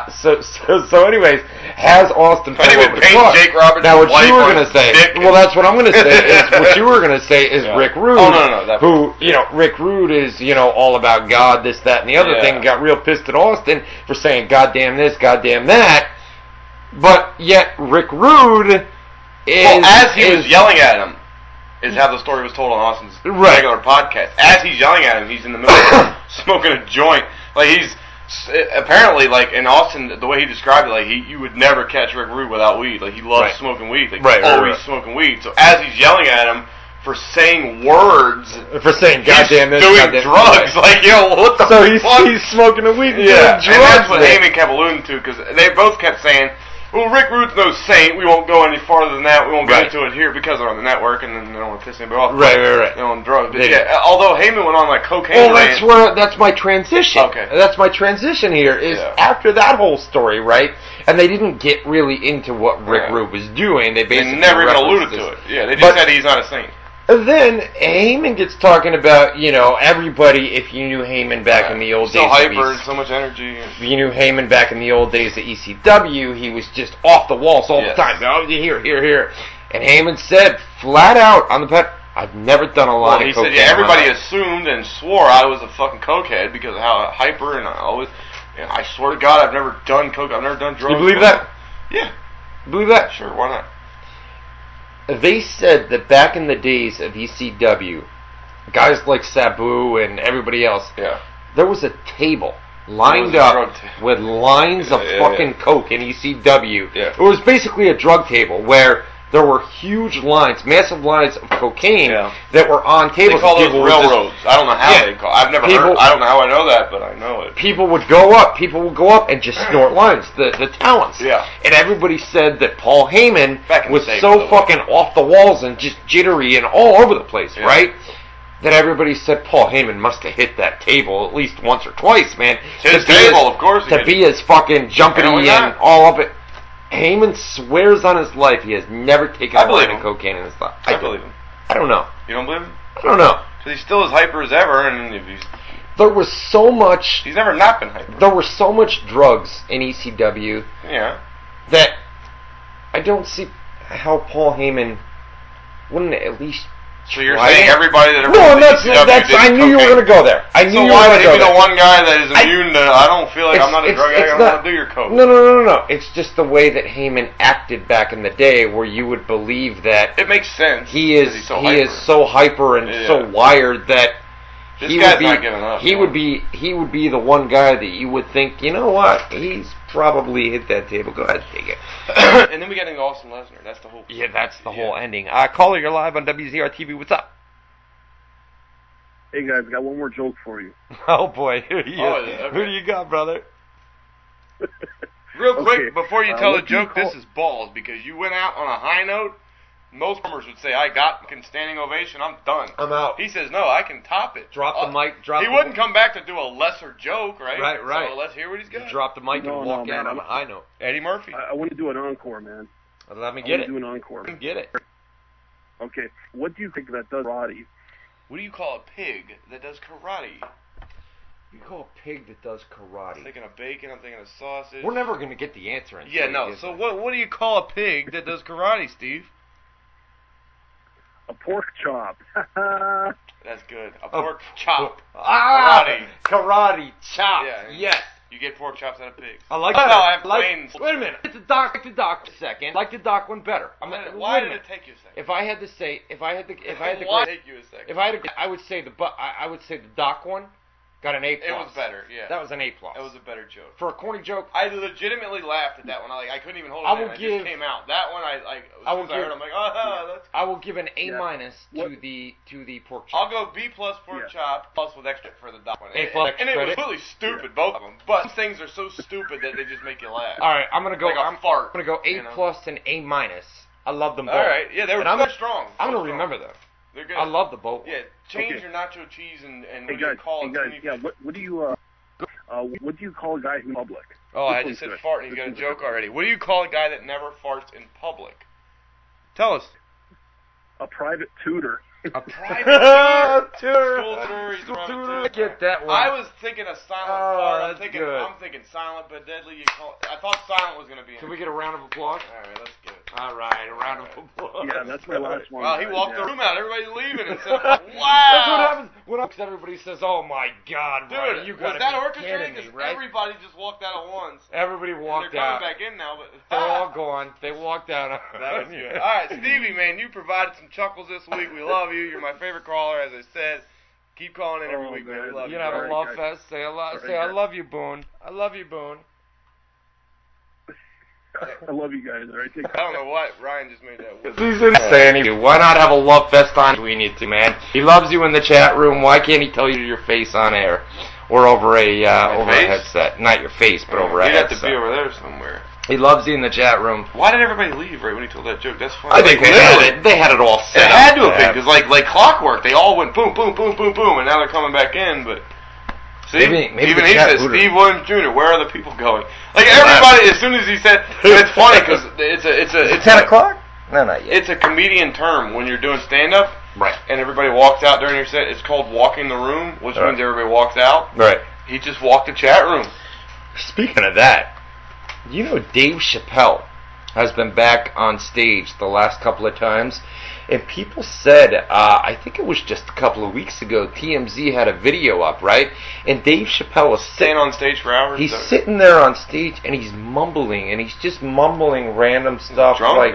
so anyways, has Austin pull over the car. Jake Roberts. Now what you were going to say, well, that's what I'm going to say. What you were going to say is Rick Rude, who Rick Rude is all about God, this, that, and the other thing. Got real pissed at Austin for saying goddamn this, goddamn that, but yet Rick Rude. As he was yelling at him, is how the story was told on Austin's regular podcast. As he's yelling at him, he's in the middle of smoking a joint. Like he's apparently, like in Austin, the way he described it, like you would never catch Rick Rude without weed. Like he loves smoking weed. Like he's always smoking weed. So as he's yelling at him for saying words, for saying goddamn this, doing drugs, like what the fuck? So he's smoking the weed and doing drugs. And that's what Heyman kept alluding to, because they both kept saying, well, Rick Rude's no saint. We won't go any farther than that. We won't get into it here because they're on the network, and then they don't want to piss anybody off. Right. They're on drugs. But although Heyman went on like cocaine. Well, that's my transition. Okay. That's my transition here. Is after that whole story, right? And they didn't get really into what Rick Rude was doing. They basically never even alluded to it. Yeah, they just said he's not a saint. Then Heyman gets talking about, everybody, if you knew Heyman back in the old days. So hyper and so much energy. If you knew Heyman back in the old days at ECW, he was just off the walls all the time. Oh, here. And Heyman said, flat out on the pad, I've never done a lot of cocaine. He said, everybody assumed and swore I was a fucking cokehead because of how hyper and I always, I swear to God, I've never done coke, I've never done drugs. You believe that? Yeah. You believe that? Sure, why not? They said that back in the days of ECW, guys like Sabu and everybody else, there was a table lined up with lines of fucking coke in ECW. Yeah. It was basically a drug table where there were huge lines, massive lines of cocaine that were on tables. They call those railroads. I don't know how they call. I've never heard. I don't know how I know that, but I know it. People would go up and just snort lines. The talents. Yeah. And everybody said that Paul Heyman was so fucking off the walls and just jittery and all over the place, right? That everybody said Paul Heyman must have hit that table at least once or twice, man. His table, of course. To be as fucking jumpity and all of it. Heyman swears on his life he has never taken a line of cocaine in his life. I believe him. I don't know. You don't believe him? I don't know. Because he's still as hyper as ever, and if he's... There was so much... He's never not been hyper. There were so much drugs in ECW... Yeah. ...that I don't see how Paul Heyman wouldn't at least... So you're saying everybody that ever I knew you were going to go there. I knew you were going to go there. So why would he be the one guy that is immune to, I don't feel like I'm not a drug addict, I don't want to do your coke? No. It's just the way that Heyman acted back in the day where you would believe that... It makes sense. He is so hyper and so wired that this guy's not giving up. He would be the one guy that you would think, you know what, he's probably hit that table. Go ahead, take it. And then we get into Austin Lesnar. That's the whole. Yeah, that's the whole ending. Caller, you're live on WZR TV. What's up? Hey guys, got one more joke for you. Oh boy, who do you got, brother? Real quick, before you tell the joke, this is balls because you went out on a high note. Most performers would say, I got standing ovation, I'm done. I'm out. He says, no, I can top it. Drop the mic. He wouldn't come back to do a lesser joke, right? Right. So let's hear what he's got. Drop the mic and walk out on a high note. Eddie Murphy. I want to do an encore, man. Let me get it. Do an encore. Get it. Okay. What do you think that does Roddy What do you call a pig that does karate? You call a pig that does karate? I'm thinking of bacon. I'm thinking of sausage. We're never going to get the answer. Yeah, no. So what do you call a pig that does karate, Steve? A pork chop. That's good. A pork chop. Karate chop. Yeah, yes. You get pork chops out of pigs. I like that. I have planes. Wait a minute. Like the doc a second. I like the doc one better. Why did it take you a second? If I had to say, why did it take you a second? If I had to, I would say the doc one got an A+. It was better, yeah. That was an A+. It was a better joke. For a corny joke, I legitimately laughed at that one. I couldn't even hold it in. It just came out. That one, I heard, I'm like, oh, that's. I will give an A- to the pork chop. I'll go B+ pork chop plus with extra for the doc one. A+. And it was really stupid, both of them. But some things are so stupid that they just make you laugh. All right, I'm gonna go. Like a fart. I'm gonna go A+ and A-. I love them both. All right, yeah, they were strong. I'm gonna remember them. They're good. I love the boat. Yeah, change your nacho cheese and what do you call it? Yeah, what do you call a guy who's in public? Oh, I just said fart and he's got a joke already. What do you call a guy that never farts in public? Tell us. A private tutor. A private tutor. School tutor. I get that one. I was thinking of silent fart. I'm thinking silent but deadly. I thought silent was going to be in. Can we get a round of applause? All right, let's get it. All right, a round of applause. Yeah, that's my last one. Well, he walked the room out. Everybody's leaving and said, That's wow. what happens when everybody says, oh my God, dude, Ryan, you got to be that orchestrated? kidding me, right? Everybody just walked out at once. Everybody walked they're out. They're coming back in now, but they're all gone. They walked out. That was good. All right, Stevie, man, you provided some chuckles this week. We love you. You're my favorite caller, as I said. Keep calling in every week, man. We love you. You have a love fest. Say I love you, Boone. I love you, Boone. I love you guys. All right, I don't know what Ryan just made that. He's insane. Why not have a love fest on between you two, man? He loves you in the chat room. Why can't he tell you your face on air or over a headset? Not your face, but over a headset. You'd have to be over there somewhere. He loves you in the chat room. Why did everybody leave right when he told that joke? That's funny. I think they had it all set up. It had to have been, because like clockwork, they all went boom, boom, boom, boom, boom, and now they're coming back in, but... See, maybe even he said, Steve Williams Jr., where are the people going? Like, everybody, as soon as he said... It's funny, because it's 10 o'clock? No, not yet. It's a comedian term when you're doing stand-up. Right. And everybody walks out during your set. It's called walking the room, which means everybody walks out. Right. He just walked the chat room. Speaking of that, you know Dave Chappelle has been back on stage the last couple of times, and people said, I think it was just a couple of weeks ago, TMZ had a video up, right? And Dave Chappelle was staying on stage for hours. He's sitting there on stage, and he's mumbling, and he's just mumbling random stuff.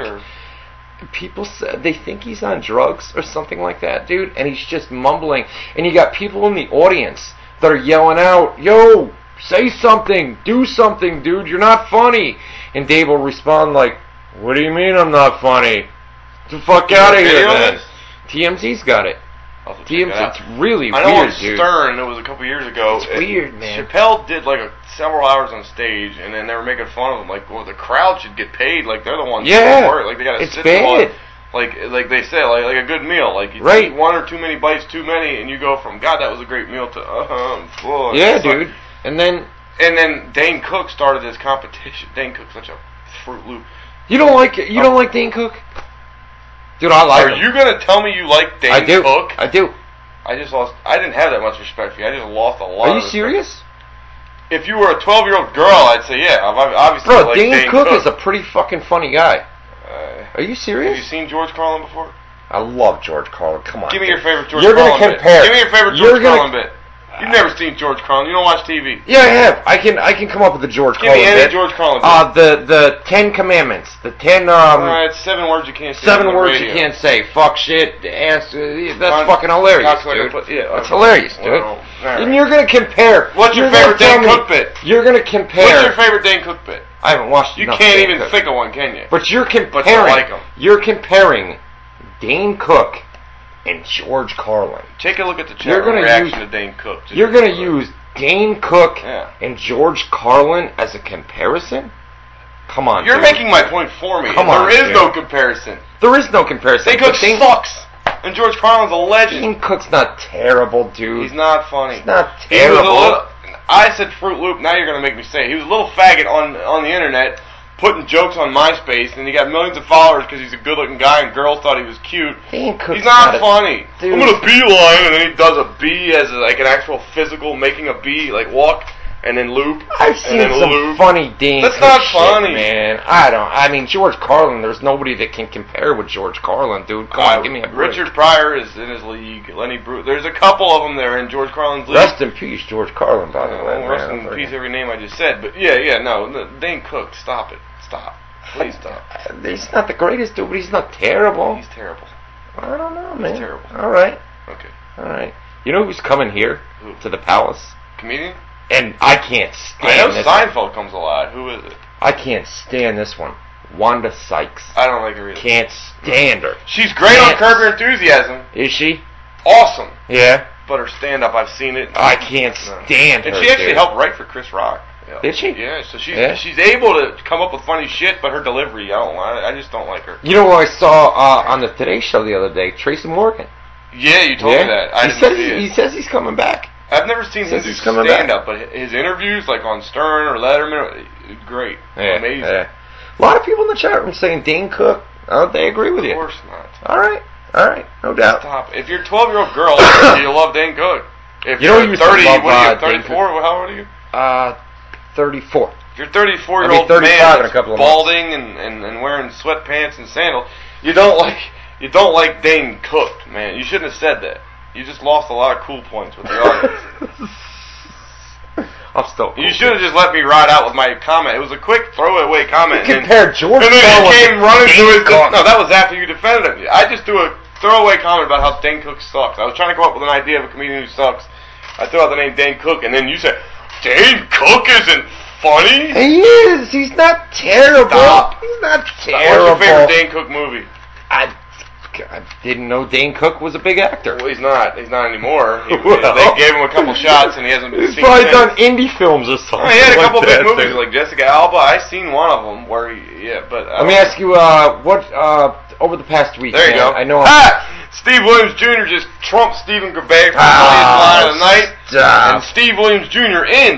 People said they think he's on drugs or something like that, dude, and he's just mumbling. And you got people in the audience that are yelling out, yo, say something, do something, dude, you're not funny. And Dave will respond like, what do you mean I'm not funny? Get the fuck out of here, then. TMZ's got it. It's really weird, dude. I know on Stern, it was a couple years ago. It's weird, man. Chappelle did like several hours on stage, and then they were making fun of him. Like, well, the crowd should get paid. Like, they're the ones who work. Like, they gotta sit bad. Like they say, like a good meal. Like, you eat one or too many bites too many, and you go from, God, that was a great meal, to, I'm full. Yeah, dude. And then Dane Cook started this competition. Dane Cook's such a Fruit Loop. You don't like it? You don't like Dane Cook? Dude, I like him. Are you gonna tell me you like Dane Cook? I do. I didn't have that much respect for you. I just lost a lot. Are you serious? If you were a 12-year-old girl, I'd say yeah. Obviously, bro, like Dane Cook is a pretty fucking funny guy. Are you serious? Have you seen George Carlin before? I love George Carlin. Come on. Give me your favorite George Carlin bit. Give me your favorite George Carlin bit. You've never seen George Carlin. You don't watch TV. Yeah, I have. I can come up with the George Carlin bit. Give me any George Carlin bit. The 10 Commandments. The 10 Alright, 7 words you can't say. 7 words you can't say. Fuck, shit, ass. That's fucking hilarious, dude. That's hilarious, dude. And you're gonna compare. What's your favorite Dane Cook bit? You're gonna compare. What's your favorite Dane Cook bit? I haven't watched. You can't even think of one, can you? But you're comparing. But you like him. You're comparing Dane Cook and George Carlin. Take a look at the chat reaction to Dane Cook. You're going to use Dane Cook and George Carlin as a comparison? Come on, You're making my point for me. There is no comparison. There is no comparison. Dane Cook sucks. And George Carlin's a legend. Dane Cook's not terrible, dude. He's not funny. He's not terrible. I said Fruit Loop. Now you're going to make me say it. He was a little faggot on the internet. putting jokes on MySpace, and he got millions of followers because he's a good-looking guy, and girls thought he was cute. He's not funny. I'm gonna beeline, and then he does a bee as like an actual physical making a bee, like walk. And then loop. I've seen some funny Dane Cook. That's not funny, man. I mean, George Carlin. There's nobody that can compare with George Carlin, dude. Come on, give me a break. Richard Pryor is in his league. Lenny Bruce. There's a couple of them there in George Carlin's league. Rest in peace, George Carlin. By the way, rest in peace, every name I just said. But yeah, no, Dane Cook. Stop it. Stop. Please stop. He's not the greatest dude, but he's not terrible. He's terrible. I don't know, man. He's terrible. All right. Okay. All right. You know who's coming here to the Palace? Comedian. And I can't stand I know this Seinfeld one. comes a lot. Who is it? I can't stand this one. Wanda Sykes. I don't like her either. Can't stand her. She's great on Curb Your Enthusiasm. Is she? Awesome. Yeah. But her stand-up, I've seen it. I can't stand her. And she actually helped write for Chris Rock. Yeah. Did she? Yeah. So she's able to come up with funny shit, but her delivery, I just don't like her. You know what I saw on the Today Show the other day? Tracy Morgan. Yeah, you told me that. He says he's coming back. I've never seen him do stand-up, but his interviews, like on Stern or Letterman, great. Yeah, amazing. Yeah. A lot of people in the chat room saying Dane Cook. They agree with you. Of course not. All right, no doubt. Stop. If you're a 12-year-old girl, you love Dane Cook. If you're 30, what are you, 34? How old are you? 34. If you're a 34-year-old man that's balding and wearing sweatpants and sandals, you don't like Dane Cook, man. You shouldn't have said that. You just lost a lot of cool points with the audience. I'm still cool. You should have just let me ride out with my comment. It was a quick throwaway comment. You compared George Carlin. And then you came running to his... No, that was after you defended him. I just do a throwaway comment about how Dane Cook sucks. I was trying to come up with an idea of a comedian who sucks. I threw out the name Dane Cook, and then you said, Dane Cook isn't funny? He is. He's not terrible. Stop. He's not terrible. What's your favorite Dane Cook movie? I didn't know Dane Cook was a big actor. Well, he's not. He's not anymore. They gave him a couple shots, and he hasn't been seen. He's probably done indie films or something. He had a couple big movies like Jessica Alba. I seen one of them where but let me ask you, what over the past week? There you go. I know. Steve Williams Jr. just trumped Stephen Grabay for the funniest line of the night. And Steve Williams Jr. in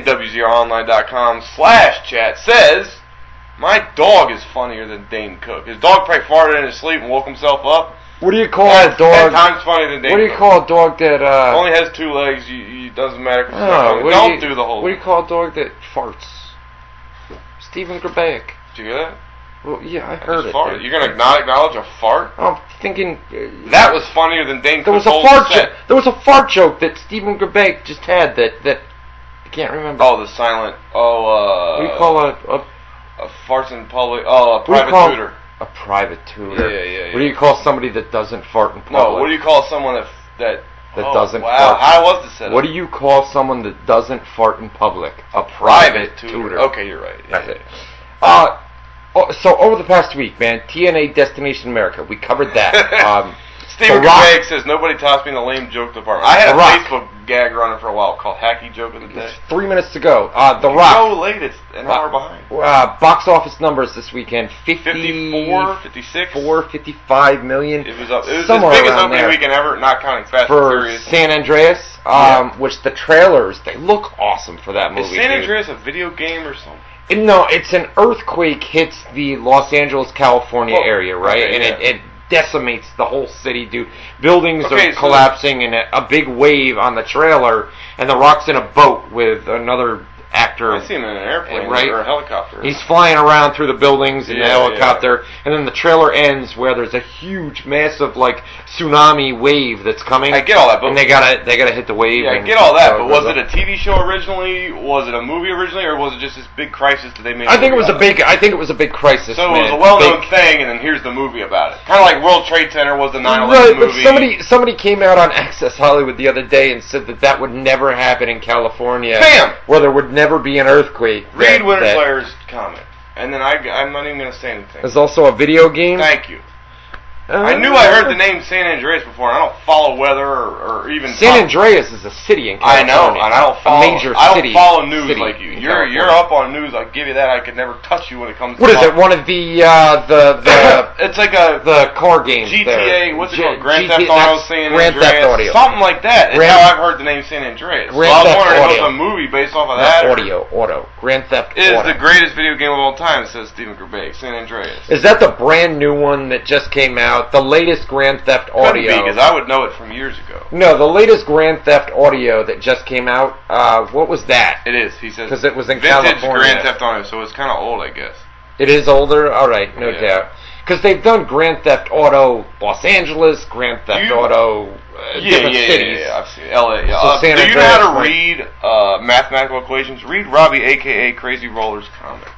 WZROnline.com/chat says, "My dog is funnier than Dane Cook. His dog probably farted in his sleep and woke himself up. What do you call a dog? 10 times funnier than Dane Cook. What do you call a dog that only has 2 legs? It doesn't matter. Don't do the whole. What do you call a dog that farts? Stephen Grabay. Did you hear that? Well, yeah, I heard it. Farted. You're gonna not acknowledge a fart? I'm thinking that was funnier than Dane Cook. There was a fart joke that Stephen Grabay just had that I can't remember. Oh, the silent. What do you call a farts in public? Oh, a private tutor. A private tutor. Yeah. What do you call somebody that doesn't fart in public? No, what do you call someone that doesn't fart? Wow, how was the setup? What do you call someone that doesn't fart in public? A private tutor. Okay, you're right. Yeah. So over the past week, man, TNA Destination America, we covered that. Stephen Grabay says, nobody tossed me in the lame joke department. I had a Facebook gag running for a while called Hacky Joke of the Day. 3 minutes to go. The Rock. So late, it's an hour behind. Box office numbers this weekend, 54, 56? 55 million. It was his biggest opening weekend ever, not counting Fast and Furious. For San Andreas, which the trailers, they look awesome for that movie. Is San Andreas a video game or something? No, it's an earthquake hits the Los Angeles, California area, right? Okay, and it decimates the whole city, dude. Buildings are collapsing, and a big wave on the trailer, and The Rock's in a boat with another actor. I see him in an airplane or a helicopter. He's flying around through the buildings in the helicopter, and then the trailer ends where there's a huge, massive, like, tsunami wave that's coming. I get all that, but and they gotta hit the wave. Yeah, I get all that, but was it a TV show originally? Was it a movie originally, or was it just this big crisis that they made? I think it was a big crisis. So it was a well-known thing, and then here's the movie about it. Kind of like World Trade Center was the 9/11 movie. But somebody came out on Access Hollywood the other day and said that would never happen in California. Bam! Where there would never be an earthquake. Read Winterslayer's comment, and then I'm not even going to say anything. There's also a video game. Thank you. I knew I heard the name San Andreas before, and I don't follow weather or even... San Andreas is a city in California. I know, and I don't follow... A major city. I don't follow news like you. You're up on news, I'll give you that. I could never touch you when it comes to... What is it, one of the it's like the car games GTA, there. what's it called? Grand Theft Auto San Andreas. Grand Theft Audio. Something like that. That's how I've heard the name San Andreas. So I was wondering if it was a movie based off of that. Auto. Grand Theft Auto. Is the greatest video game of all time, says Stephen Gervais. San Andreas. Is that the brand new one that just came out? The latest Grand Theft Audio? Couldn't be, because I would know it from years ago. No, the latest Grand Theft Audio that just came out, what was that? It is, he says. Because it was in Vintage California. Grand Theft Audio, so it's kind of old, I guess. It is older? Alright, no doubt. Because they've done Grand Theft Auto Los Angeles, Grand Theft Auto different cities. Yeah, I've seen LA. So do you know how to read mathematical equations? Read Robbie, a.k.a. Crazy Roller's comic.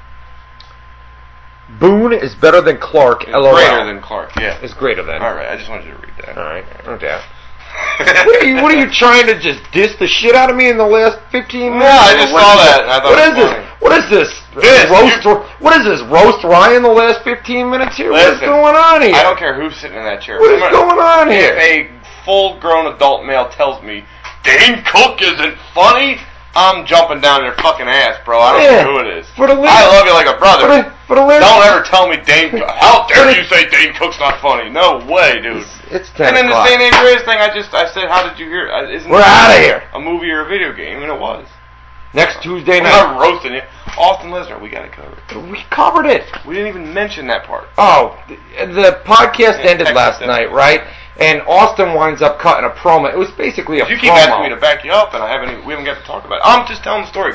Boone is better than Clark, LOL. Greater than Clark, yeah. It's greater than. Alright, I just wanted you to read that. Alright, no doubt. what are you trying to just diss the shit out of me in the last 15 minutes? No, I just saw that. And I thought What is this? What is this? Roast Ryan the last 15 minutes here? What's going on here? I don't care who's sitting in that chair. What is going on here? If a full-grown adult male tells me Dane Cook isn't funny, I'm jumping down your fucking ass, bro. I don't care who it is. I love you like a brother. Don't ever tell me Dane Cook. How dare you say Dane Cook's not funny? No way, dude. It's 10 And then the San Andreas thing, I said, how did you hear? We're out of here. A movie or a video game, and it was. Next Tuesday night. I'm not roasting you. Austin Lesnar, we got it covered. We covered it. We didn't even mention that part. Oh, the podcast ended last night, right? And Austin winds up cutting a promo. It was basically a promo. You keep asking me to back you up, and we haven't got to talk about it. I'm just telling the story.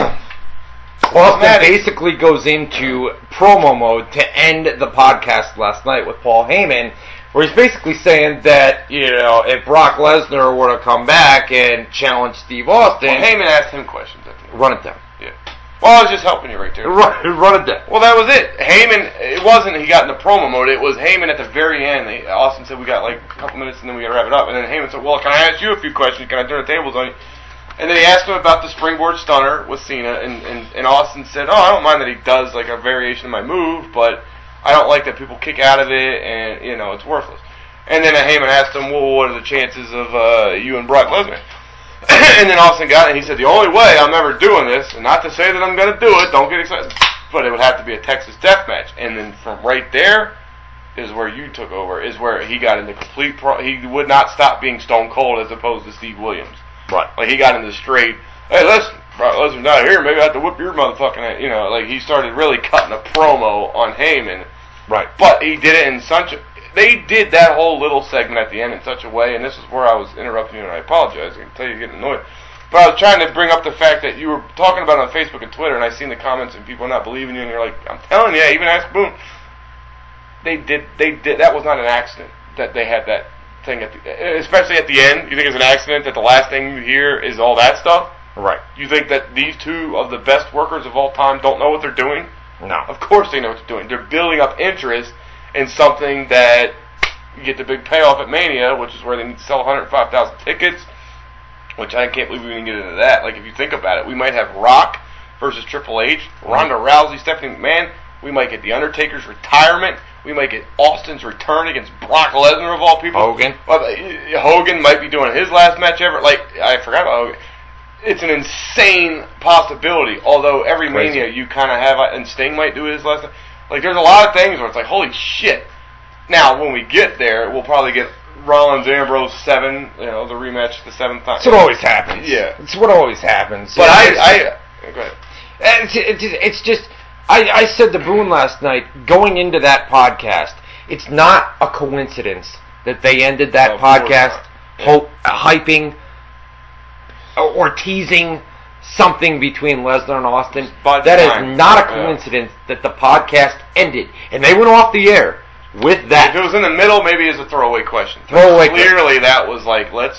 Austin basically goes into promo mode to end the podcast last night with Paul Heyman, where he's basically saying that, if Brock Lesnar were to come back and challenge Steve Austin... Well, Heyman asked him questions. Run it down. Yeah. Well, I was just helping you right there. Run it down. Well, that was it. Heyman, it wasn't he got in the promo mode. It was Heyman at the very end. Austin said, we got like a couple minutes and then we got to wrap it up. And then Heyman said, well, can I ask you a few questions? Can I turn the tables on you? And then he asked him about the springboard stunner with Cena. And Austin said, I don't mind that he does like a variation of my move, but I don't like that people kick out of it and, it's worthless. And then Heyman asked him, well, what are the chances of you and Brock Lesnar? And then Austin got it, and he said, the only way I'm ever doing this, and not to say that I'm going to do it, don't get excited, but it would have to be a Texas death match. And then from right there is where you took over, is where he got into complete he would not stop being Stone Cold as opposed to Steve Williams. Right. Like, he got into straight, hey, listen, Brock Lesnar's not here, maybe I have to whip your motherfucking ass. Like, he started really cutting a promo on Heyman. Right. But he did it in such a... They did that whole little segment at the end in such a way, and this is where I was interrupting you, and I apologize. I can tell you're getting annoyed. But I was trying to bring up the fact that you were talking about it on Facebook and Twitter, and I seen the comments and people not believing you, and you're like, I'm telling you, even ask Boone. They did. That was not an accident that they had that thing especially at the end. You think it's an accident that the last thing you hear is all that stuff? Right. You think that these two of the best workers of all time don't know what they're doing? No. Of course they know what they're doing. They're building up interest in something that you get the big payoff at Mania, which is where they need to sell 105,000 tickets, which I can't believe we didn't get into that. Like, if you think about it, we might have Rock versus Triple H, Ronda Rousey, Stephanie McMahon. We might get The Undertaker's retirement. We might get Austin's return against Brock Lesnar, of all people. Hogan might be doing his last match ever. Like, I forgot about Hogan. It's an insane possibility, although every Mania you kind of have, and Sting might do his last time. Like, there's a lot of things where it's like, holy shit. Now, when we get there, we'll probably get Rollins-Ambrose 7, the rematch the 7th time. That's what always happens. Yeah. It's what always happens. But go ahead. It's just, I said to Boone last night, going into that podcast, it's not a coincidence that they ended that podcast hyping or teasing something between Lesnar and Austin. That is not a coincidence that the podcast ended. And they went off the air with that. If it was in the middle, maybe it's a throwaway question. Clearly that was like, let's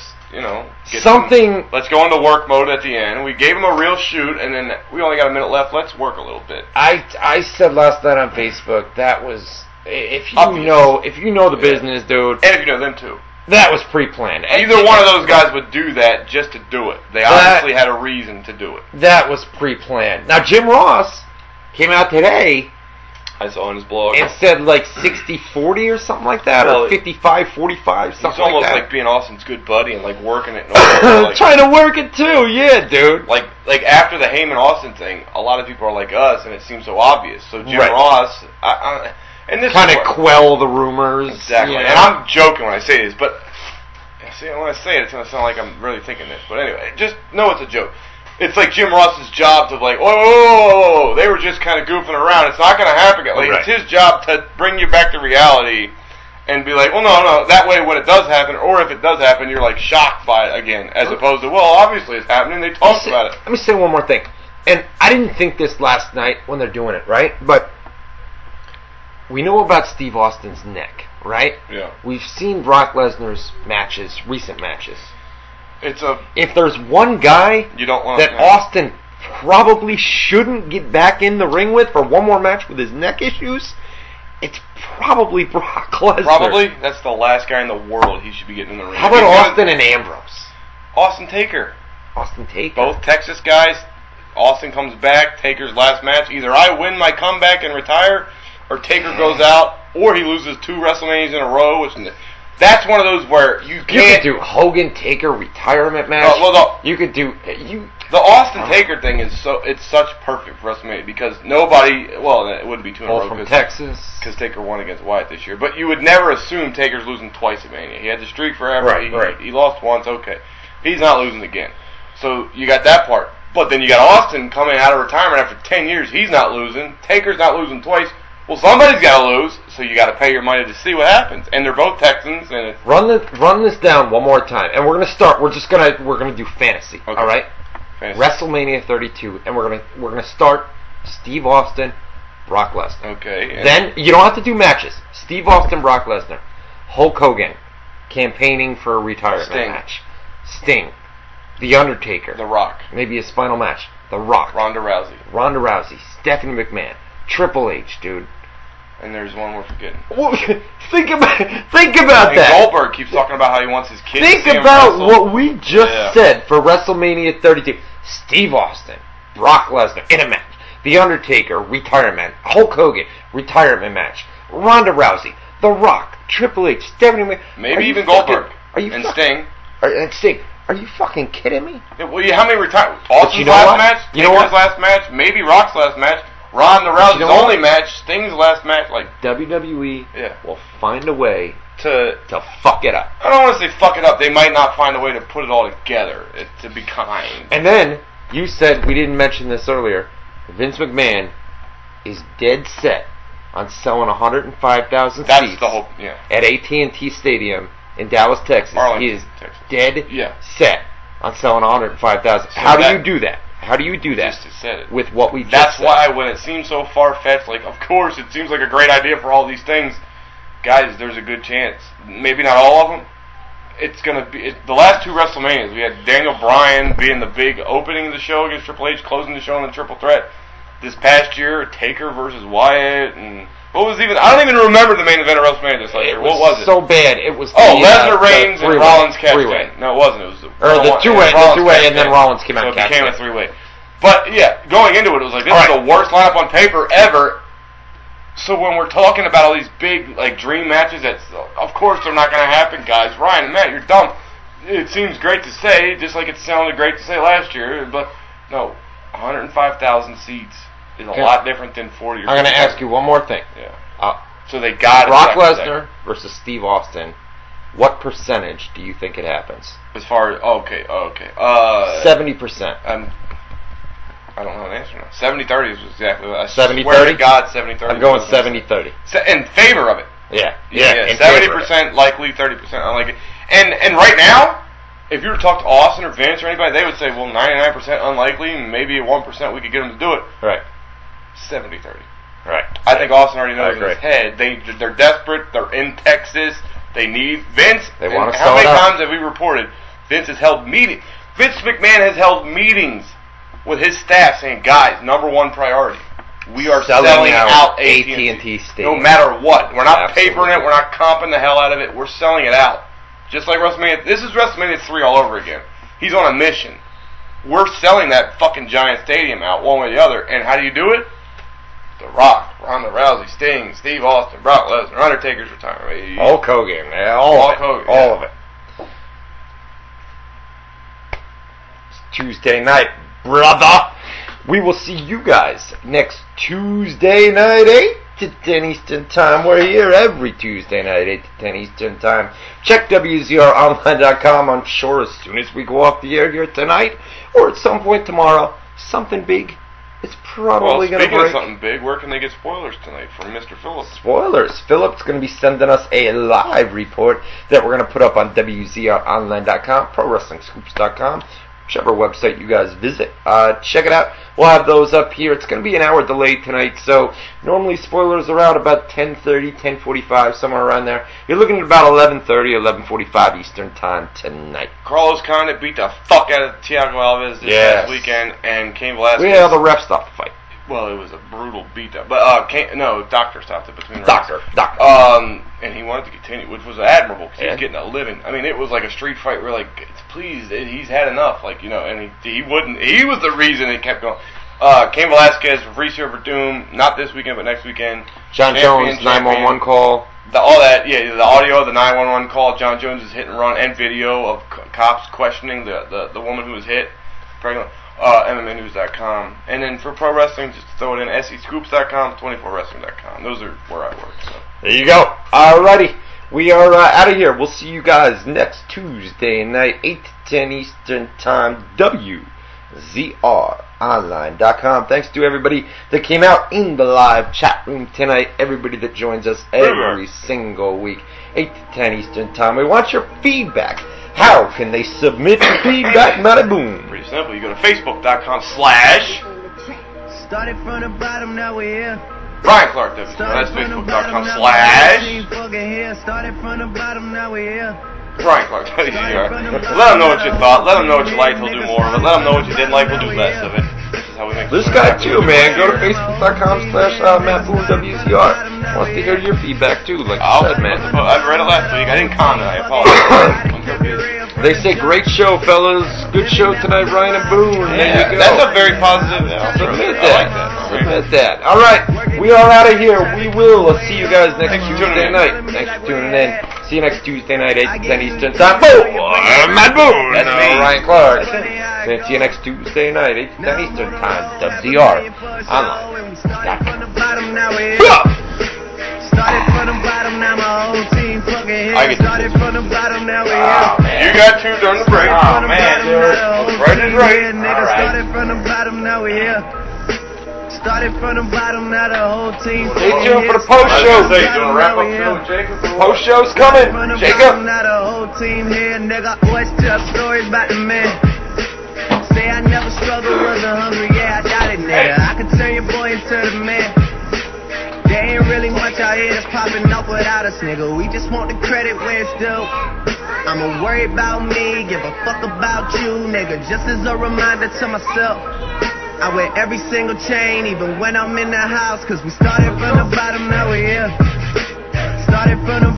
go into work mode at the end. We gave him a real shoot, and then we only got a minute left. Let's work a little bit. I said last night on Facebook, that was, if you know the business, dude. And if you know them too. That was pre-planned. Either one of those guys would do that just to do it. They obviously had a reason to do it. That was pre-planned. Now, Jim Ross came out today I saw on his blog. And said like 60-40 or something like that, or 55-45, something like that. It's almost like being Austin's good buddy and like working it. And like, trying to work it too, yeah, dude. Like after the Heyman Austin thing, a lot of people are like us, and it seems so obvious. So Jim Ross, and this kind of quell the rumors. Exactly. And I'm joking when I say this, but see, when I say it, it's going to sound like I'm really thinking this. But anyway, just know it's a joke. It's like Jim Ross's job to like, whoa, they were just kind of goofing around. It's not going to happen. Like It's his job to bring you back to reality and be like, well, no. That way, when it does happen, or if it does happen, you're like shocked by it again, as opposed to, well, obviously it's happening. They talked about it. Let me say one more thing. And I didn't think this last night when they're doing it, right? But we know about Steve Austin's neck, right? Yeah. We've seen Brock Lesnar's matches, recent matches. If there's one guy that Austin probably shouldn't get back in the ring with for one more match with his neck issues, it's probably Brock Lesnar. Probably. That's the last guy in the world he should be getting in the ring. How about Austin and Ambrose? Austin Taker. Austin Taker. Both Texas guys. Austin comes back. Taker's last match. Either I win my comeback and retire, or Taker goes out, or he loses 2 WrestleManias in a row, which... That's one of those where you can't... You could do Hogan Taker retirement match. You could do... The Austin Taker thing is it's such perfect for WrestleMania because nobody... Well, it wouldn't be 2 in a row. From Texas. Because Taker won against Wyatt this year. But you would never assume Taker's losing twice at Mania. He had the streak forever. Right. He lost once, okay. He's not losing again. So you got that part. But then you got Austin coming out of retirement after 10 years. He's not losing. Taker's not losing twice. Well, somebody's got to lose, so you got to pay your money to see what happens. And they're both Texans, and it's... Run this down one more time, and we're gonna start. We're gonna do fantasy. Okay. All right. Fantasy. WrestleMania 32, and we're gonna start Steve Austin, Brock Lesnar. Okay. Then you don't have to do matches. Steve Austin, Brock Lesnar, Hulk Hogan, campaigning for a retirement match. Sting, The Undertaker, The Rock, maybe a final match. The Rock, Ronda Rousey, Stephanie McMahon. Triple H, dude. And there's one we're forgetting. Think about that. Goldberg keeps talking about how he wants his kids to see him wrestle. What we just said for WrestleMania 32. Steve Austin, Brock Lesnar in a match. The Undertaker, retirement. Hulk Hogan, retirement match. Ronda Rousey, The Rock, Triple H, Stephanie McMahon. Maybe even Goldberg. Sting. And Sting. Are you fucking kidding me? Yeah, well, how many retirements? Austin's last match? Taker's last match? Maybe Rock's last match? Ronda Rousey's only match, Sting's last match, like WWE will find a way to fuck it up. I don't want to say fuck it up. They might not find a way to put it all together, to be kind. And then you said, we didn't mention this earlier, Vince McMahon is dead set on selling 105,000 seats the whole, at AT&T Stadium in Dallas, Texas. He is dead set on selling 105,000. How do you do that? How do you do that? Just said it. With what we just That's said. why when it seems so far-fetched, like, of course, it seems like a great idea for all these things. Guys, there's a good chance. Maybe not all of them. It's going to be... the last 2 WrestleManias, we had Daniel Bryan being the big opening of the show against Triple H, closing the show in the Triple Threat. This past year, Taker versus Wyatt, and... what was even... I don't even remember the main event of WrestleMania this last year. What was it? So bad. It was... Lesnar, Reigns, and Rollins cashed in. No, it wasn't. It was the two-way, and then Rollins came out. So it became a 3-way. But, yeah, going into it, it was like, this is the worst lineup on paper ever. So when we're talking about all these big, like, dream matches, of course they're not going to happen, guys. Ryan and Matt, you're dumb. It seems great to say, just like it sounded great to say last year, but, no, 105,000 seats is a lot different than 40 or 50. I'm going to ask you one more thing. Yeah. So they got Brock Lesnar versus Steve Austin. What percentage do you think it happens? As far as 70%. I don't know an answer now. 70-30 is exactly what I 70-30? God, 70-30. I'm going 70-30. In favor of it. Yeah. 70% likely, 30% unlikely. And right now, if you were to talk to Austin or Vince or anybody, they would say, well, 99% unlikely, maybe 1% we could get them to do it. Right. 70-30. Right. I think Austin already knows in his head. They're desperate. They're in Texas. They need Vince. They want to sell it. How many times have we reported Vince has held meetings? Vince McMahon has held meetings with his staff saying, guys, #1 priority. We are selling out AT&T Stadium. No matter what. We're not papering it. We're not comping the hell out of it. We're selling it out. Just like WrestleMania. This is WrestleMania 3 all over again. He's on a mission. We're selling that fucking giant stadium out one way or the other. And how do you do it? The Rock, Ronda Rousey, Sting, Steve Austin, Brock Lesnar, Undertaker's retirement. Hulk Hogan, all of it. It's Tuesday night, brother. We will see you guys next Tuesday night, 8 to 10 Eastern Time. We're here every Tuesday night, 8 to 10 Eastern Time. Check WZROnline.com. I'm sure as soon as we go off the air here tonight, or at some point tomorrow, something big is probably going to break. Speaking of something big, where can they get spoilers tonight from Mr. Phillips? Spoilers. Phillips going to be sending us a live report that we're going to put up on WZROnline.com, ProWrestlingScoops.com. Whichever website you guys visit, check it out. We'll have those up here. It's going to be an hour delayed tonight, so normally spoilers are out about 10:30, 10:45, somewhere around there. You're looking at about 11:30, 11:45 Eastern Time tonight. Carlos Condit beat the fuck out of Thiago Alves this past weekend, and Cain Velasquez. Yeah, the ref stopped the fight. Well, it was a brutal beatdown, but Doctor stopped it between the Doctor. And he wanted to continue, which was admirable because he was getting a living. I mean, it was like a street fight. We're like, please, he's had enough, and he wouldn't. He was the reason it kept going. Cain Velasquez, Reese Doom, not this weekend, but next weekend. John Jones, 911 call. The audio of the 911 call. John Jones' hit and run, and video of cops questioning the woman who was hit, pregnant. MMAnews.com, and then for pro wrestling, just throw it in SEScoops.com, 24wrestling.com. Those are where I work. So there you go. Alrighty, we are out of here. We'll see you guys next Tuesday night, 8 to 10 Eastern Time. WZROnline.com. Thanks to everybody that came out in the live chat room tonight. Everybody that joins us every single week, 8 to 10 Eastern Time. We want your feedback. How can they submit feedback, Matty Boom? Pretty simple. You go to Facebook.com/ Started from the bottom, now we're here. Brian Clark, that's Facebook.com/ Started from the bottom, now we're here. Brian Clark, let him know what you thought. Let him know what you liked. He'll do more of it. Let him know what you didn't like. We'll do less of it. This is how we make this guy too, man. Go to Facebook.com/MattBoom.WZR. Wants to hear your feedback too, like you said, man. I've read it last week. I didn't comment. I apologize. They say great show, fellas. Good show tonight, Ryan and Boone. There you go. That's a very positive. Submit that. Submit that. All right, we are out of here. We will see you guys next Tuesday night. Thanks for tuning in. See you next Tuesday night, 8 to 10 Eastern Time. Boom! Matt Boone. That's me. Ryan Clark. See you next Tuesday night, 8 to 10 Eastern Time. WZR Online. Started from the bottom, now my whole team fucking here. Started from the bottom, now we're here. You got two during the break. Oh, man. Right is right. Started from the bottom, now we're here. Started from the bottom, now the whole team. Stay tuned for the post show. Post show's coming. Jacob. Now the whole team here, nigga. Always tell stories about the man. Say I never struggled, wasn't hungry, yeah, I got it, nigga. I can turn your boy into the man. There ain't really much out here that's popping up without us, nigga. We just want the credit where it's due. I'ma worry about me, give a fuck about you, nigga. Just as a reminder to myself, I wear every single chain, even when I'm in the house. Cause we started from the bottom, now we're here. Started from the